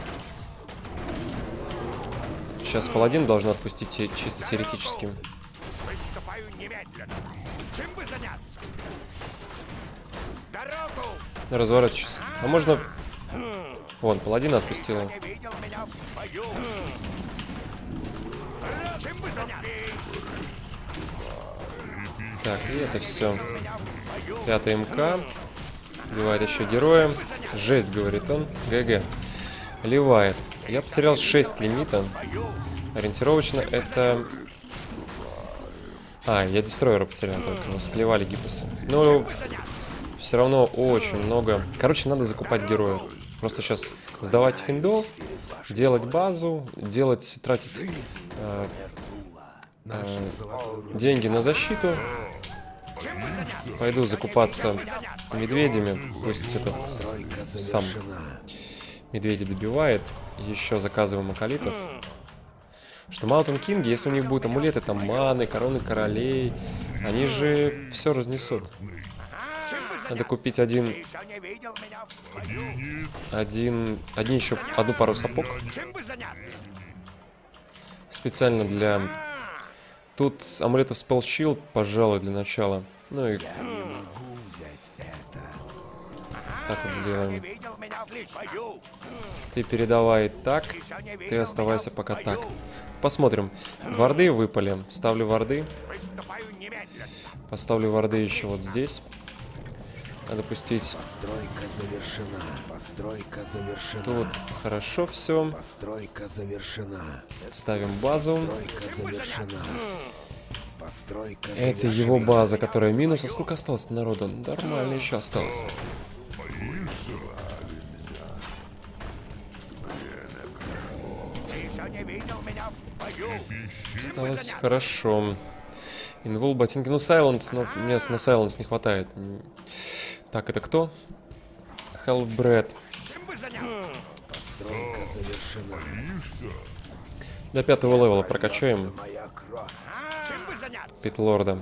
Сейчас паладин должен отпустить те, чисто теоретически. Выступаю немедленно. Чем бы заняться? Дорогу! Разворачивайся. А можно... Вон, паладина отпустила. Не видел меня в бою. Чем бы заняться? Так, и это все. Пятый МК. Убивает еще героя. Жесть, говорит он. ГГ. Ливает. Я потерял шесть лимита. Ориентировочно это... А, я дестройера потерял только. Мы склевали гипосы. Но все равно очень много. Короче, надо закупать героев. Просто сейчас сдавать финдов, делать базу, делать, тратить э, э, деньги на защиту. Пойду закупаться медведями. Пусть этот сам медведи добивает. Еще заказываем акалитов. Что Маунтин Кинги, если у них будут амулеты, там маны, короны королей, они же все разнесут. Надо купить один... Один... Одни еще... Одну пару сапог. Специально для... Тут амулетов Spell Shield, пожалуй, для начала. Ну и... Так вот сделаем. Ты передавай так, ты оставайся пока так. Посмотрим. Варды выпали. Ставлю варды. Поставлю варды еще вот здесь. Надо пустить. Постройка завершена. Постройка завершена. Тут хорошо все. Постройка завершена. Ставим базу. Постройка завершена. Постройка Это его база, которая минус. А сколько осталось народу? Нормально еще осталось. Осталось хорошо. Инвул, ботинки. Ну, Сайленс, но мне на Сайленс не хватает. Так, это кто? Half-Bred. Постройка завершена. До пятого левела прокачаем Моя кровь. Чем бы заняться? Питлорда.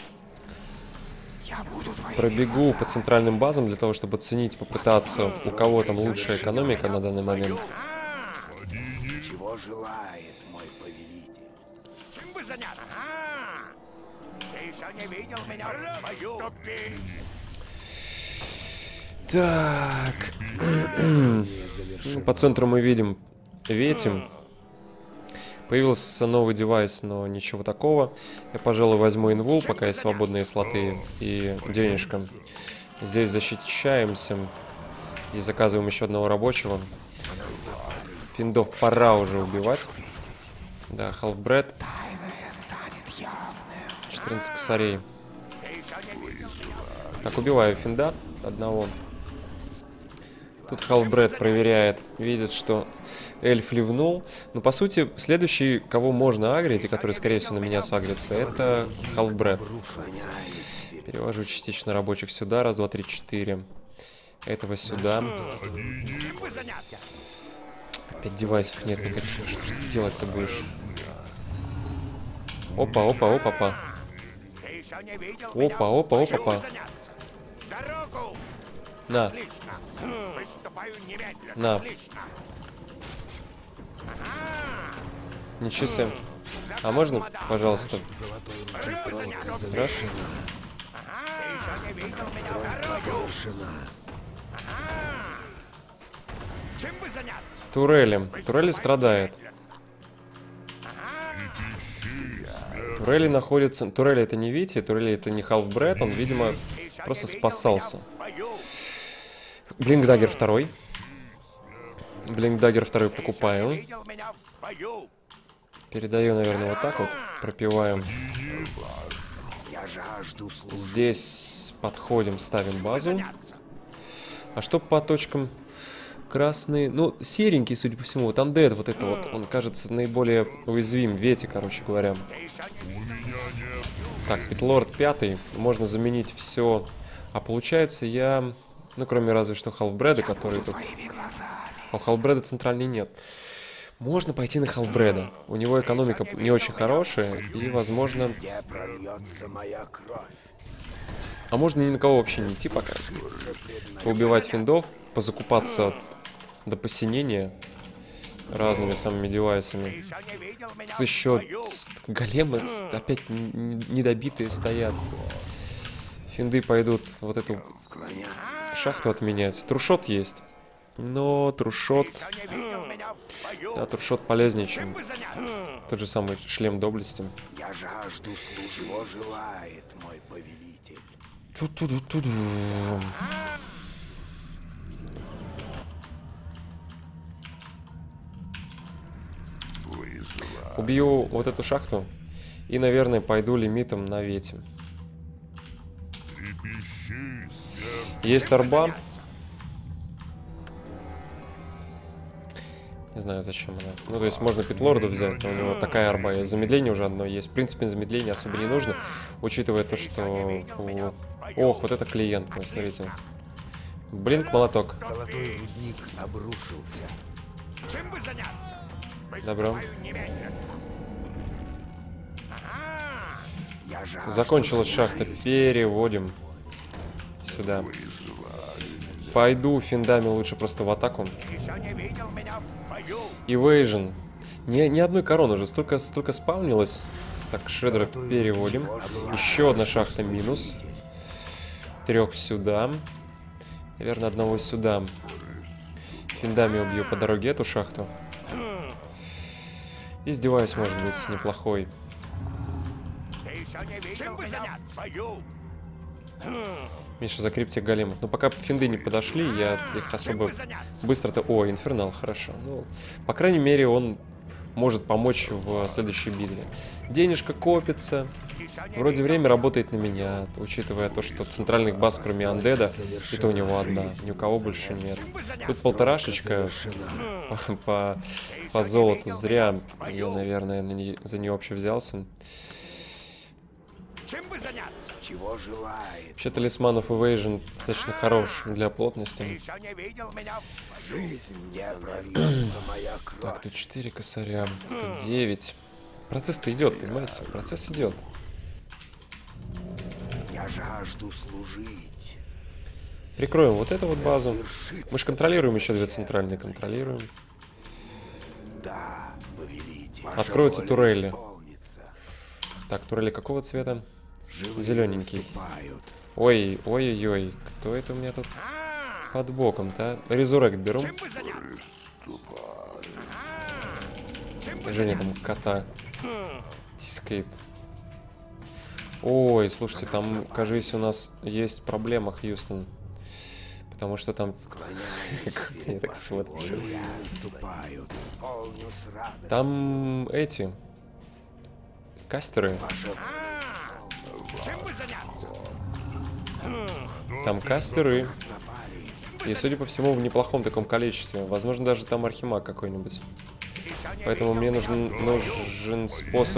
Я буду твоим. Пробегу по центральным базам для того, чтобы оценить, попытаться, у кого там лучшая экономика на данный момент. Чего желает мой повелитель? Чем бы заняться? Ага. Ты еще не видел меня в бою. Ступи. Так. Сражение завершено. Ну, по центру мы видим Ветим. Появился новый девайс, но ничего такого. Я, пожалуй, возьму инвул, пока есть свободные слоты и денежка. Здесь защищаемся и заказываем еще одного рабочего. Финдов пора уже убивать. Да, Half-Bred. четырнадцать косарей. Так, убиваю Финда одного. Тут Half-Bred проверяет, видит, что эльф ливнул. Но, по сути, следующий, кого можно агрить, и который, скорее всего, на меня сагрится, это Half-Bred. Перевожу частично рабочих сюда. Раз, два, три, четыре. Этого сюда. Опять девайсов нет никаких. Что ж ты делать-то будешь? Опа, опа, опа, опа. Опа, опа, опа, опа. Дорогу. На, Отлично. Приступаю немедленно. на. Отлично. Ничего себе. А можно, пожалуйста? Раз. Завершена. Чем бы заняться? Турели. Турели страдает. Турели находится... Турели это не Вити, Турели это не Half-Bred. Он, видимо, просто спасался. Блинкдаггер второй. Блинкдаггер второй покупаю. Передаю, наверное, вот так вот. Пропиваем. Я жажду службы. Здесь подходим, ставим базу. А что по точкам? Красный, ну, серенький, судя по всему. Вот Undead, вот это вот, он кажется наиболее уязвим. Вети, короче говоря. Так, Питлорд пятый. Можно заменить все. А получается я... Ну, кроме разве что Half-Bred, который тут... А у Half-Bred центральный нет. Можно пойти на Half-Bred. У него экономика не очень хорошая. И, возможно... Где прольется моя кровь? А можно ни на кого вообще не идти пока. Поубивать финдов. Позакупаться до посинения разными самыми девайсами. Тут еще големы опять недобитые стоят. Финды пойдут вот эту шахту отменять. Трушот есть. Но трушот... Да, трушот полезнее, чем тот же самый шлем доблести. Я жажду службы. Чего желает мой повелитель? Ту-ту-ду-ту-ду. Убью вот эту шахту и, наверное, пойду лимитом на Вете. Есть арба. Не знаю, зачем она. Ну, то есть можно Питлорда взять, но у него такая арба есть. Замедление уже одно есть. В принципе, замедление особо не нужно, учитывая то, что... у- Ох, вот это клиент мой, смотрите. Блинк, молоток. Золотой рудник обрушился. Чем бы заняться? Добро. Приступаю немедленно. Я жажду Закончилась шахта. Переводим сюда. Пойду финдами лучше просто в атаку. Еще не видел меня в бою. Evasion. Ни, ни одной короны уже. Столько, столько спавнилось. Так, Шредера переводим. Еще одна шахта минус. Трех сюда. Наверное, одного сюда. Финдами убью по дороге эту шахту. Издеваюсь, может быть, неплохой. Ты еще не видел меня в бою. Миша, закрепьте големов. Но пока финды не подошли, я их особо быстро-то... О, инфернал, хорошо. Ну, по крайней мере, он может помочь в следующей битве. Денежка копится. Вроде время работает на меня, учитывая то, что центральных баз, кроме Андеда, это у него одна, ни у кого больше нет. Тут полторашечка по, по, по золоту, зря я, наверное, на не, за нее вообще взялся. Чем бы заняться? Чего желает? Вообще талисман of Evasion достаточно хорош для плотности. Еще не видел меня в бою. Жизнь не прольется моя кровь. Так, тут четыре косаря, тут девять. Процесс-то идет, понимаете? Процесс идет. Я жажду служить. Прикроем вот эту вот базу. Свершится. Мы же контролируем еще две центральные, контролируем. Да, повелитель. Ваша Откроются воля турели. исполнится. Так, турели какого цвета? Живые Зелененький. наступают. Ой, ой-ой-ой, кто это у меня тут под боком-то? Резурект беру. Чем бы заняться? Чем бы Женя там кота тискает. Ой, слушайте, там, кажется, у нас есть проблема, Хьюстон. Потому что там... Склоняюсь Я перед так вашей смотрю. волей. Живые наступают. Исполню с радостью. Там эти... Кастеры. Ваша Чем бы заняться? Там кастеры. напали. И, судя по всему, в неплохом таком количестве. Возможно, даже там архимаг какой-нибудь. Еще не Поэтому видел мне меня нужен, в бою. нужен способ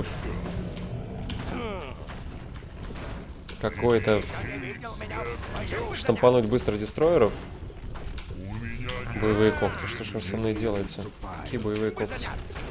какой-то Не видел меня в бою. штампануть быстро дестройеров. Боевые когти. Что ж вы со мной делаете? Какие боевые когти?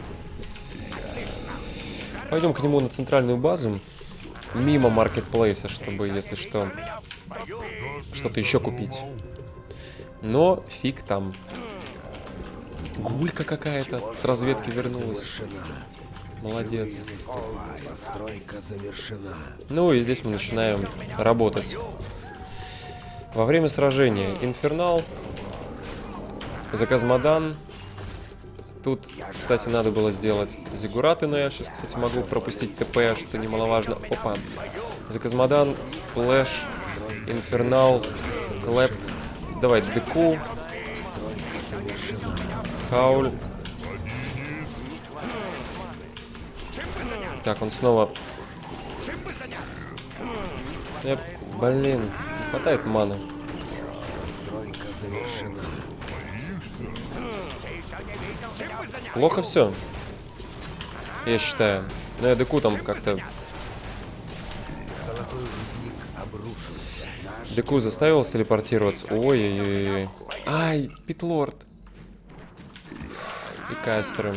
Пойдем к нему на центральную базу. Мимо маркетплейса, чтобы, если что, что-то еще купить. Но фиг там. Гулька какая-то с разведки вернулась. Завершена. Молодец. Постройка завершена. Ну и здесь мы начинаем работать. Во время сражения Инфернал, Заказмадан. Тут, кстати, надо было сделать зиггураты, но я сейчас, кстати, могу пропустить ТП, что немаловажно. Опа. Заказмадан, Сплэш, Инфернал, Клэп. Давай, Деку, Хауль. Так, он снова... Я... Блин, не хватает маны. Постройка завершена. Плохо все. Я считаю. Но я Деку там как-то... Золотой рудник обрушился. Наш Деку заставил телепортироваться. Ой-ой-ой. Ай, Питлорд. И кастеры.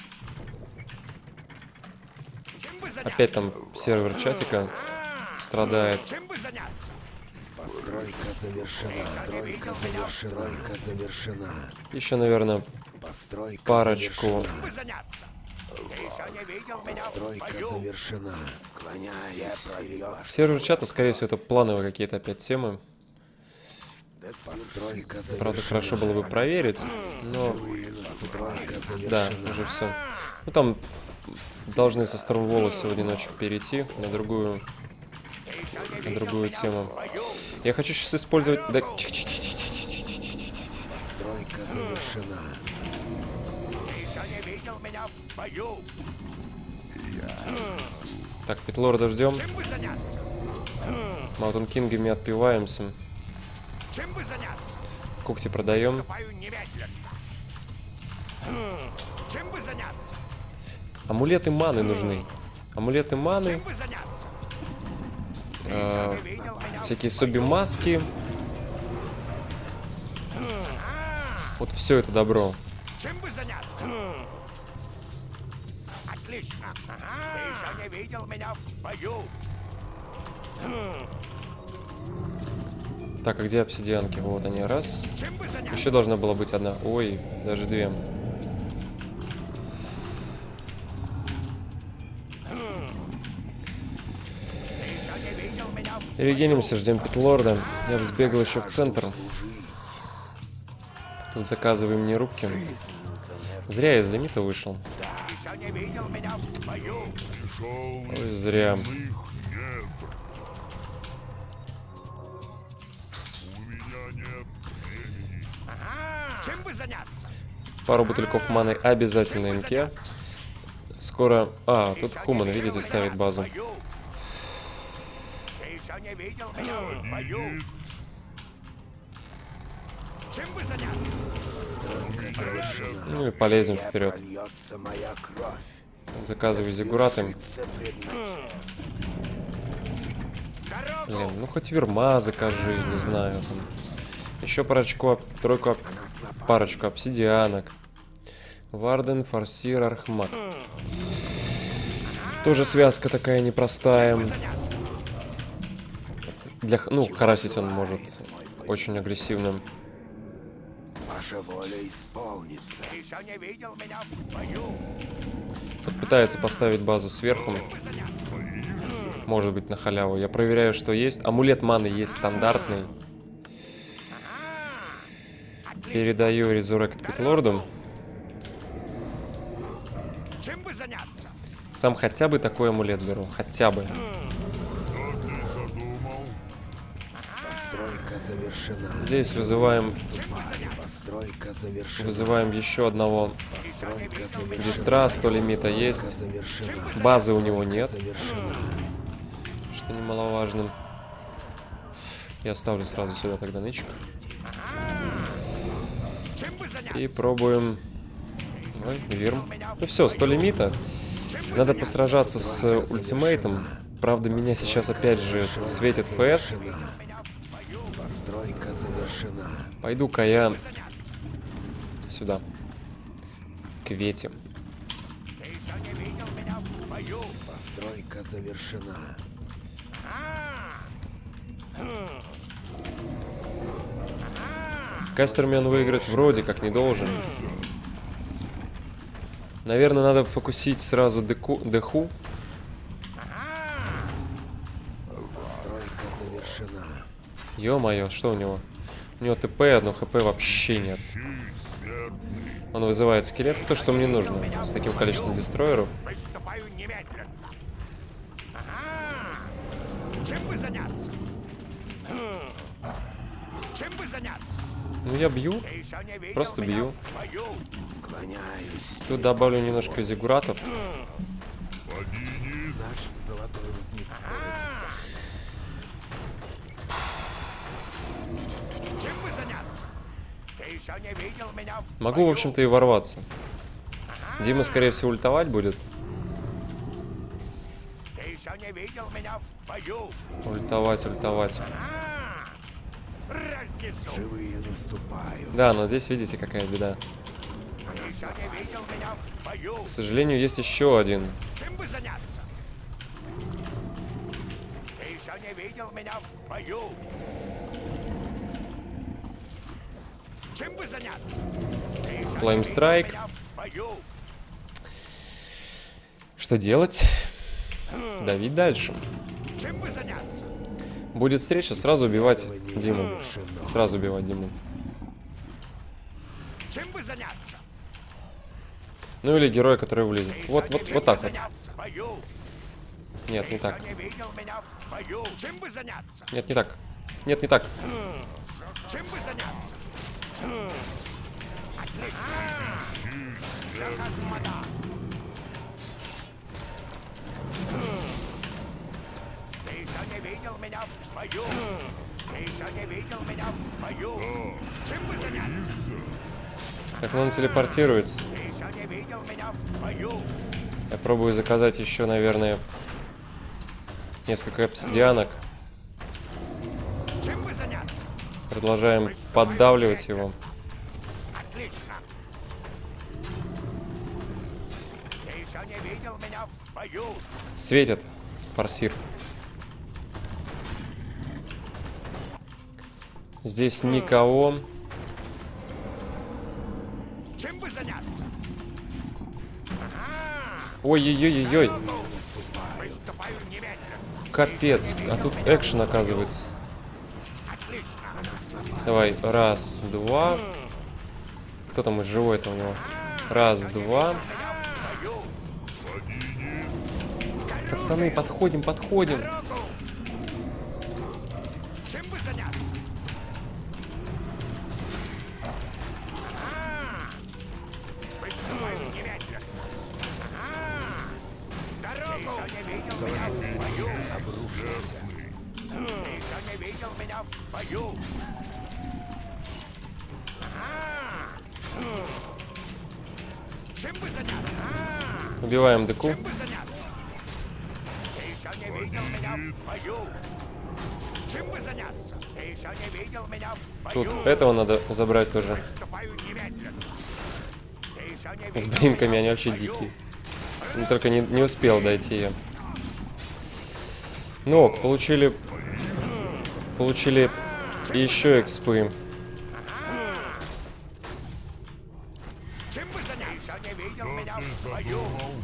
Опять там сервер чатика страдает. Чем бы заняться? постройка завершена. Постройка завершена. Постройка завершена. Еще, наверное, Постройка парочку. завершена. Чем бы заняться? Ты еще не видел меня в Постройка бою. завершена. Склоняюсь перед вашей Сервер чата, скорее всего, это плановые какие-то опять темы. Постройка завершена. Правда, хорошо было бы проверить, но Постройка да, завершена. уже все. Ну там должны со Stormwall сегодня ночью перейти на другую, на другую тему. Я хочу сейчас использовать. Да, чих-чих-чих-чих-чих-чих-чих-чих. Постройка завершена. Ты еще не видел меня в бою. Так, Питлорда ждем. Чем бы заняться? Маунтин Кингами отпиваемся. Чем бы заняться? Когти продаем. Ступаю немедленно. Чем бы заняться? Амулеты маны нужны. Амулеты маны. Чем бы заняться? э, Не видел меня в всякие соби-маски. Вот все это добро. Чем бы заняться? Отлично. Ты еще не видел меня в бою. Так, а где обсидианки? Вот они. Раз. Чем бы заняться? Еще должна была быть одна. Ой, даже две. Ты еще не видел меня в Регенимся, ждем Питлорда. Я бы сбегал еще в центр. Тут заказываем мне рубки. Зря я из лимита вышел. Ты еще не видел меня в бою. Ой, зря. Их нет. У меня нет времени. Чем бы заняться? Пару бутыльков маны обязательно МК. Скоро... А, тут Хуман, видите, ставит базу. Бою. еще не видел меня в бою. Чем бы заняться? Постройка завершена. Ну и полезем вперед. Прольется моя кровь. Заказывай зиггураты. Свершится предназначение. Блин, ну хоть верма закажи, не знаю. Там. Еще парочку, об- тройку, об- парочку обсидианок. Варден, Фарсир, Архмак. Тоже связка такая непростая. Для, х- ну, харасить он может очень агрессивным. Ваша воля исполнится. Ты еще не видел меня в бою. Тут пытается поставить базу сверху. Может быть, на халяву. Я проверяю, что есть. Амулет маны есть стандартный. Передаю Resurrect Питлорду. Чем бы заняться? Сам хотя бы такой амулет беру. Хотя бы. Что ты задумал? Постройка завершена. Здесь вызываем, Постройка завершена. вызываем еще одного Постройка завершена. Дистра. сто лимита есть. Завершена. Базы у него нет. Завершена. Что немаловажно. Я ставлю сразу сюда тогда нычек. Чем бы заняться? И пробуем. Ой, Вирм. Ну все, сто лимита. Надо посражаться с ультимейтом. Правда, меня сейчас опять же светит ФС. Постройка завершена. Пойду-ка я сюда. К Вете. Ты еще не видел меня в бою. Постройка завершена. Кастермен выиграть вроде как не должен. Наверное, надо фокусить сразу деку, деху. Постройка завершена. Ё-моё, что у него? У него ТП, одно ХП вообще нет. Он вызывает скелет, то, что мне нужно. С таким количеством дестройеров. Приступаю немедленно. Ага. Чем бы заняться? Хм. Чем бы заняться? Ну, я бью. Ты еще не видел Просто меня бью. в бою. Склоняюсь. Тут добавлю немножко зиггуратов. Наш золотой рудник скоро. Чем бы заняться? Ты еще не видел меня в Могу, в бою. общем-то, и ворваться. Дима, скорее всего, ультовать будет. Ты еще не видел меня в бою. Ультовать, ультовать. А, разнесу. Живые наступают. Да, но здесь видите, какая беда. Ты еще не видел меня в бою. К сожалению, есть еще один. Чем бы заняться? Ты еще не видел меня в бою. Чем бы заняться? Ты еще не Flame видел Strike. меня в бою. Что делать? Давить дальше. Чем бы заняться? Будет встреча, сразу убивать Диму. Сразу убивать Диму. Чем бы заняться? Ну или героя, который влезет. Ты Вот, еще вот, не вот так видел вот. меня в бою. Нет, Ты не еще так. не видел меня в бою. Чем бы заняться? Нет, не так. Нет, не так. Чем бы заняться? Хм. Отлично. Заказ мода. Хм. Ты еще не видел меня в бою. Ты еще не видел меня в бою. Чем бы заняться? Как он телепортируется. Ты еще не видел меня в бою. Я пробую заказать еще, наверное, несколько обсидианок. Чем бы заняться? Продолжаем поддавливать его. Отлично. Ты еще не видел меня в бою. Светит. Форсир. Здесь никого. Чем бы заняться? Ой-ой-ой-ой-ой. Приступаю немедленно. Капец. А тут экшен оказывается. Отлично. Давай. Раз, два. Кто там из живой-то у него? Раз, два. Пацаны, подходим, подходим. Дорогу. Чем бы заняться? Ага. Приступаю немедленно. Ага. Дорогу. Ты еще не видел меня в бою. Обрушился. видел меня в бою? Ага. Чем бы заняться? А? Убиваем дыку. Чем бы заняться? Ты еще не видел меня в бою? Чем бы заняться? Ты еще не видел меня в бою? Тут этого надо забрать тоже. Выступаю немедленно. Ты еще не видел С блинками меня они в вообще бою? дикие. Не только не, не успел дойти я. Ну ок, получили... Получили еще экспы. Чем бы заняться? Ты еще не видел меня Ты в бою?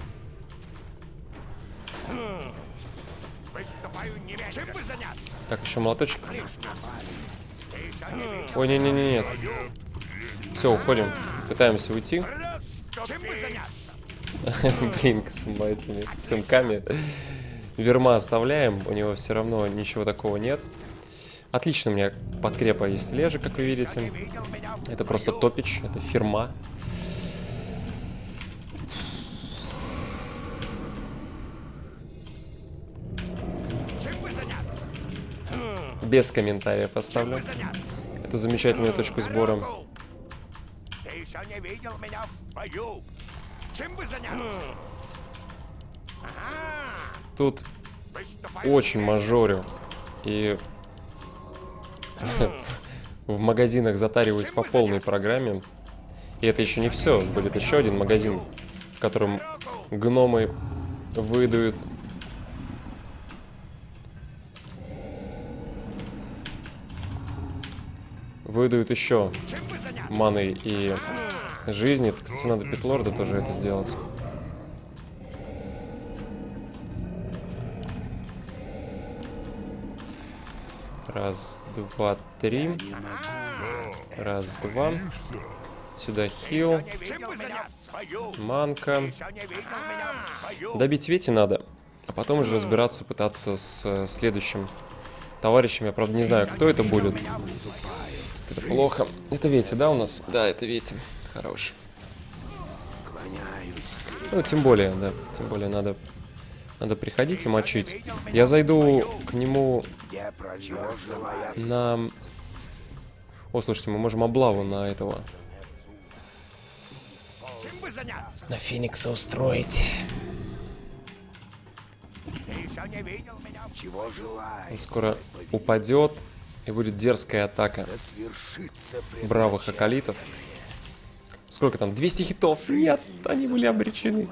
задумал? Выступаю немедленно. Чем бы заняться? Так, еще молоточек. Ты еще не видел Ой, не-не-не, нет. Все, уходим. Пытаемся уйти. Чем бы заняться? Блин, с бойцами, с сынками. Верма оставляем, у него все равно ничего такого нет. Отлично, у меня подкрепа есть лежа, как вы видите. Видел меня в Это просто топич, это фирма. Чем бы заняться? Без комментариев оставлю Заняться? эту замечательную точку сбора. Ты еще не видел меня в бою? Чем бы заняться? Ага. Тут Выступаю очень мажорю. И в магазинах затариваюсь по полной программе. И это еще не все. Будет еще один магазин, в котором гномы выдают выдают еще Чем бы заняться? маны и жизни. Кстати, надо Питлорда тоже это сделать. Раз, два, три. Раз, два. Сюда хил. Чем бы заняться? В бою? Манка. Еще не видел меня в бою? Добить Вети надо. А потом уже разбираться, пытаться с э, следующим товарищем. Я, правда, не знаю, кто это будет. Это плохо. Это Вети, да, у нас? Да, это Вети. Хорош. Ну, тем более, да. Тем более надо, надо приходить и мочить. Я зайду к нему Где прольется моя на... О, слушайте, мы можем облаву на этого. Чем бы заняться? На Феникса устроить. Ты еще не видел меня в чего желаешь? Он скоро упадет, и будет дерзкая атака Да свершится бравых акалитов. Сколько там? двести хитов? Нет, они были обречены.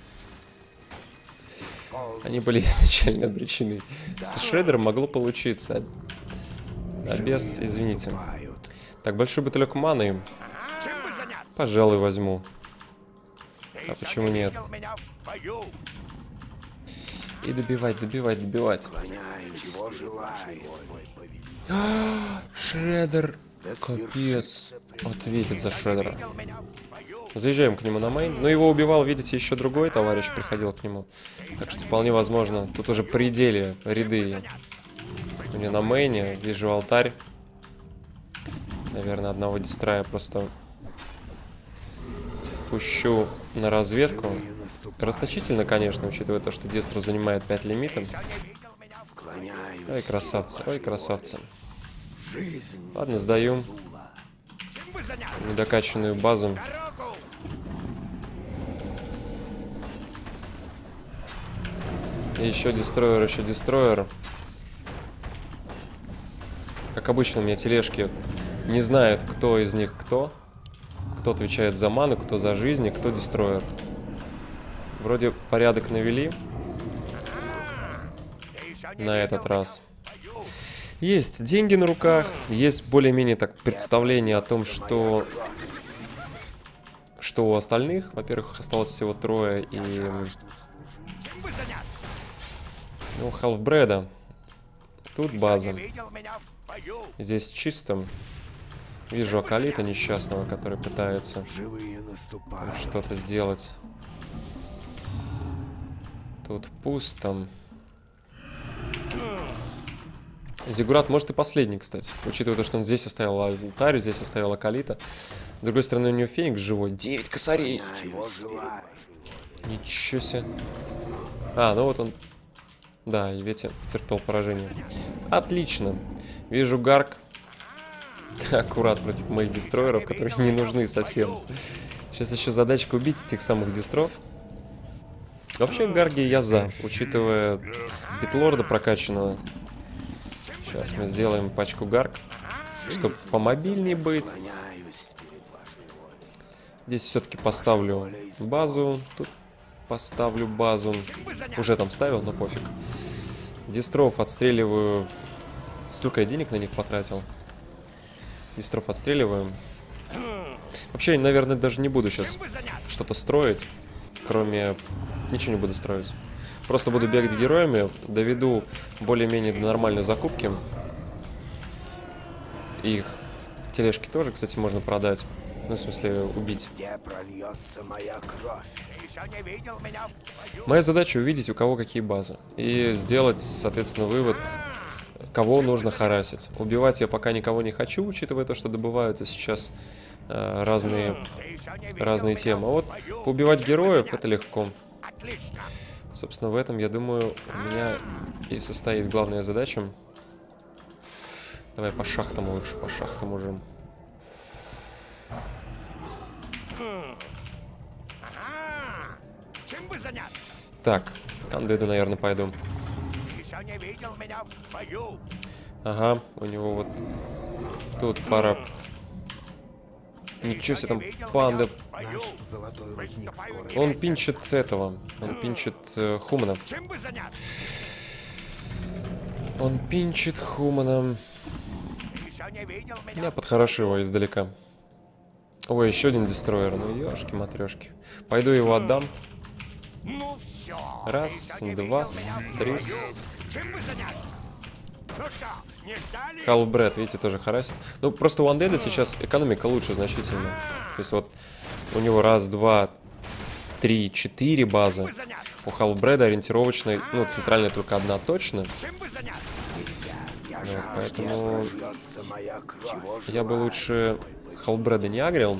Они были изначально обречены. С Шредером могло получиться. А без, извините. предпочитают. Так, большой бутылек маны, Чем бы заняться? пожалуй, возьму. Ты А еще почему не нет? видел меня в бою? И добивать, добивать, добивать. Склоняюсь, чего желаешь? Шредер, Да капец, свершится ответит за Шредера. Видел меня в бою? Заезжаем к нему на мейн. Но его убивал, видите, еще другой товарищ приходил к нему. Так что вполне возможно. Тут уже пределе ряды. У меня на мейне. Вижу алтарь. Наверное, одного дистрая просто пущу на разведку. Расточительно, конечно, учитывая то, что Дестру занимает пять лимитов. Еще не видел меня в Склоняюсь. Ой, красавцы, ой, красавцы. Жизнь Ладно, сдаю Чем бы заняться? недокачанную базу. Дорогу! И еще дестройер, еще дестройер. Как обычно, у меня тележки не знают, кто из них кто. Кто отвечает за ману, кто за жизнь, кто дестройер. Вроде порядок навели Ты еще не на видел этот меня раз. в бою? Есть деньги на руках, есть более-менее так представление о том, что что у остальных. Во-первых, осталось всего трое и Чем бы заняться? ну халфбреда. Тут база. Не видел меня в бою? Здесь чисто. Вижу акалита несчастного, который пытается живые наступают. что-то сделать. Тут пусто. Зиггурат может и последний, кстати. Учитывая то, что он здесь оставил алтарь, здесь оставил акалита. С другой стороны, у него феникс живой. девять косарей. Чего желаешь? Ничего себе. А, ну вот он Да, и Ветя потерпел поражение. Отлично. Вижу Гарк. Аккурат против моих дестройеров, которые не нужны совсем. Сейчас еще задачка убить этих самых дестров. Вообще Гарги я за, учитывая битлорда прокачанного. Сейчас мы сделаем пачку Гарк, чтобы помобильнее быть. Здесь все-таки поставлю базу. Тут поставлю базу. Уже там ставил, но пофиг. Дестров отстреливаю. Столько я денег на них потратил. Дестров отстреливаем. Вообще, я, наверное, даже не буду сейчас что-то строить. Кроме... Ничего не буду строить. Просто буду бегать героями. Доведу более-менее до нормальной закупки. Их тележки тоже, кстати, можно продать. Ну, в смысле, убить. Где прольется моя кровь? Моя задача увидеть, у кого какие базы. И сделать, соответственно, вывод, кого нужно харасить. Убивать я пока никого не хочу, учитывая то, что добываются сейчас э, разные, разные темы. А вот убивать героев — это легко. Собственно, в этом, я думаю, у меня и состоит главная задача. Давай по шахтам лучше, по шахтам уже. Так, к Андеду, наверное, пойду. Ага, у него вот тут пара... Ничего себе, там панда. Он пинчит этого. Он пинчит э, Хумана. Он пинчит Хумана. Я подхорошу его издалека. Ой, еще один дестройер. Ну, ёшки-матрёшки. Пойду его отдам. Раз, два, три. Халбред, видите, тоже харасит. Ну, просто у Андеда сейчас экономика лучше значительно. То есть вот у него раз, два, три, четыре базы. У Халбреда ориентировочной, ну, центральная только одна точно. Вот, поэтому я бы лучше Халбреда не агрил.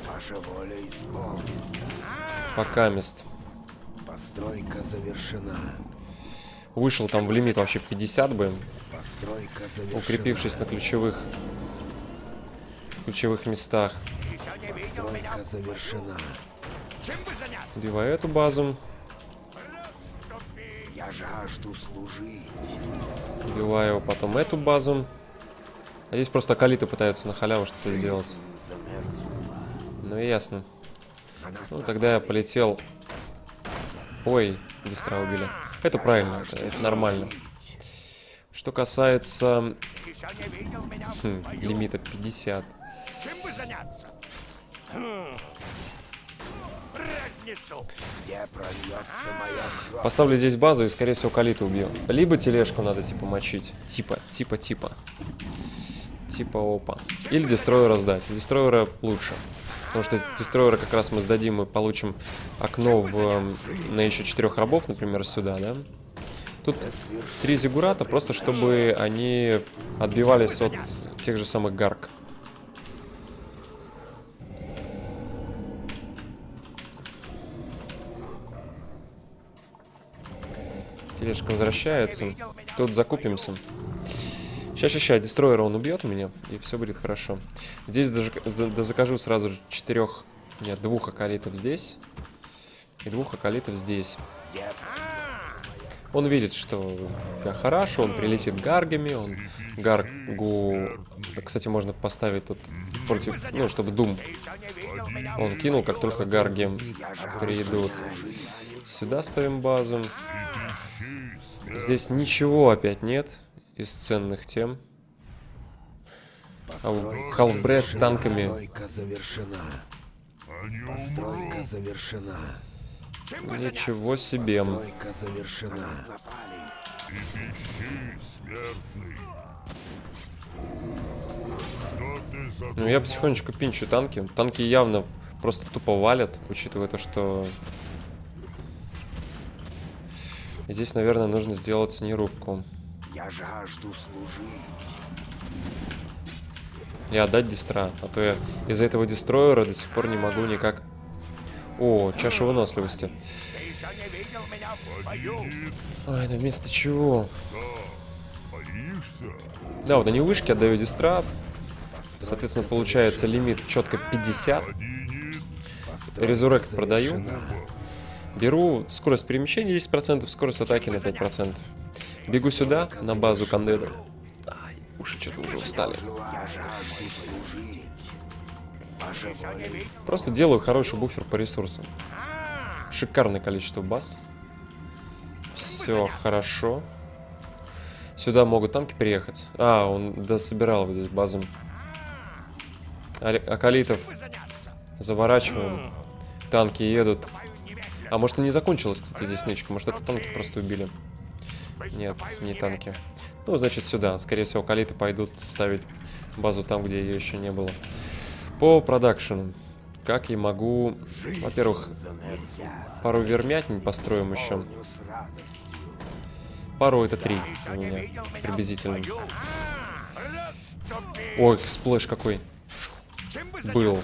Пока мест. Постройка завершена. Вышел там в лимит вообще пятьдесят бы. Постройка завершена. Укрепившись на ключевых ключевых местах. Постройка завершена. Убиваю эту базу. Я жажду служить. Убиваю потом эту базу. А здесь просто акалиты пытаются на халяву что-то сделать. Ну и ясно. Ну тогда я полетел. Ой, дистра убили. Это правильно, это, это нормально. Что касается хм, лимита пятьдесят. Поставлю здесь базу и, скорее всего, калита убью. Либо тележку надо, типа, мочить. Типа, типа, типа. Типа, опа. Или дестройера сдать. Дестройера лучше. Потому что дестройера как раз мы сдадим и получим окно в, на еще четырех рабов, например, сюда, да? Тут три зиггурата, просто чтобы они отбивались от тех же самых гарк. Тележка возвращается. Тут закупимся. Сейчас, сейчас, сейчас, дестройера он убьет меня, и все будет хорошо. Здесь даже да, закажу сразу же четырех, нет, двух акалитов здесь. И двух акалитов здесь. Он видит, что я хорошо, он прилетит гаргами, он гаргу... Кстати, можно поставить тут против... Ну, чтобы дум он кинул, как только гарги придут. Сюда ставим базу. Здесь ничего опять нет из ценных тем. А Халфбред с танками. Постройка завершена. Постройка завершена. Ничего себе. Постройка завершена. Ну, я потихонечку пинчу танки. Танки явно просто тупо валят, учитывая то, что... Здесь, наверное, нужно сделать нерубку. Я жажду служить. И отдать дистра. А то я из-за этого дестройера до сих пор не могу никак... О, чаша выносливости. еще не видел меня в бою. Ой, да вместо чего? Боишься? Да, вот они вышки отдаю дистрат. Соответственно, получается лимит четко пятьдесят. Резурект продаю. Беру скорость перемещения десять процентов, скорость атаки на пять процентов. Бегу сюда, на базу Кандеда. Ай, уши что-то уже устали. Просто делаю хороший буфер по ресурсам. Шикарное количество баз. Все хорошо. Сюда могут танки приехать. А, он дособирал вот здесь базу. Акалитов заворачиваем. Танки едут. А может и не закончилась, кстати, здесь нычка. Может это танки просто убили. Нет, не танки. Ну, значит, сюда. Скорее всего, акалиты пойдут ставить базу там, где ее еще не было. По продакшену. Как я могу... Во-первых, пару вермятин построим еще. Пару это три у меня, приблизительно. Ой, сплэш какой был.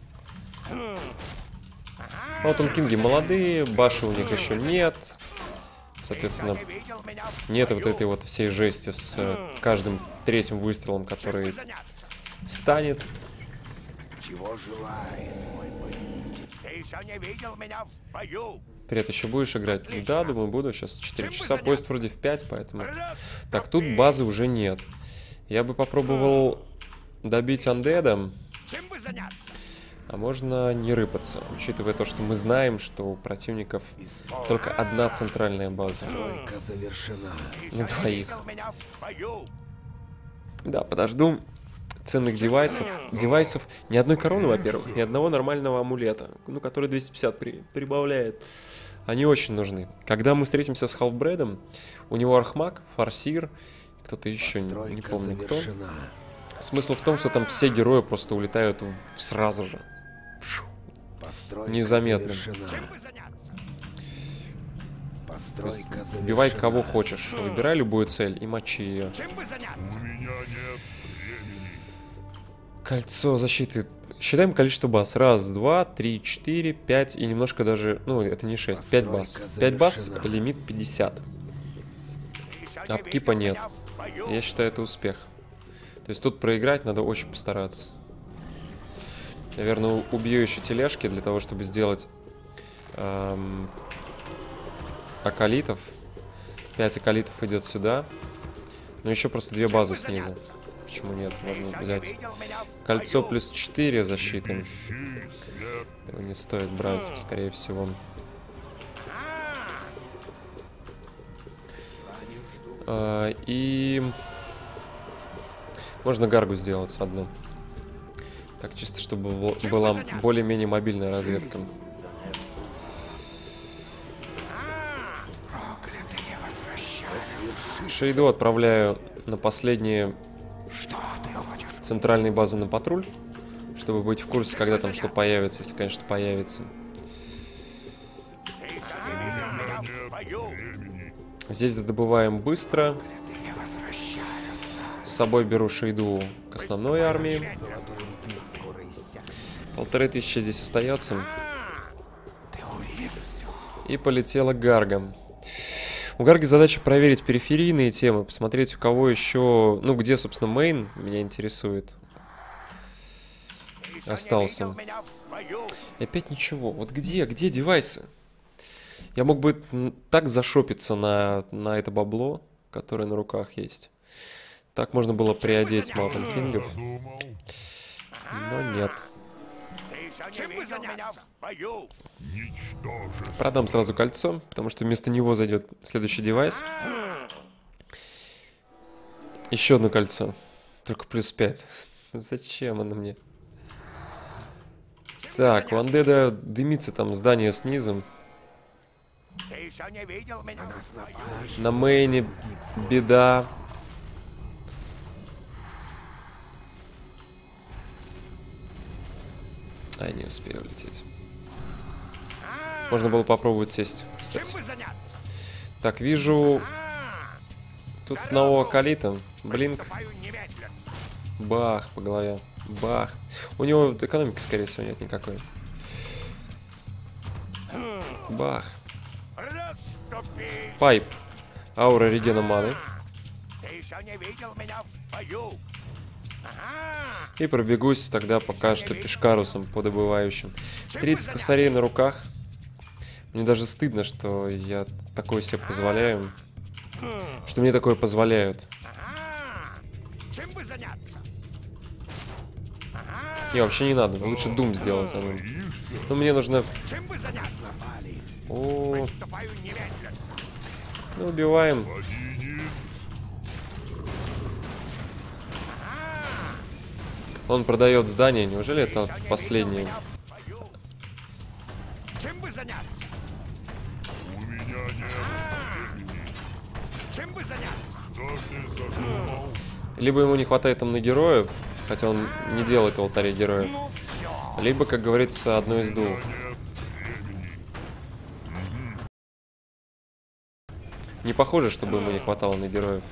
Вот он, кинги молодые, баши у них еще нет. Соответственно, нет вот этой вот всей жести с каждым третьим выстрелом, который станет. Чего желает мой повелитель? Ты еще не видел меня в бою. Привет, еще будешь играть? Да, думаю, буду. Сейчас четыре часа, поезд вроде в пять, поэтому... Так, тут базы уже нет. Я бы попробовал добить андеда. Чем бы заняться? А можно не рыпаться, учитывая то, что мы знаем, что у противников только одна центральная база. Стройка завершена. На двоих. Видел меня в бою. Да, подожду ценных девайсов. Девайсов ни одной короны, во-первых, ни одного нормального амулета, ну, который двести пятьдесят при, прибавляет. Они очень нужны. Когда мы встретимся с Халфбредом, у него Архмаг, Фарсир, кто-то еще, не, не помню кто. Смысл в том, что там все герои просто улетают в, сразу же. Постройка Незаметно. завершена. Чем бы заняться? Постройка Убивай завершена. кого хочешь. Выбирай любую цель и мочи ее. Чем бы заняться? У меня нет времени. Кольцо защиты. Считаем количество баз. Раз, два, три, четыре, пять и немножко даже... Ну, это не шесть. Пять баз. Пять баз, лимит пятьдесят. Еще не Апкипа видел нет. меня в бою. Я считаю, это успех. То есть тут проиграть надо очень постараться. Наверное, убью еще тележки для того, чтобы сделать эм, акалитов. Пять акалитов идет сюда. Но еще просто две базы снизу. Почему нет? Можно взять кольцо плюс четыре защиты. Его не стоит брать, скорее всего. А, и можно гаргу сделать одну. Так, чисто чтобы была более-менее мобильная разведка. Шейду отправляю на последние центральные базы на патруль, чтобы быть в курсе, когда там что появится, если, конечно, появится. Здесь добываем быстро. С собой беру Шейду к основной армии. Полторы тысячи здесь остается. И полетела Гарга. У Гарги задача проверить периферийные темы, посмотреть, у кого еще... Ну, где, собственно, мейн, меня интересует. Остался. И опять ничего. Вот где, где девайсы? Я мог бы так зашопиться на, на это бабло, которое на руках есть. Так можно было приодеть Маунтин Кингов. Но нет. Продам сразу кольцо, потому что вместо него зайдет следующий девайс. Еще одно кольцо. Только плюс пять. Зачем оно мне? Так, у андеда дымится там здание снизу. На мейне беда. А, не успею улететь. Можно было попробовать сесть, кстати. Так, вижу... Тут одного акалита. Блинк. Бах по голове. Бах. У него экономики, скорее всего, нет никакой. Бах. Расступись! Пайп. Аура регена маны. Ты еще не видел меня в бою. Ага. И пробегусь тогда пока что пешкарусом по добывающим. тридцать косарей на руках. Мне даже стыдно, что я такое себе позволяю. Что мне такое позволяют. Ага. Чем бы заняться? Не, вообще не надо. Лучше Дум сделать за ним. Но мне нужно... Чем бы заняться? О, Приступаю немедленно. ну, убиваем. Он продает здание. Неужели это Еще не последнее? видел меня в бою. Чем бы заняться? У меня нет. Чем бы заняться? Что ты задумал? Либо ему не хватает там на героев, хотя он не делает алтарей героев. Ну все. Либо, как говорится, одно из двух. Нет времени. Не похоже, чтобы ему не хватало на героев.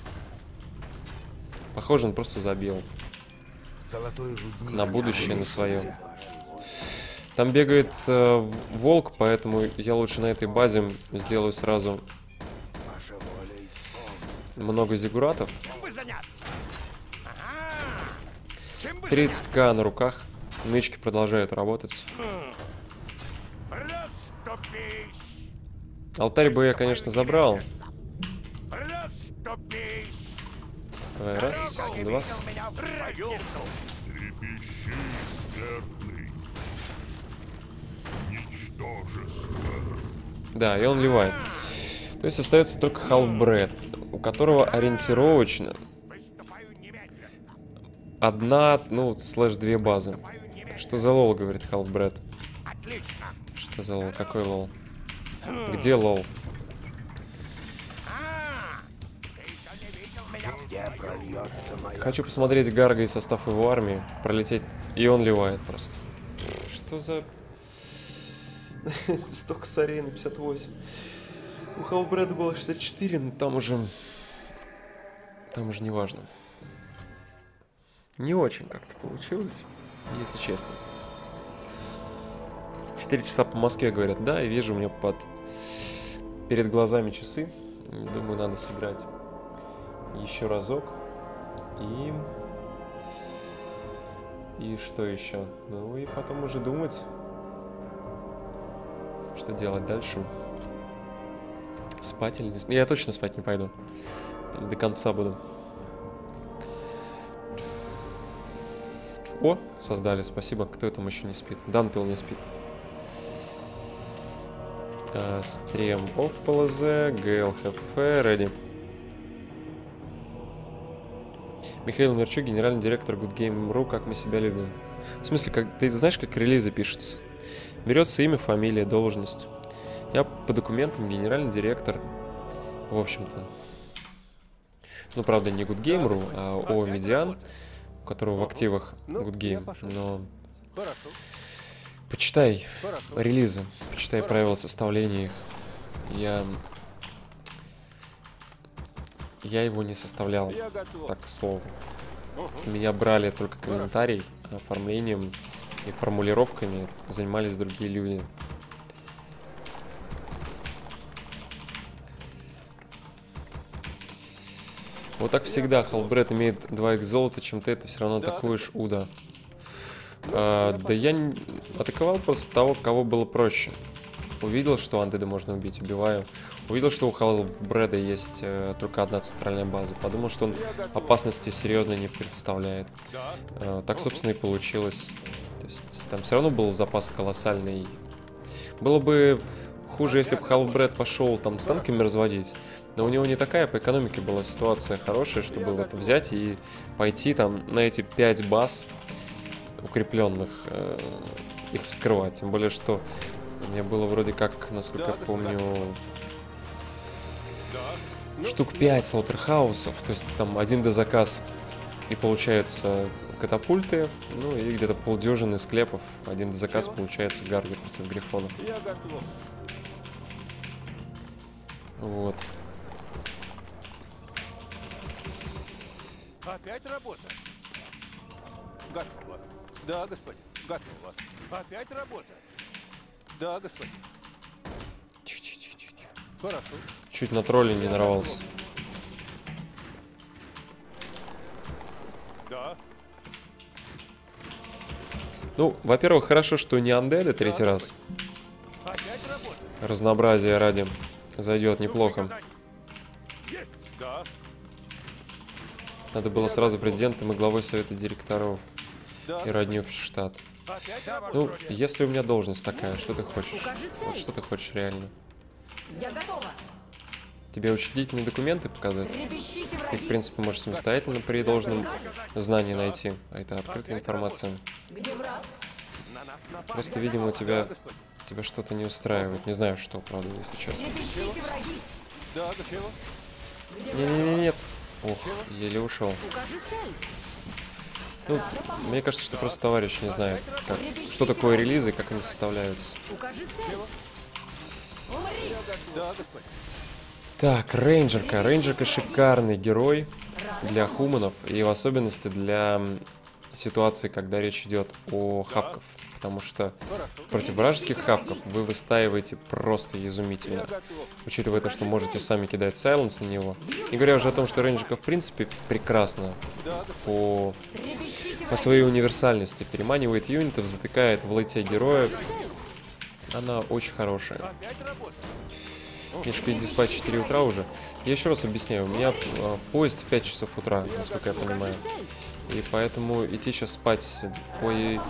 Похоже, он просто забил. Золотой рудник. На будущее, на свое. Там бегает э, волк, поэтому я лучше на этой базе сделаю сразу Ваша воля исполнится. много зиггуратов. Чем бы заняться? Ага. Чем бы тридцать ка на руках. Нычки продолжают работать. Расступись! Алтарь бы я, конечно, забрал. Расступись! Давай, раз, Кто не два. видел меня в бою? Трепещи, смертный. Ничтожество. Да, и он ливает. То есть остается только Халфбред, у которого ориентировочно Приступаю немедленно. одна, ну, слэш две базы. Приступаю немедленно. Что за лол, говорит Халфбред? Отлично. Что за лол? Какой лол? Где лол? А, ты еще не видел меня в Где бою? прольется моя... Хочу посмотреть Гарга и состав его армии, пролететь, и он ливает просто. Что за... сто косарей на пятьдесят восемь. У Халфбреда было шестьдесят четыре, но там уже... Там уже не важно. Не очень как-то получилось, если честно. четыре часа по Москве, говорят. Да, и вижу, у меня под... перед глазами часы. Думаю, надо сыграть еще разок. И... И что еще? Ну и потом уже думать, что делать дальше. Спать или не... Я точно спать не пойду. До конца буду. О, создали, спасибо. Кто там еще не спит? Данпил не спит. А, стрем оф ПЛЗ, ГЛХФ, ready. Михаил Мерчук, генеральный директор Good Game точка ру, как мы себя любим. В смысле, как, ты знаешь, как релизы пишутся? Берется имя, фамилия, должность. Я по документам генеральный директор, в общем-то. Ну, правда, не Good Game точка ру, а ООО Медиан, у которого в активах Good Game. Но Хорошо, почитай хорошо. релизы, почитай правила составления их. Я... Я его не составлял, Я готов. так, к слову. Угу. Меня брали только комментарий, а оформлением и формулировками занимались другие люди. Вот так всегда. Халфбред имеет два икс золота, чем-то это все равно Да, атакуешь Уда. А, да я не... атаковал просто того, кого было проще. Увидел, что Андеда можно убить, убиваю. Увидел, что у Халфбреда есть э, только одна центральная база. Подумал, что он опасности серьезной не представляет. Да. Э, так, собственно, и получилось. То есть там все равно был запас колоссальный. Было бы хуже, если бы Халфбред пошел там с танками разводить. Но у него не такая по экономике была ситуация хорошая, чтобы вот взять и пойти там на эти пять баз укрепленных, э, их вскрывать. Тем более, что у меня было вроде как, насколько я помню, штук пять слаутерхаусов. То есть там один дозаказ и получается катапульты, ну и где-то полдюжины склепов. Один дозаказ получается гарги против грифонов. Я готов. Вот. Опять работа? Готово. Да, господин. Готово. Опять работа? Да, господин. Чу-чу-чу-чу-чу. Хорошо. Чуть на тролля не нарвался. Да. Ну, во-первых, хорошо, что не андеды третий раз. Опять работает. Разнообразие ради зайдет неплохо. Есть. Да. Надо было сразу президентом и главой совета директоров Да. и родню в штат. Опять Да, ваше Ну, бродие. если у меня должность такая, что ты хочешь? Укажи цель. Вот что ты хочешь реально? Я готова. Тебе учредительные документы показать? Трепещите Ты, в враги. принципе, можешь самостоятельно при должном знании найти. А это открытая информация. Где враг? На нас напали. Просто, видимо, у тебя, Да, господин. тебя что-то не устраивает. Не знаю, что, правда, если честно. Трепещите враги. Да, да, чего? Где враг? Не-не-не-нет. Ох, еле ушел. Укажи цель. Ну, Рада помочь. мне кажется, что просто товарищ не знает, как, что такое релизы и как они составляются. Укажи цель. Умри. Да, господин. Так, рейнджерка. Рейнджерка шикарный герой для хуманов и в особенности для м, ситуации, когда речь идет о хавков. Потому что Хорошо. против вражеских хавков вы выстаиваете просто изумительно. Я готов. Учитывая то, что можете сами кидать сайленс на него. И говоря уже о том, что рейнджерка в принципе прекрасно Да, да. по, Трепещите по враги. своей универсальности переманивает юнитов, затыкает в лейте героя. Она очень хорошая. Опять работает. Мишка, иди спать в четыре утра уже. Я еще раз объясняю, у меня э, поезд в пять часов утра, насколько я понимаю. И поэтому идти сейчас спать... Ой,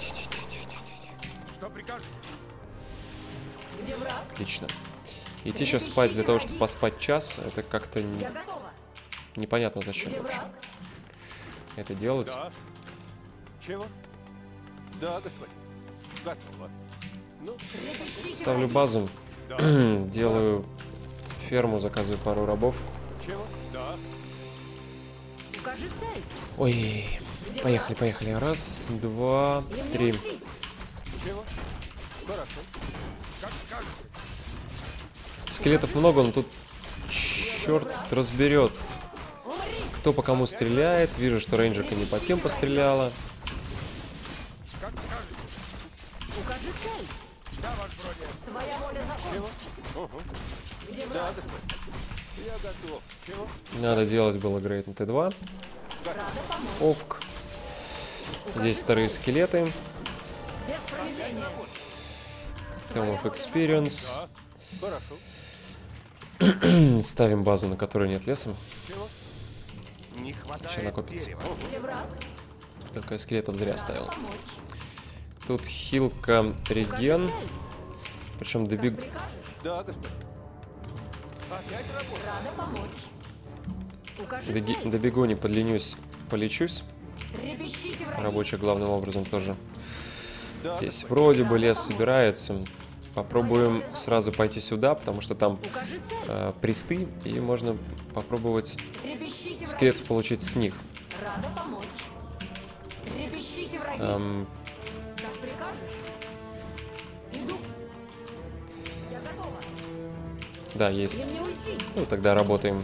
Что прикажешь? Где враг? отлично. Идти сейчас спать для того, чтобы поспать час, это как-то не- Я готова. непонятно зачем, Где в общем, враг? это делать. Да. Чего? Да, господин. Готово. Ну, Трепещите Ставлю враги. базу, делаю ферму, заказываю пару рабов. чего? Да. Укажи цель. Ой, поехали, поехали. Раз, два, Им не три. уйти. Чего? Хорошо. Как скажешь. Скелетов много, но тут черт разберет, Умри. кто по кому стреляет. Вижу, что рейнджерка не по тем постреляла. Как скажешь. Укажи цель. Да, ваш бродие. Твоя воля закон. Чего? Угу. Где Да, враг? господин. Я готов. Чего? Надо делать было грейд на Т два. Рада помочь. Овк. Здесь вторые скелеты. Без промедления. Tome of Experience. Да. Хорошо. Ставим базу, на которой нет леса. Чего? Не Еще хватает накопится. дерева. Где враг? Только я скелетов зря ставил. Рада помочь. Тут хилка реген. Укажи цель. Причем Как добег... прикажешь. Да, господин. Опять работает. Рада помочь. Укажи доги- цель. добегу, не подлинюсь, полечусь. Трепещите враги. Рабочий главным образом тоже. Да, Здесь господин. вроде бы лес собирается. Попробуем сразу пойти сюда, потому что там Укажи цель. э, присты, и можно попробовать Трепещите враги. скелетов получить с них. Рада помочь. Трепещите враги. Эм, Как прикажешь. Иду. Я готова. да, есть. Им не уйти. Ну, тогда работаем.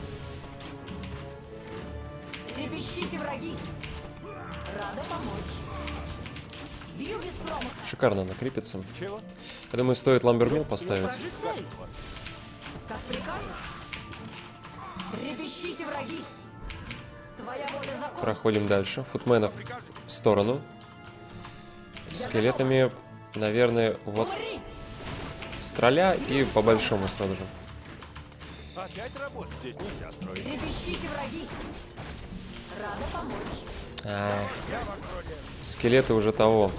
Трепещите враги. Рада помочь. Бью без промаха. Шикарно накрепится. Чего? Я думаю, стоит ламбермил поставить. Укажи цель. Как прикажешь. Трепещите враги. Твоя воля закон. Проходим дальше. Футменов в сторону. Скелетами, наверное, вот Умри. с тролля и по большому сразу же. Опять работает. Здесь нельзя строить. Трепещите враги. Рада помочь. А, Я ваш бродие. скелеты уже того.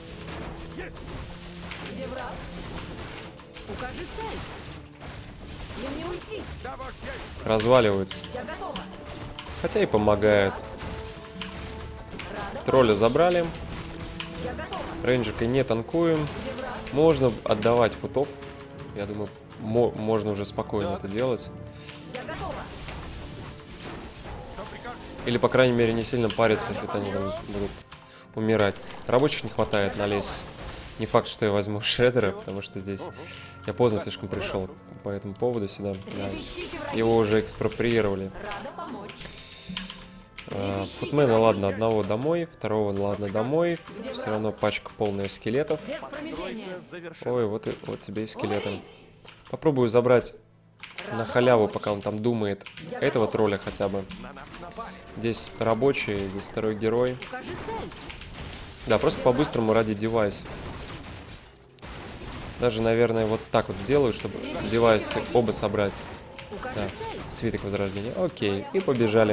Где враг? Укажи цель. Им не уйти. Да, ваш честь. Разваливаются. Я готова. Хотя и помогают. Рада. Тролля забрали. Я готова. Рейнджеркой не танкуем. Где враг? Можно отдавать футов. Я думаю, мо- можно уже спокойно это делать. Я готова. Что прикажешь? Или, по крайней мере, не сильно париться, если они там будут умирать. Рабочих не хватает на лес. Не факт, что я возьму шредера, потому что здесь я поздно слишком пришел по этому поводу сюда. Да. Трепещите враги. Его уже экспроприировали. Рада помочь. А, Футмена, ладно, одного домой, второго, ладно, домой. Все равно пачка полная скелетов. Без промедления. Завершено. Ой, вот, и, вот тебе и скелеты. Попробую забрать на халяву, пока он там думает. Этого тролля хотя бы. На нас напали. Здесь рабочий, здесь второй герой. Укажи цель. Да, просто по-быстрому ради девайсов. Даже, наверное, вот так вот сделаю, чтобы девайсы оба собрать. Укажи Да, цель. свиток возрождения. Окей, и побежали.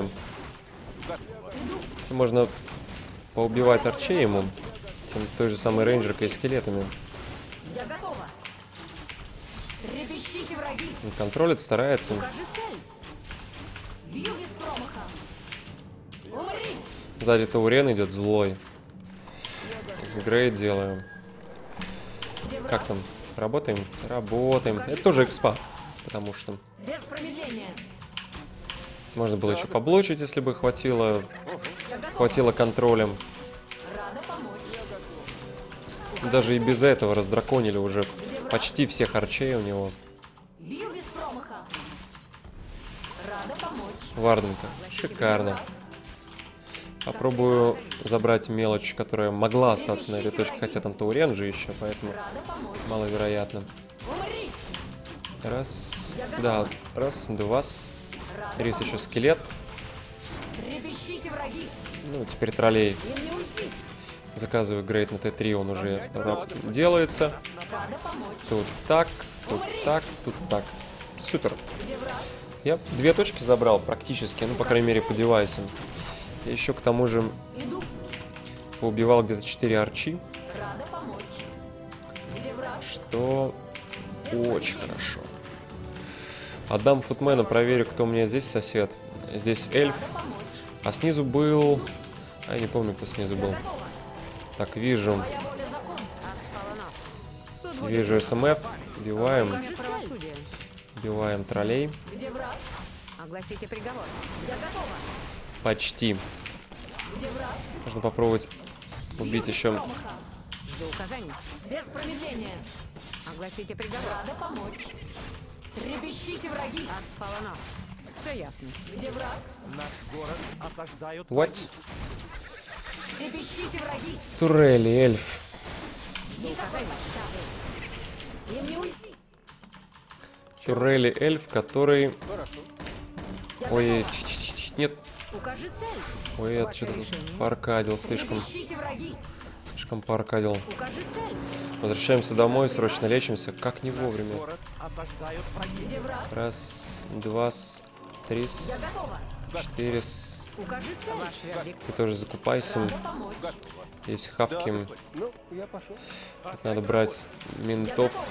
Иду. Можно поубивать арчей ему. Тем той же самой рейнджеркой и скелетами. Я готова. Трепещите, враги. Он контролит, старается. Укажи цель. Бью без промаха. Умри. Сзади Таурен идет злой. Грейд делаю. Где враг? Как там? Работаем? Работаем. Это тоже экспа. Потому что Без промедления. можно было еще поблочить, если бы хватило, Я готова. хватило контролем. Рада помочь. Даже и без этого раздраконили уже почти всех арчей у него. Бью без промаха. Рада помочь. Варденка. Шикарно. Попробую забрать мелочь, которая могла остаться на этой точке, хотя там Таурен же еще, поэтому Рада помочь. маловероятно. Умри. Раз, да, раз, два, с. Рада Три помочь. еще скелет. Трепещите, враги. Ну, теперь троллей. Им не уйти. Заказываю грейд на Т три, он уже раб- делается. Рада помочь. Тут так, тут так, тут так. Супер. Где враг? Я две точки забрал практически, ну, по крайней мере, по девайсам. И еще к тому же Иду. поубивал где-то четыре арчи, Рада помочь. Где враг? что очень хорошо. Отдам футмена, проверю, кто у меня здесь сосед. Здесь эльф, Рада помочь. а снизу был... А я не помню, кто снизу был. Готова. Так, вижу. Моя воля закон. Суд будет Вижу СМФ. Убиваем. Укажи цель. Убиваем троллей. Где враг? Огласите приговор. Я готова. Почти. Где враг? Можно попробовать убить Бью без еще. промаха. Жду указаний. Без промедления. Огласите приговор. Рада помочь. Трепещите, враги. Асфаланов. Все ясно. Где враг? Наш город осаждают What? Трепещите, враги. Турели, эльф. Никакой пощады. Им не уйти. Турели, эльф, который... Хорошо. Я Ой, готова. ч- ч- ч- нет. Укажи цель. Ой, я Ваше что-то решение. поаркадил слишком. Трепещите, враги. Слишком поаркадил. Укажи цель. Возвращаемся домой, срочно лечимся. Как не вовремя. Город осаждают враги. Где враг? Раз, два, с, три, Я с, готова. четыре, с. Укажи цель. Ваш вердикт. Ты тоже закупайся. Рада помочь. Есть Да, хавки. господин. Ну, я пошел. Надо брать Я ментов. готова.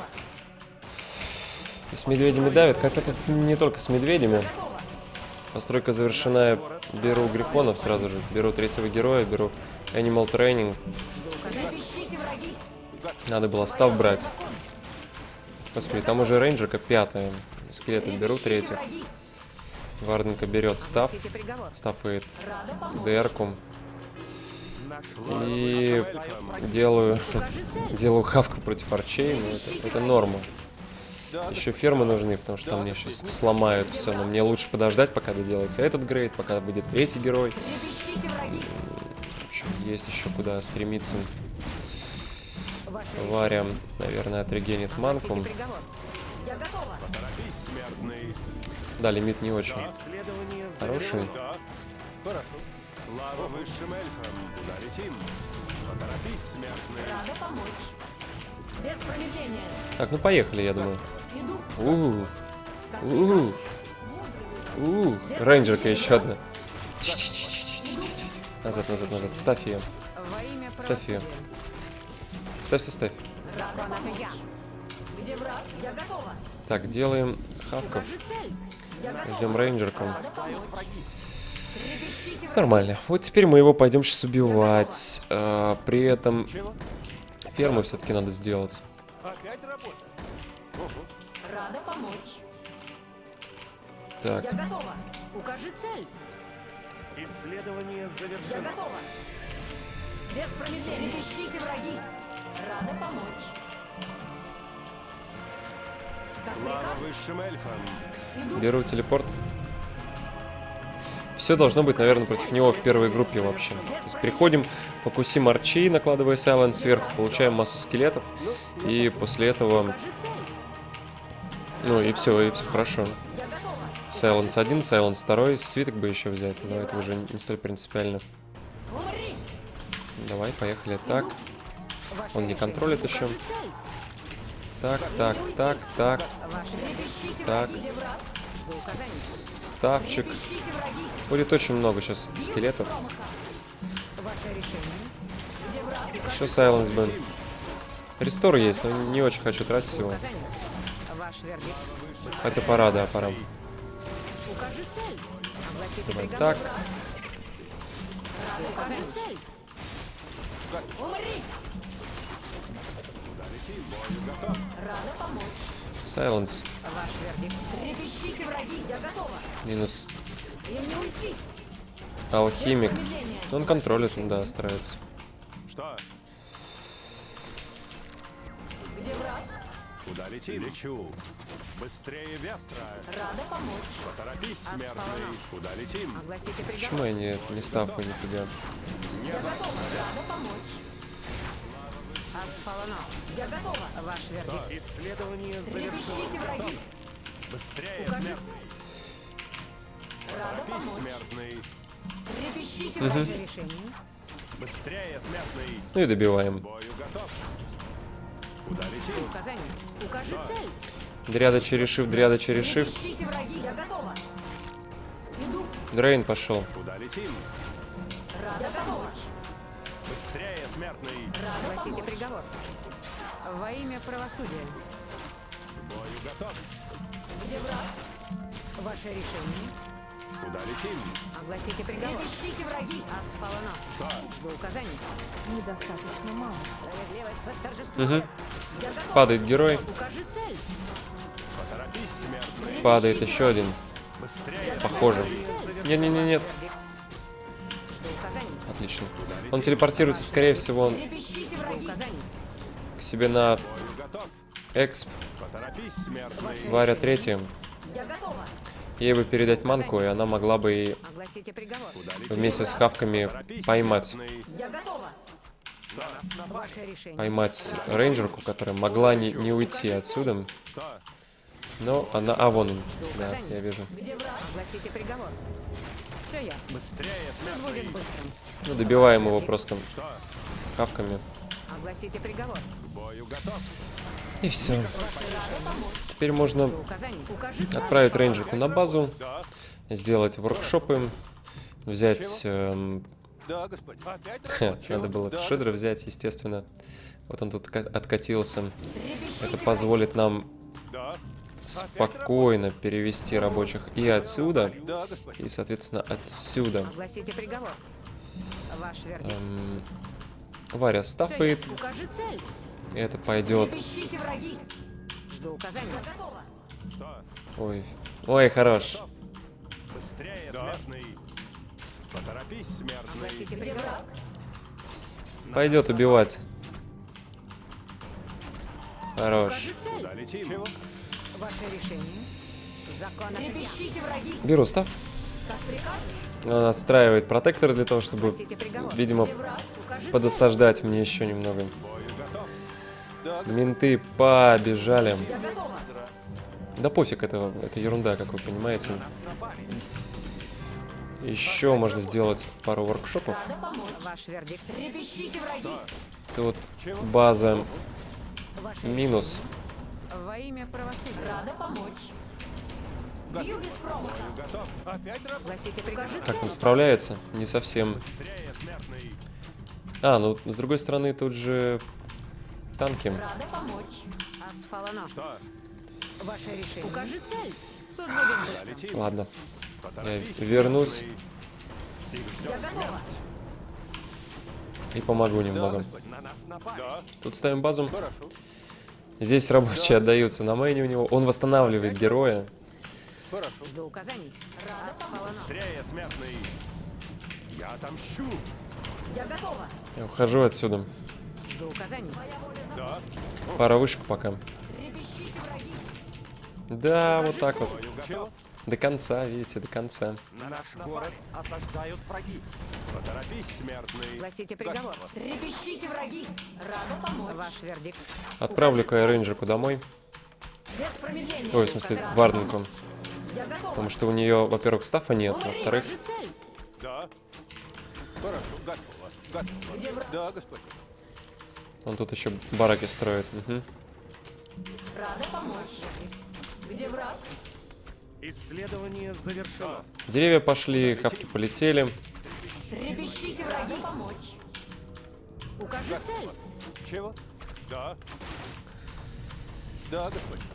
И с медведями давит, хотя тут не только с медведями. Готова. Постройка завершена. Беру грифонов сразу же. Беру третьего героя, беру Animal Training. Трепещите, враги. Надо было став брать. Господи, там уже рейнджерка пятая. Скелеты беру третьих. Враги. Варденка берет став. Огласите приговор. Стафает Рада помочь. ДР-ку. Наш И делаю, Укажи цель. делаю хавку против арчей. Но это, это норма. Да, Еще фермы нужны, потому что там мне сейчас сломают все. Но мне лучше подождать, пока доделается этот грейд, пока будет третий герой. Трепещите, враги. В общем, есть еще куда стремиться. Ваше Варя, наверное, отрегенит манку. Огласите приговор. Я готова. Поторопись, смертный. Да, лимит не очень. Исследование Хороший. завершено. Да. Хорошо. Слава высшим эльфам. Куда летим? Поторопись, смертный. Рада помочь. Без промедления. Так, ну поехали, я думаю. Иду. У, Как у, у, рейнджерка еще одна. Назад, назад, назад. Ставь ее. Во имя Ставь ее. правосудия. Ставься, ставь. Закон это я. Где враг? Я готова. Так, делаем хавков. Укажи цель. Я готова. Ждем рейнджерку. Рада помочь. Трепещите, враги. Нормально. Вот теперь мы его пойдем сейчас убивать. А, при этом ферму все-таки надо сделать. Опять работа. Рада помочь. Так, Я готова. Укажи цель. Исследование Я завершено. готова. Без промедления. Трепещите, враги. Рада помочь. Как Слава прикажешь? высшим эльфам. Иду. беру телепорт. Все должно быть, наверное, против него в первой группе вообще. То есть приходим, фокусим арчи, накладывая сайленс сверху, получаем массу скелетов. И после этого, Укажи цель. ну и все, и все хорошо. Сайленс один, Сайленс второй. Свиток бы еще взять, но это уже не столь принципиально. Умри! Давай, поехали. Так, Ваше он не решение. контролит еще. Укажи цель! Так, так, так, так. Ваше решение. Трепещите Так. враги! Где враг? Жду указаний. Ставчик. Трепещите враги! Будет очень много сейчас скелетов. Промаха! Ваше решение. Где враг? Еще Сайленс Бен. Рестор есть, но не очень хочу тратить Жду его. указаний. Ваш вердикт. Хотя пора, да, пора. Укажи цель! Огласите Давай приговор. так. Рада, укажи цель! Умри! Рада помочь! Сайленс. Ваш вердикт. Трепещите враги! Я готова! Минус Им не уйти! алхимик. Без промедления. Ну, он контролит, да, старается. Что? Где враг? Куда летим? Лечу. Быстрее ветра. Рада помочь! Поторопись, смертный. Куда летим? Огласите приговор. Почему я не, не ставку никуда? Я готова! Рада помочь! Асфалано. Я готова! Ваш вердикт. Исследование Трепещите враги! Быстрее, Укажи смертный. Рада Торопись, помочь! смертный. Трепещите Мгм. враги! Ваше решение. Быстрее, смертный. Ну и добиваем. Бою готов. Куда Жду летим? указаний. Укажи цель! Дриада через shift, дриада через shift. Трепещите враги! Я готова! Иду! Дрейн пошел. Куда летим? Рада помочь! Быстрее, смертный. Рада Огласите помочь! приговор. Во имя правосудия. Бою готов. Где враг? Ваше решение. Куда летим? Огласите приговор. Трепещите враги! Асфалано. Что? Жду указаний. Недостаточно мало. Справедливость восторжествует. Угу. Я готова! Падает герой. Укажи цель! Поторопись, смертный. Падает еще один. Быстрее. Похоже. Не-не-не-нет. Вердикт. Жду указаний. Отлично. Он телепортируется, скорее всего, Трепещите Жду враги! указаний. к себе на Бою готов. эксп. Поторопись, смертный. Варя третьем. Я готова! Ей бы передать манку, и она могла бы и Огласите приговор. Куда летим? вместе с хавками Поторопись, поймать. смертный. Я готова! Ваше решение. Поймать рейнджерку, которая могла не, не уйти отсюда. Что? Но она... А, вон он. Да, я вижу. Где враг? Огласите приговор. Все ясно. Быстрее, Все будет смертный. быстрым. Ну, добиваем его просто Что? хавками. Огласите приговор. К бою готов. И все. Рада помочь! Теперь можно Жду указаний. Укажи цель! отправить рейнджерку на базу, Да. сделать воркшопы, взять... эм, Да, господин. Опять ха, надо было шедра взять, естественно. Вот он тут ка- откатился. Это позволит нам Да. спокойно перевести рабочих и отсюда, Да, господин. и, соответственно, отсюда. Огласите приговор. Ваш вердикт. Эм, Варя стафает, Укажи цель! и это пойдет. Трепещите враги! Жду указаний. Я готова! Что? Ой, ой, хорош. Быстрее, смертный. Поторопись, смертный. Огласите Где приговор. враг? Пойдет убивать. Хорош. Укажи цель! Куда летим? Ваше решение. Закон Трепещите враги! Беру став. Как прикажешь? Он отстраивает протекторы для того, чтобы, Огласите приговор. видимо, Где враг? Укажи цель! подосаждать мне еще немного. Бою готов. Да, Менты побежали. Я готова! Да пофиг, это, это ерунда, как вы понимаете. Еще можно сделать пару воркшопов. Рада помочь! Ваш вердикт. Трепещите враги! Тут база Ваше минус. решение. Во имя правосудия. Рада помочь! Бью без промаха! готов. Опять работа. Огласите приговор. Как там справляется? Не совсем. Быстрее, смертный. А, ну с другой стороны тут же танки. Рада помочь! Асфалано. Что? Ваше решение. Укажи цель! Суд будет быстро. Летим. Ладно, Поторопись, я вернусь. смертный. Их Я ждет готова! и помогу немного. на нас напали. Да. Тут ставим базу. Хорошо. Здесь рабочие отдаются на мейне у него. Он восстанавливает героя. Хорошо. Жду указаний. Рада помочь! Асфалано. Быстрее, смертный. Я отомщу. Я готова! Я ухожу отсюда. Жду указаний. Да. Пара вышек пока. Трепещите враги! Да, вот так вот. Бою готов. До конца, видите, до конца. На наш город осаждают враги. Поторопись, смертный. Огласите приговор. Трепещите враги! Рада помочь! Ваш вердикт. Отправлю-ка я рейнджерку домой. Без промедления! Ой, в смысле, Варденку. Я готова. Потому что у нее, во-первых, стафа нет, Лорейн, во-вторых, покажи цель. Да. Хорошо, готово. Готово. Где враг? Да, господин. он тут еще бараки строит. Мгм. Рада помочь. Где враг? Исследование завершено. Деревья пошли, хавки полетели. Трепещите, враги, помочь. Укажи цель. Чего? Да. Да, господин.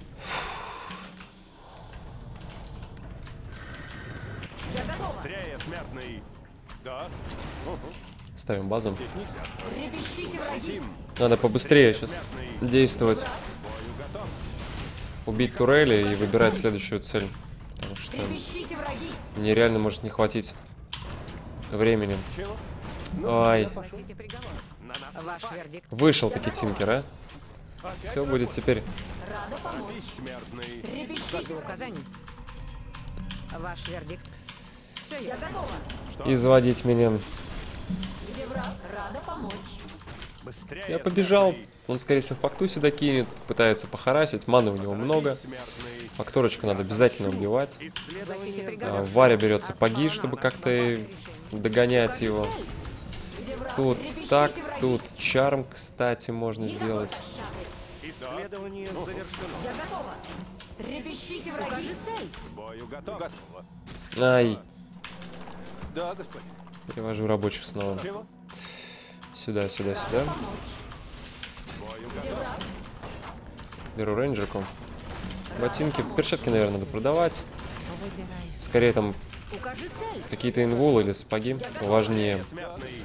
Я готова. Быстрее, смертный. Да. Угу. Ставим базу. Здесь нельзя. Трепещите, враги. Тим, Надо побыстрее сейчас действовать. бою готов. Убить турели и выбирать следующую цель. Потому что Трепещите, враги. мне реально может не хватить времени. Чего? Ай, Огласите приговор. На нас Ваш вердикт. вышел таки Тинкер, а? Все будет теперь. Рада помочь. смертный. Трепещите. Жду указаний. Ваш вердикт. Все Я ясно. готова. Изводить меня. Где враг? Рада помочь. Быстрее, Я побежал. смертный. Он, скорее всего, факту сюда кинет. Пытается похарасить. Маны у него много. Смертный. Факторочку надо обязательно убивать. Огласите Исследование А, приговор. Варя берет сапоги, чтобы как-то и догонять его. Где враг? Тут Трепещите, так, враги. тут чарм, кстати, можно сделать. Исследование завершено. Я готова. Трепещите, враги. Укажи цель. Бою готов. Готово. Ай, Да, господин. перевожу рабочих снова. Чего? Сюда, сюда, сюда. Бою готов. Беру рейнджерку. Ботинки, перчатки, наверное, надо продавать. Выбирай. Скорее там Укажи цель. какие-то инвулы или сапоги важнее. Смертный.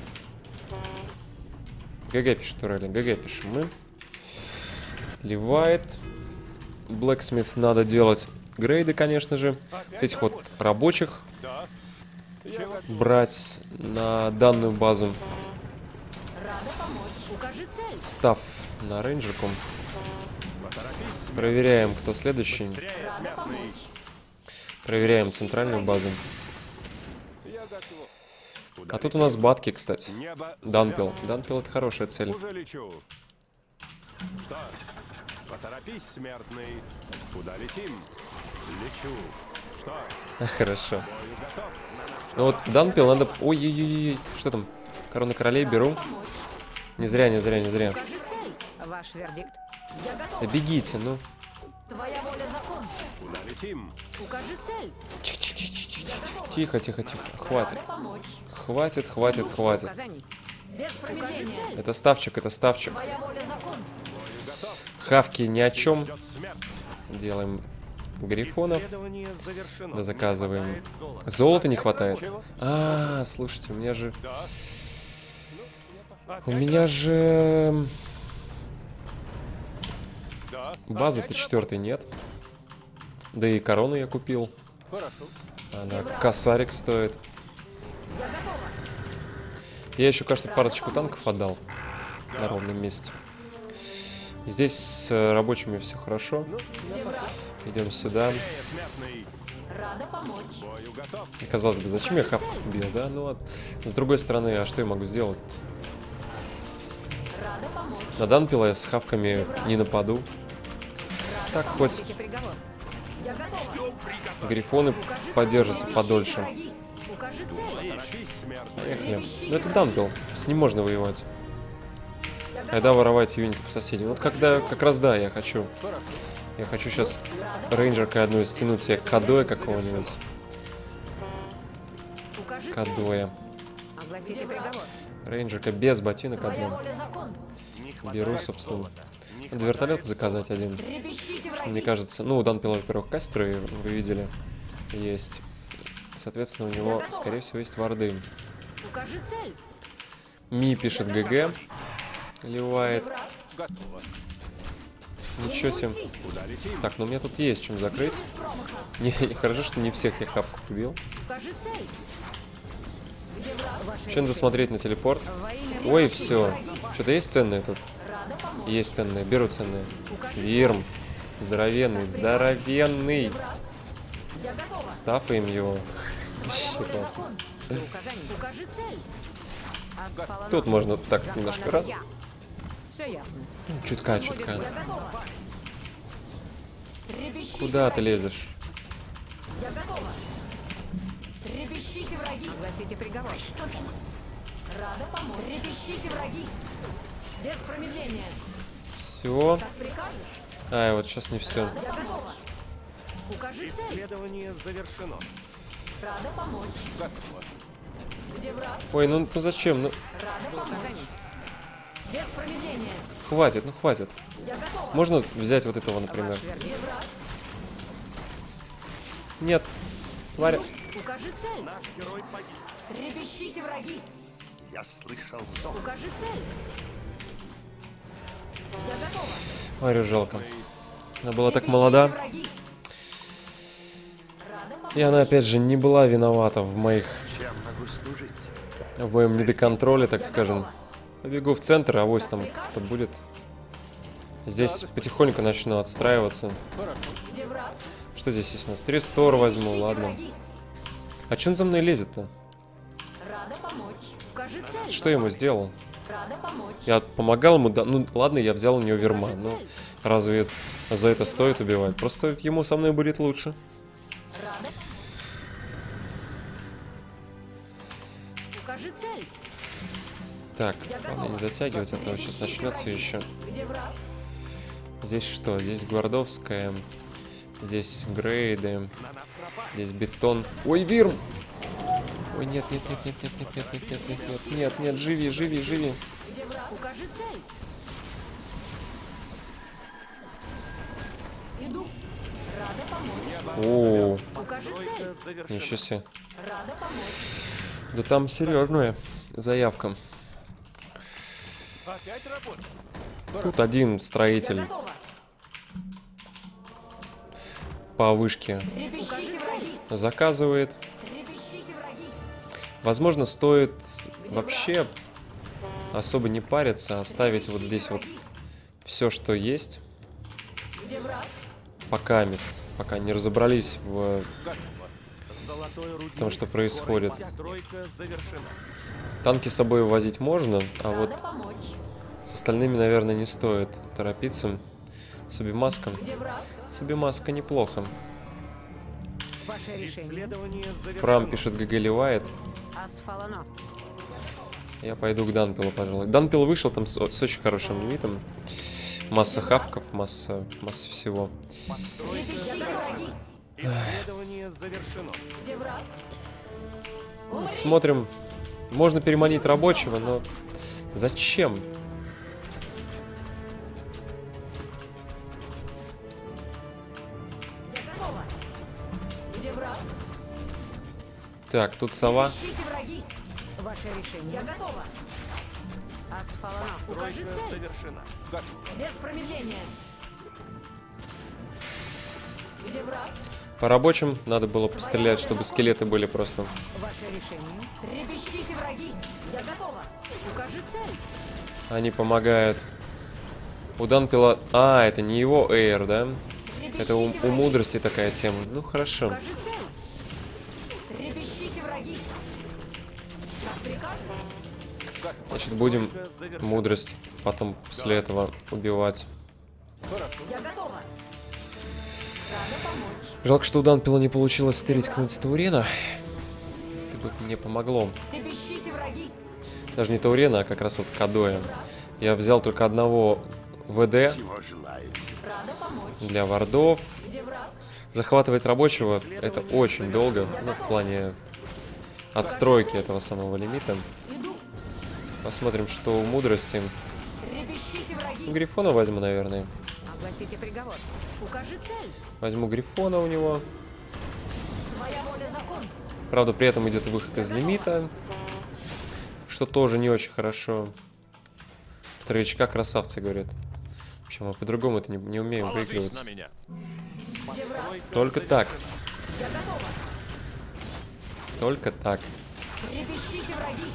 ГГ пишет турели, ГГ пишем мы. Ливает. Блэксмит надо делать грейды, конечно же. Вот этих вот рабочих Да. Чего? брать на данную базу. Рада помочь. Укажи цель. Став на рейнджерку. Поторопись. Проверяем, кто следующий. Быстрее, Рада смертный. помочь. Проверяем центральную базу. Я готов. А тут у нас батки, кстати. Небо Данпил. зовет. Данпил — это хорошая цель. Уже лечу. Что? Поторопись, смертный. Куда летим? Лечу. Что? Хорошо. Бою готов. На нас Ну вот Данпил надо... Ой-ой-ой, что там? Корона королей беру. Не зря, не зря, не зря. Укажи цель. Ваш вердикт. Я Да готова. бегите, ну. Твоя воля закон. куда летим? Укажи цель. Тихо, тихо, тихо. Хватит. Рада помочь. Хватит, хватит, хватит. Указаний. Без промедления. Это ставчик, это ставчик. Твоя воля закон. Хавки ни о чем. Ждет смерть. Делаем грифонов. Исследование завершено. Да заказываем. Не хватает золота. Золота не хватает. Чего? А, слушайте, у меня же... Да. У меня же... Да. Базы-то четвертой нет. Да и корону я купил. Хорошо. Она косарик стоит. Я готова. Я еще, кажется, парочку танков отдал на ровном месте. Здесь с э, рабочими все хорошо. Идем сюда. Быстрее, смертный. Рада помочь. Бою готов. И, казалось бы, зачем я хавку убил, да? Ну вот, с другой стороны, а что я могу сделать? Рада помочь. На Данпила я с хавками не нападу. Так, хоть Огласите приговор. Я готова. грифоны подержатся Трепещите, подольше. враги. Укажи цель. Поторопись, смертный. Поехали. Ну это Данпил, с ним можно воевать. Я готова. Когда воровать юнитов соседей? Вот когда, как раз да, я хочу. Я хочу сейчас рейнджеркой одну стянуть себе кадоя какого-нибудь. Укажи цель. Кадоя. Огласите приговор. Рейнджерка без ботинок Твоя одна. воля закон. Не хватает Беру, собственно. золота. Не Надо вертолет заказать один. Трепещите, Мне враги. кажется, ну, у Данпила, во-первых, кастеры, вы видели, есть. Соответственно, у него, скорее всего, есть варды. Укажи цель. Ми пишет ГГ. Ливает. Враг. Готово. Ничего себе. Куда летим? Так, ну у меня тут есть чем закрыть. Без промаха. Не, не хорошо, что не всех я хапков убил. Укажи цель. Где враг? Ваша Че надо вердикт. смотреть на телепорт? Во имя Ой, все. Что-то есть ценное тут? Рада помочь. Есть ценное. Беру ценное. Укажи Вирм. Здоровенный, здоровенный. Где враг? Я готова. Стафаем его. Твоя Вообще воля классно. закон. Жду указаний. Укажи цель. Асфаланон. Тут можно так Законная немножко раз. я. Все ясно. Чутка, чутка. Я готова. Трепещите, Куда ты враги. лезешь? Я готова. Трепещите, враги. Огласите приговор. Рада помочь. Трепещите, враги. Без промедления. Все. Как прикажешь. А, вот сейчас не все. Я готова. Укажи цель. Исследование завершено. Рада помочь. Готово. Где враг? Ой, ну, ну зачем? Ну, Рада помочь. Указаний. Без промедления. хватит, ну хватит. Я готова. Можно взять вот этого, например? Ваш вердикт. Где враг? Нет. Тварь. Укажи цель. Наш герой погиб. Трепещите, враги. Я слышал зов. Укажи цель. Я готова. Варю жалко. Она была так Трепещите, молода. враги. Рада помочь. И она, опять же, не была виновата в моих... Чем могу служить? В моем недоконтроле, так скажем. Побегу в центр, авось там кто-то будет. Здесь потихоньку начну отстраиваться. Хорошо. Где враг? Что здесь есть у нас? Три стор возьму, Трепещите, ладно. враги. А че он за мной лезет-то? Рада помочь. Укажи цель. Что я ему сделал? Рада помочь. Я помогал ему, да, ну ладно, я взял у него верма, но разве это- за это стоит убивать? Просто ему со мной будет лучше. Рада. Укажи цель. Так, ладно, не затягивать, а то сейчас начнется еще. Где враг? Здесь что? Здесь Гвардовская, здесь Грейды, На нас напали. здесь бетон. Ой, Вирм! Ой, нет, нет, нет, нет, нет, нет, нет, нет, нет, нет, нет, нет, нет, живи, живи, живи. Где враг? Укажи цель. Иду. Рада помочь. О, Укажи цель. Постройка завершена. ничего себе. Рада помочь. Да там серьезная заявка. Опять работа. Тут один Я строитель готова. по вышке Трепещите, враги. заказывает. Трепещите, враги. Возможно, стоит вообще особо не париться, оставить вот здесь вот все, что есть, Где враг? пока мест, пока не разобрались в Готово. Золотой рудник. том, что происходит. Постройка завершена. Танки с собой возить можно, а Рада вот помочь. с остальными, наверное, не стоит торопиться. С обимаском. Где враг? С обимаска неплохо. Ваше решение. Исследование завершено. Фрам пишет ГГ ливает. Асфалано. Я пойду к Данпилу, пожалуй. Данпил вышел там с, с очень хорошим лимитом. Масса хавков, масса, масса всего. Постройка Трепещите, враги. Исследование завершено. Где враг? Смотрим. Можно переманить рабочего, но зачем? Я готова. Где враг? Так, тут сова. Трепещите, враги. Ваше решение. Я готова. Асфалано. Укажи Постройка цель. завершена. Готово. Без промедления. Где враг? По рабочим надо было пострелять, чтобы скелеты были просто. Ваше решение. Трепещите, враги. Я готова. Укажи цель. Они помогают. У Данпила... А, это не его эйр, да? Это у, у мудрости такая тема. Ну, хорошо. Укажи цель. Трепещите, враги. Как прикажешь? Значит, будем Постройка завершена. мудрость потом после этого убивать. Я готова. Рада помочь. Жалко, что у Данпила не получилось стырить какого-нибудь Таурена. Это бы мне помогло. Трепещите, враги. Даже не Таурена, а как раз вот Кадоя. Я взял только одного ВД Чего желаете? Рада помочь. для вардов. Где враг? Захватывать рабочего это очень долго, ну, в плане отстройки этого самого лимита. Иду. Посмотрим, что у мудрости. Трепещите, враги. Грифона возьму, наверное. Огласите приговор. Укажи цель. Возьму Грифона у него. Твоя воля закон. Правда, при этом идет выход из лимита, что тоже не очень хорошо. Вторичка красавцы, говорят. В общем, мы по-другому это не, не умеем Положись выигрывать. на меня. Где враг? Постройка Только так. завершена. Я готова. Только так. Трепещите, враги.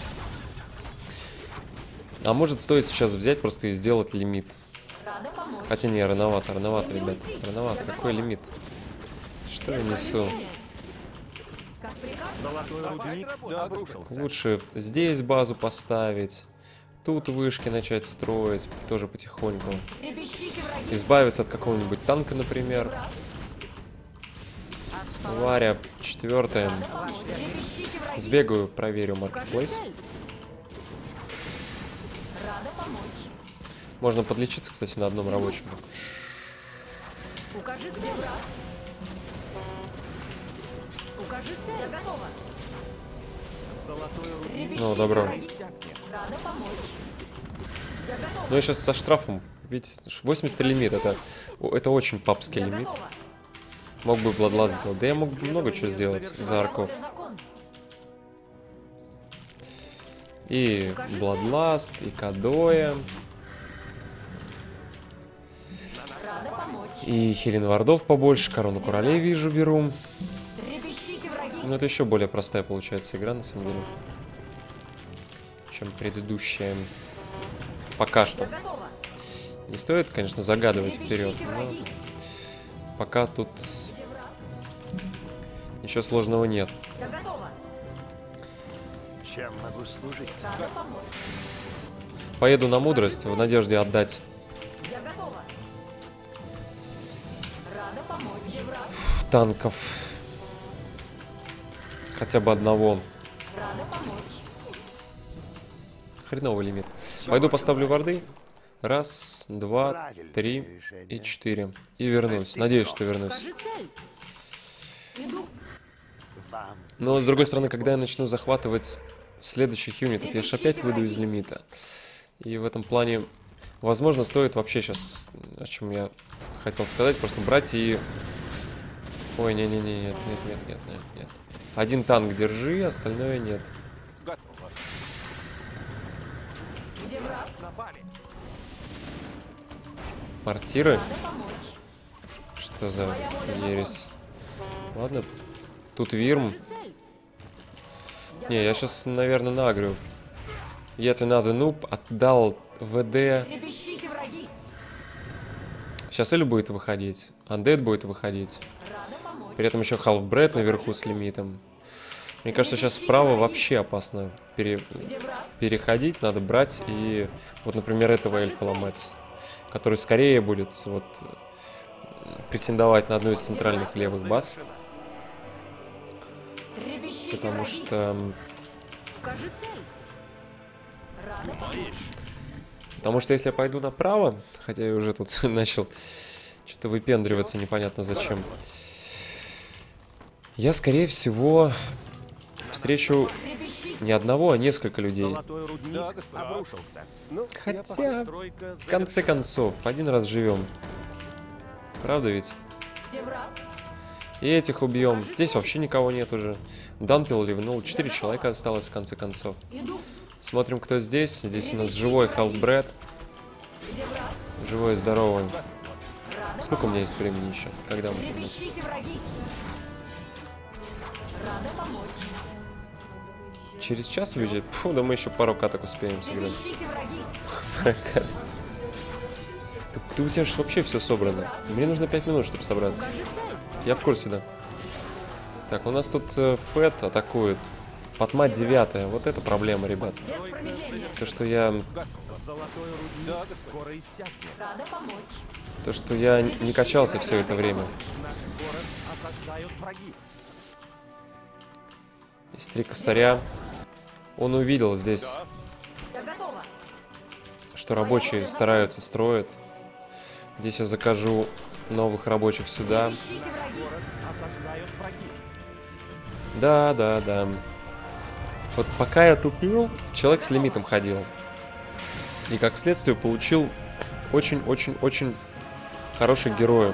А может, стоит сейчас взять просто и сделать лимит. Рада помочь. Хотя не, рановато, рановато, ребят. Рановато. Какой лимит? Что я несу? Как прикажешь? Золотой рудник обрушился. Лучше здесь базу поставить. Тут вышки начать строить. Тоже потихоньку. Трепещите, враги. Избавиться от какого-нибудь танка, например. Варя, четвертая. Перемещите враги. Сбегаю, проверю Укажи маркетплейс. цель. Рада помочь. Можно подлечиться, кстати, на одном рабочем. Укажи цель. Враг. Укажи цель. Я готова. Золотой рубин Перемещите Ну, добро. враги. иссякнет. Рада помочь. Я готова. Ну, я сейчас со штрафом. Видите, восемьдесят лимит. Это, это очень папский Я лимит. готова. Мог бы Bloodlust сделать. Да я мог бы много чего сделать за арков. Моя воля закон. И Bloodlust, и Кадоя, Рада помочь. и Хелен Вардов побольше. Корону Королей вижу, беру. Трепещите враги. Ну, это еще более простая получается игра, на самом деле, чем предыдущая. Пока Я что. готова. Не стоит, конечно, загадывать вперед, Трепещите но враги. пока тут Где враг? ничего сложного нет. Я готова. Чем могу служить? Рада помочь. Поеду на мудрость в надежде отдать Я готова. Рада помочь. Где враг? танков. Хотя бы одного. Рада помочь. Хреновый лимит. Пойду поставлю варды. Раз, два, Правильное три решение. и четыре. И вернусь. Надеюсь, что вернусь. Укажи цель. Иду. Вам Но, с другой стороны, когда я начну захватывать следующих юнитов, я же опять выйду из лимита. И в этом плане, возможно, стоит вообще сейчас, о чем я хотел сказать, просто брать и... Ой, не-не-не, нет, нет, нет, нет, нет, нет. Один танк держи, остальное нет. Готово. Где враг? Напали. Мортиры? Рада помочь. Что за ересь? Ладно. Тут Вирм. Укажи цель. Не, я сейчас, наверное, нагрю. Yet another noob отдал ВД. Трепещите враги. Сейчас Эль будет выходить. Undead будет выходить. Рада помочь. При этом еще Half-Breed наверху с лимитом. Мне кажется, сейчас вправо вообще опасно пере... Где враг? переходить. Надо брать и, вот, например, этого эльфа ломать. Который скорее будет вот претендовать на одну из центральных левых баз. Трепещите Потому враги. что... Укажи цель. Рада помочь. Потому что если я пойду направо, хотя я уже тут начал что-то выпендриваться непонятно зачем, я, скорее всего, встречу Трепещите. не одного, а несколько людей. Золотой рудник обрушился. Ну, Хотя, постройка в конце концов, один раз живем. Правда ведь? Где враг? И этих убьем. Здесь вообще никого нет уже. Данпил ливнул. Четыре человека осталось в конце концов. Иду. Смотрим, кто здесь. Здесь у нас живой Half-Breed. Где враг? Живой и здоровый. Рада Сколько у меня есть времени еще? Когда мы у нас? Трепещите враги. Рада помочь. Через час выезжать? Фу, да мы еще пару каток успеем сыграть. Трепещите враги. Ты, ты у тебя же вообще все собрано. Мне нужно пять минут, чтобы собраться. Укажи цель. Я в курсе, да. Так, у нас тут э, Фэт атакует. Патма девятая. Вот это проблема, ребят. Без промедления. То, что я... Золотой рудник скоро иссякнет. Рада помочь. То, что я не качался все это время. Наш город осаждают враги. Из три косаря. Он увидел здесь, Я готова. что рабочие стараются, строят. Здесь я закажу новых рабочих сюда. Трепещите враги. Осаждают враги. Да, да, да. Вот пока я тупил, человек с лимитом ходил. И как следствие получил очень-очень-очень хороших героев.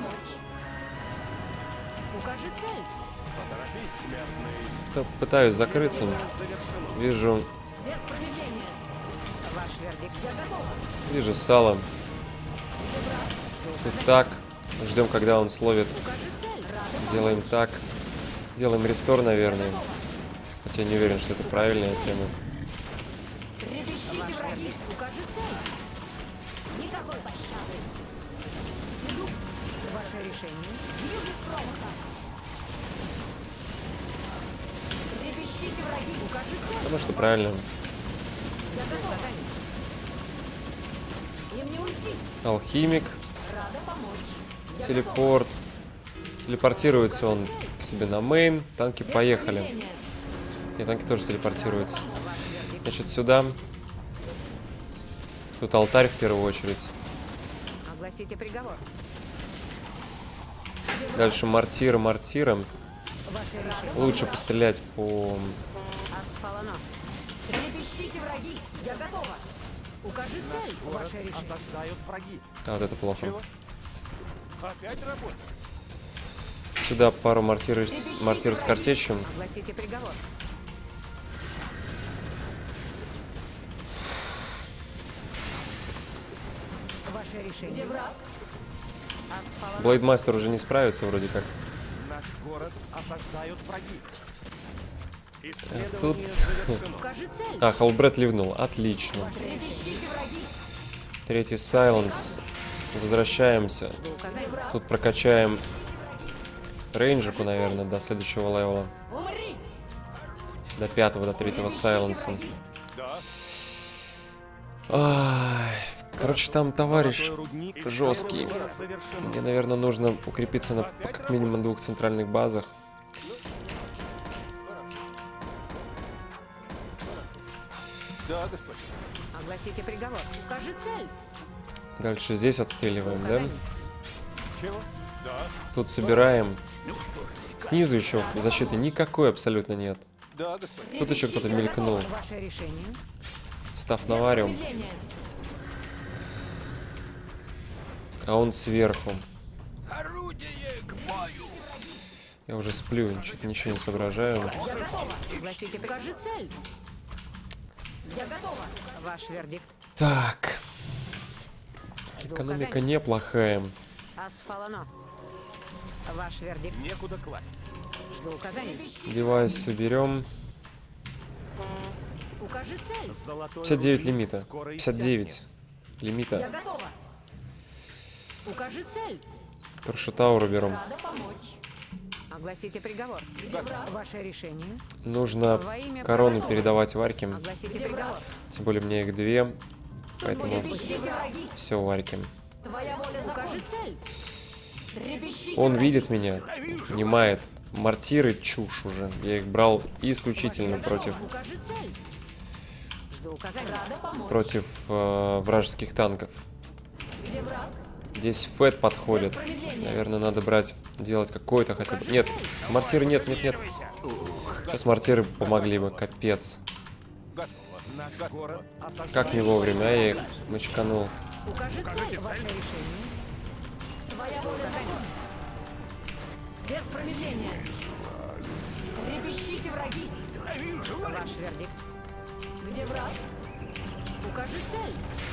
Укажи цель. Поторопись, смертный. То пытаюсь закрыться. Завершено. Вижу, Без промедления. Ваш вердикт. Я готова. вижу сало. Где враг? Тут так. Ждем, когда он словит. Укажи цель. Рада Делаем так. Делаем рестор, наверное. Хотя я не уверен, что это правильная тема. Трепещите враги. Укажи цель. Никакой пощады. Иду. Ваше решение. Бью без промаха. Трепещите враги. Укажи цель. Потому что правильно. Я готова. Им не уйти. Алхимик. Рада помочь. Я Телепорт. Телепортируется он к себе на мейн. Танки поехали. И танки тоже телепортируются. Значит, сюда. Тут алтарь в первую очередь. Огласите приговор. Дальше мортира, мортира. Ваше решение. Лучше пострелять по... Асфалано. Трепещите, враги! Я готова! Укажи цель. Ваше решение. Осаждают враги. А, вот это плохо. Чего? Опять работа. Сюда пару мортир, с- мортир с картечью. Огласите приговор. Ваше Где решение. враг? Асфалано. Блейдмастер уже не справится вроде как. Наш город осаждают враги. А тут... Исследование завершено. Укажи цель. А, Халбред ливнул. Отлично. Трепещите, враги! Третий сайленс. Возвращаемся. Жду указаний. Тут прокачаем рейнджерку, наверное, до следующего левела. Умри! До пятого, до третьего сайленса. Да. Ай, короче, там товарищ Золотой рудник. жесткий. Исследование завершено. Мне, наверное, нужно укрепиться на как минимум двух центральных базах. Да, господин. Огласите приговор. Укажи цель. Дальше здесь отстреливаем, да? Указаний. Чего? Да. Тут собираем. Снизу еще защиты никакой абсолютно нет. Да, господин. Тут еще кто-то мелькнул. Ваше решение. Став навариум. Промедление! А он сверху. Орудие к бою! Я уже сплю, что-то ничего не соображаю. Я готова! Огласите приговор. Укажи цель. Я готова! Ваш вердикт. Так, Жду экономика указаний. неплохая. Асфалано. Ваш вердикт. Некуда класть. Жду указаний. Девайс соберем. Укажи цель. Золотой пятьдесят девять рудник лимита. скоро пятьдесят девять Я лимита. готова! Укажи цель. Торшетауру берем. Рада помочь! Огласите приговор. Где враг? Ваше решение. Нужно Во имя корону правосудия. передавать Варьке. Огласите приговор. Тем более мне их две. Поэтому Трепещите, враги! все Варьке. Твоя воля Укажи закон! цель. Трепещите, Он враги! видит меня, понимает. Мортиры чушь уже. Я их брал исключительно против, Укажи цель. Жду указаний. Рада помочь! против э, вражеских танков. Где враг? Здесь Фэт подходит. Промедление! Наверное, надо брать, делать какой-то хотя бы... Нет, мортиры нет, нет, нет. Сейчас мортиры помогли бы, капец. Наш город осаждают. Как не вовремя, а я их мочканул. Укажи цель. Ваше решение. Твоя воля закон! Без промедления! Трепещите, враги! Ваш вердикт. Где враг? Укажи цель.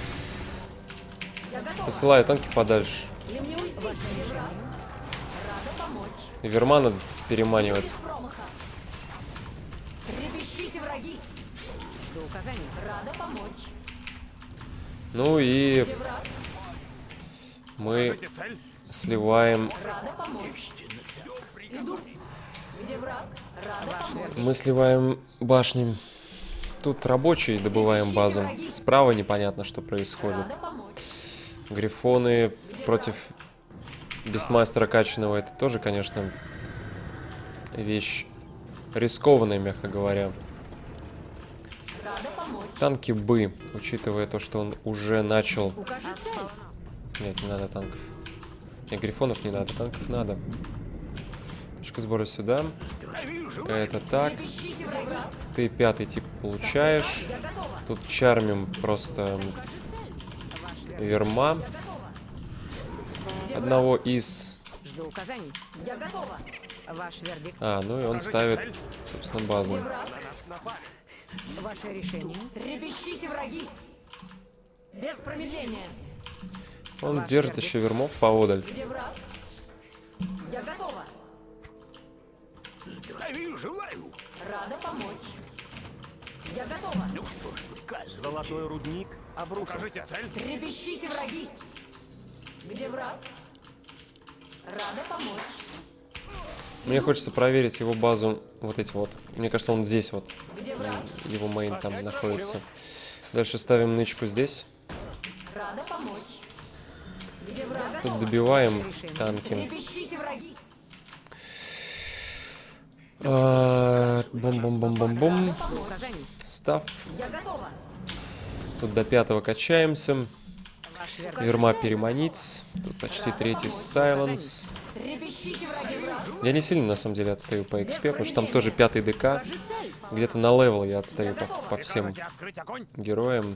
Я готова! Посылаю танки подальше. Им не уйти! Ваше Где враг? решение. Рада помочь! И Верма надо переманивать. Без промаха! Трепещите, враги! Жду указаний. Рада помочь! Ну и Где враг? мы сливаем... Рада помочь! Иду! Где враг? Рада помочь! Мы сливаем башни. Тут рабочие добываем базу. Справа непонятно, что происходит. Рада помочь! Грифоны против Бестмастера качаного. Это тоже, конечно, вещь рискованная, мягко говоря. Рада помочь! Танки бы, учитывая то, что он уже начал... Укажи цель. Нет, не надо танков. Нет, грифонов не надо, танков надо. Точка сбора сюда. Какая-то так. Трепещите, враги! Ты пятый тип получаешь. Я готова! Тут чармим просто Укажи цель. Ваш вердикт. Верма. Готова! Одного из... Жду указаний. Я готова! Ваш вердикт. А, ну и он ставит, собственно, базу. Враг! Ваше решение. Трепещите, враги! Без промедления! Он Ваш держит вердикт. еще вермов поодаль. Где враг? Я готова! Здравия желаю! Рада помочь! Я готова! Ну что ж, приказывай. Золотой рудник обрушился. Трепещите, враги! Где враг? Рада помочь! Мне хочется проверить его базу, вот эти вот. Мне кажется, он здесь вот, Где враг? его мейн там находится. Дальше ставим нычку здесь. Рада помочь! Где враг? Тут добиваем танки. Трепещите, враги! А, Бум-бум-бум-бум-бум. Указаний. Став. Я готова. Тут до пятого качаемся. Ваш вердикт. Верма переманить. Тут почти третий сайленс. Трепещите, враги, враг. Я не сильно на самом деле отстаю по экспе, потому что там тоже пятый ДК. Покажи цель. Где-то на левел я отстаю по, по всем Прикажете открыть огонь? героям.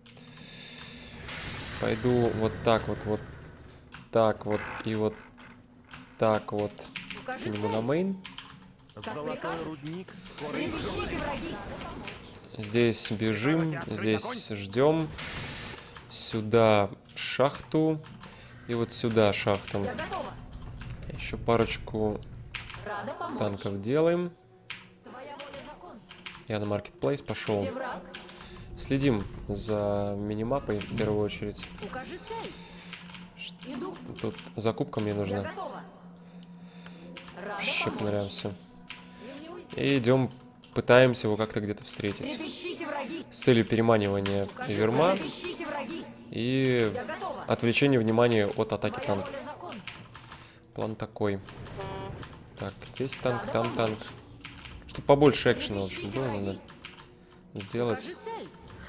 Пойду вот так вот, вот так вот и вот так вот к Покажи нему на цель. мейн. Золотой рудник скоро Трепещите, враги. Здесь бежим, здесь ждем. Сюда шахту. И вот сюда шахту. Я готова. Еще парочку Рада помочь. танков делаем. Твоя воля закон. Я на маркетплейс пошел. Где враг? Следим за минимапой в первую очередь. Укажи цель. Иду. Тут закупка мне Я нужна. готова. Рада Вообще помочь. понравимся. Мне не уйти. И идем, пытаемся его как-то где-то встретить. Трепещите, враги. С целью переманивания Укажи верма цель. Трепещите, враги. и Я готова. отвлечения внимания от атаки Твоя танка. воля закон. План такой. Так, здесь танк, там танк. Чтобы побольше экшена, в общем, было, надо сделать. Укажи цель.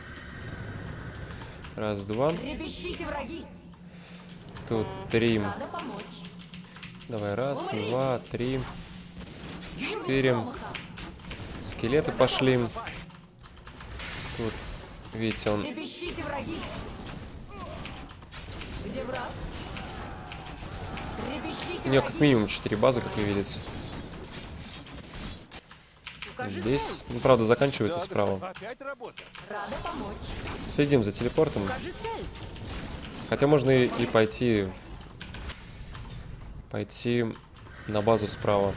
Раз, два. Трепещите, враги. Тут три. Рада помочь. Давай, раз, два, три, четыре. Скелеты пошли. Тут, видите, он... Трепещите, враги. Где враг? Трепещите, У нее как враги. минимум четыре базы, как вы видите. Укажи Здесь, ну, правда, заканчивается справа. Опять работа. цель. Рада помочь. Следим за телепортом. Укажи цель. Хотя можно и, и пойти... Пойти на базу справа.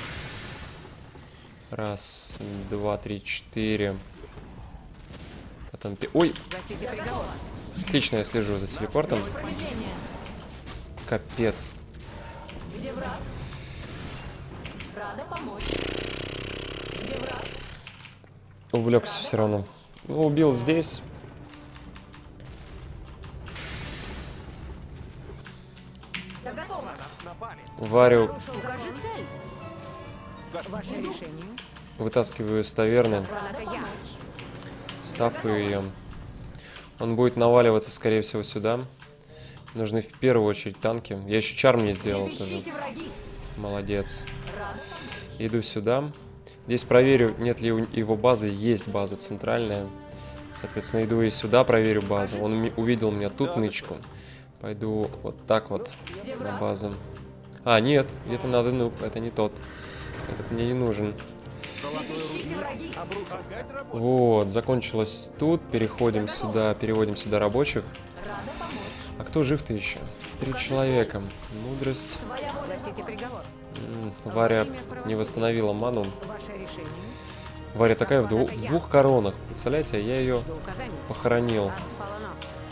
Раз, два, три, четыре. Потом... пи- Ой! Гасите приговор. Отлично, я слежу за телепортом. Промедление. Капец. Где враг? Рада помочь. Где враг? Увлекся все равно. Ну, убил здесь. Я готова. Нас напали. Варю, Укажи цель. Ваше решение. вытаскиваю из таверны. Однако я. Стафаю ее. Он будет наваливаться, скорее всего, сюда. Нужны в первую очередь танки. Я еще чарм не сделал тоже. Трепещите, враги. Молодец. Рада Иду сюда. Здесь проверю, нет ли у его базы. Есть база центральная. Соответственно, иду и сюда проверю базу. Он ми- увидел меня тут нычку. Пойду вот так вот на базу. А, нет, где-то надо, ну, это не тот. Этот мне не нужен. Трепещите, враги. Опять работа. Вот, закончилось тут. Переходим сюда, переводим сюда рабочих. Рада помочь. А кто жив-то еще? Три человека. Мудрость. Твоя воля Гасите приговор. М, Варя не восстановила ману. Ваше решение. Варя такая в, дву- в двух коронах. Представляете, я ее Жду указаний. похоронил. Асфалано.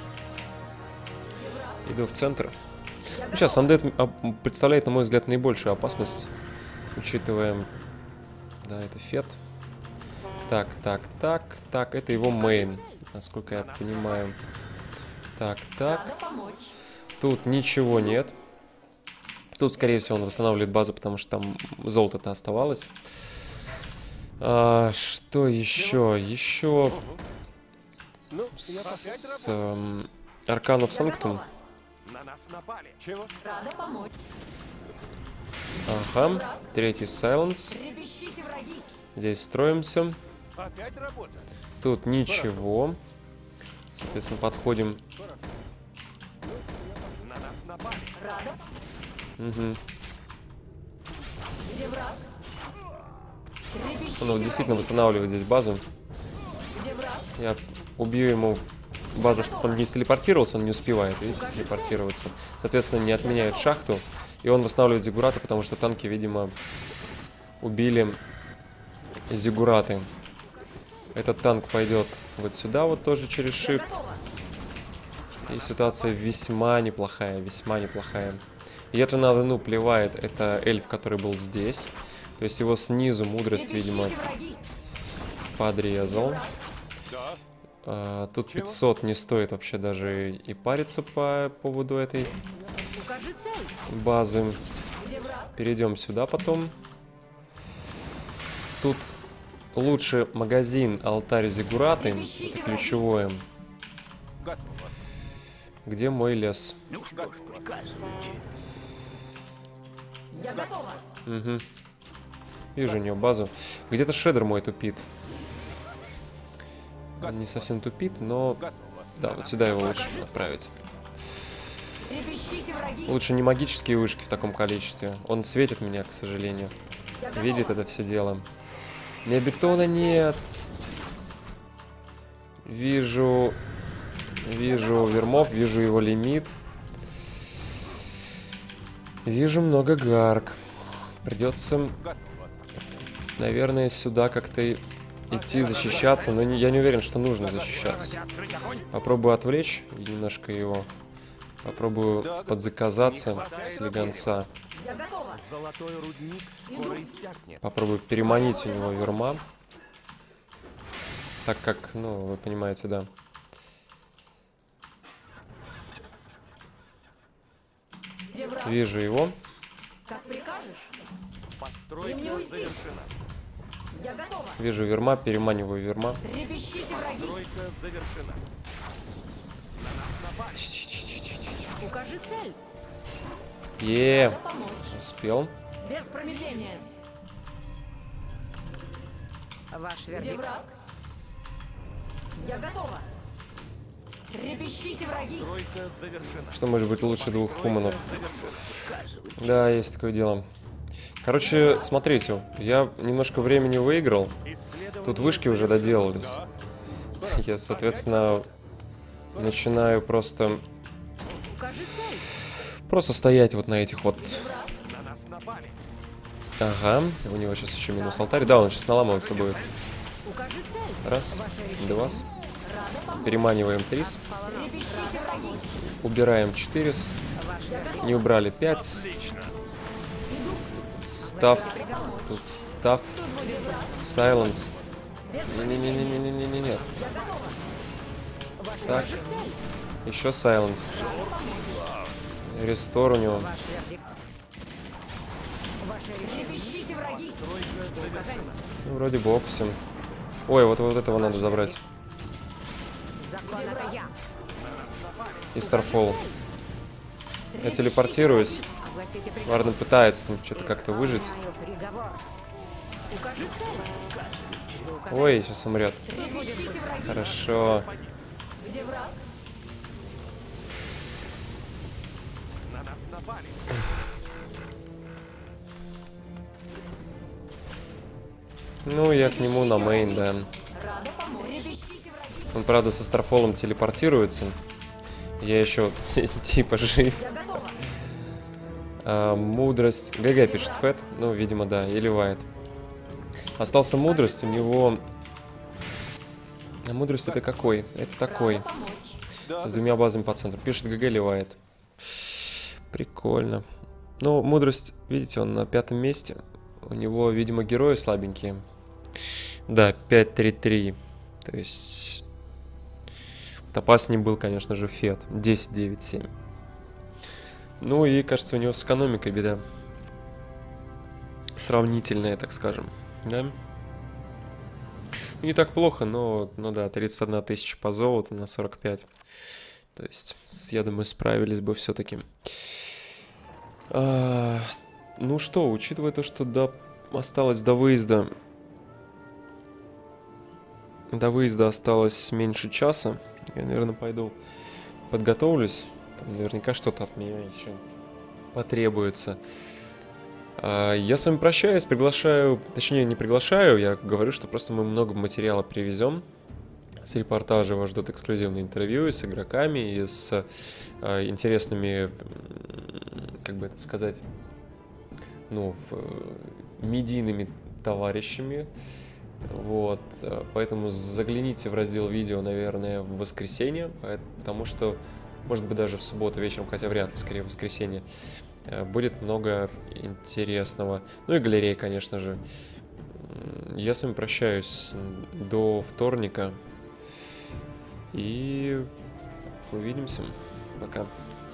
Иду в центр. Ну, сейчас Undead а, представляет, на мой взгляд, наибольшую опасность. Учитывая... Да, это Фет. Так, так, так, так. Это его мейн, насколько я понимаю. Так, так. Рада помочь. Тут ничего нет. Тут, скорее всего, он восстанавливает базу, потому что там золото-то оставалось. А, что еще? Еще Ну, я опять с работа. эм, Арканов Я Санктум. готова. На нас напали. Чего? Рада помочь. Ага. Третий Сайленс. Трепещите, враги. Здесь строимся. Опять работа. Тут ничего. Соответственно, подходим. На нас напали. Рада. Угу. Где враг? Трепещите, Он вот действительно враги. восстанавливает здесь базу. Где враг? Я убью ему базу, чтобы он не стелепортировался, он не успевает, видите, стелепортироваться. Соответственно, не отменяет шахту. И он восстанавливает зиггураты, потому что танки, видимо, убили зиггураты. Этот танк пойдет вот сюда, вот тоже через Я shift. готова. И ситуация весьма неплохая, весьма неплохая. И это надо, ну, плевает. Это эльф, который был здесь. То есть его снизу мудрость, видимо, Трепещите, враги. подрезал. Да. А, тут пятьсот не стоит вообще даже и париться по поводу этой Укажи цель. базы. Где враг? Перейдем сюда потом. тут лучше магазин алтарь Зиггураты. Это ключевое. Готово. Где мой лес? Ну что ж, приказывайте. Я готова. Угу. Вижу у него базу. Где-то шедер мой тупит. Он не совсем тупит, но... Готово. Да, вот сюда его лучше отправить. Трепещите, враги. Лучше не магические вышки в таком количестве. Он светит меня, к сожалению. Я готова. Видит это все дело. У меня бетона нет. Вижу... Вижу вермов, вижу его лимит. Вижу много гарк. Придется, Готово. наверное, сюда как-то идти защищаться. Но не, я не уверен, что нужно защищаться. Попробую отвлечь немножко его. Попробую подзаказаться с легонца. Я готова. Золотой рудник скоро иссякнет. Попробую переманить у него верма. Так как, ну, вы понимаете, да. Где враг? Вижу его. Как прикажешь. Постройка Мне уйти. завершена. Я готова. Вижу верма, переманиваю верма. Трепещите, враги. Постройка завершена. На нас напали. Укажи цель. Е, Надо помочь. успел. Без промедления. Ваш Где вердикт. враг? Я готова. Трепещите, враги. Постройка завершена. Что может быть лучше двух хуманов? Завершена. Да, есть такое дело. Короче, смотрите, я немножко времени выиграл. Исследование Тут вышки уже доделались. Я, соответственно, начинаю просто... Укажи цель. Просто стоять вот на этих вот... на нас напали. Ага, у него сейчас еще минус алтарь. Да, он сейчас наламываться будет. Укажи цель. Раз, два, Рада помочь. переманиваем три, Трепещите, враги. убираем четыре, не убрали пять. Став, тут став, сайленс. Не-не-не-не-не-не-не-не. Так, еще сайленс. Рестор у него. Ваш вердикт. Ваше решение. Трепещите, враги. Ну, вроде бы опусим. Ой, вот, вот этого надо забрать. Закон это я. И Старфол. Я телепортируюсь. Огласите приговор. Варден пытается там что-то как-то выжить. Исполняю приговор. Укажи цель. Ой, сейчас умрет. Трепещите, враги. Хорошо. Где враг? На нас напали. Ну, я к нему на мейн, да. Рада помочь. Трепещите, враги. Он, правда, со Старфолом телепортируется. Я еще типа жив. Я готова. А, мудрость. ГГ пишет Фэт. Ну, видимо, да. Или Вайт. Остался мудрость. У него... А мудрость это какой? Это такой. Рада помочь. Да, С двумя базами по центру. Пишет ГГ Ливает. Прикольно. Ну, мудрость, видите, он на пятом месте. У него, видимо, герои слабенькие. Да, пять три три. То есть... Вот опаснее был, конечно же, Фет. десять девять семь. Ну и, кажется, у него с экономикой беда. Сравнительная, так скажем. Да? Не так плохо, но, ну да, тридцать одна тысяча по золоту на сорок пять. То есть, с, я думаю, справились бы все-таки. А, ну что, учитывая то, что до, осталось до выезда... До выезда осталось меньше часа, я, наверное, пойду подготовлюсь. Там наверняка что-то от меня еще потребуется. А, я с вами прощаюсь, приглашаю... Точнее, не приглашаю, я говорю, что просто мы много материала привезем. С репортажа вас ждут эксклюзивные интервью и с игроками, и с э, интересными, как бы это сказать, ну, в, медийными товарищами. Вот, поэтому загляните в раздел видео, наверное, в воскресенье, потому что, может быть, даже в субботу вечером, хотя вряд ли, скорее в воскресенье, будет много интересного. Ну и галереи, конечно же. Я с вами прощаюсь до вторника. И увидимся. Пока.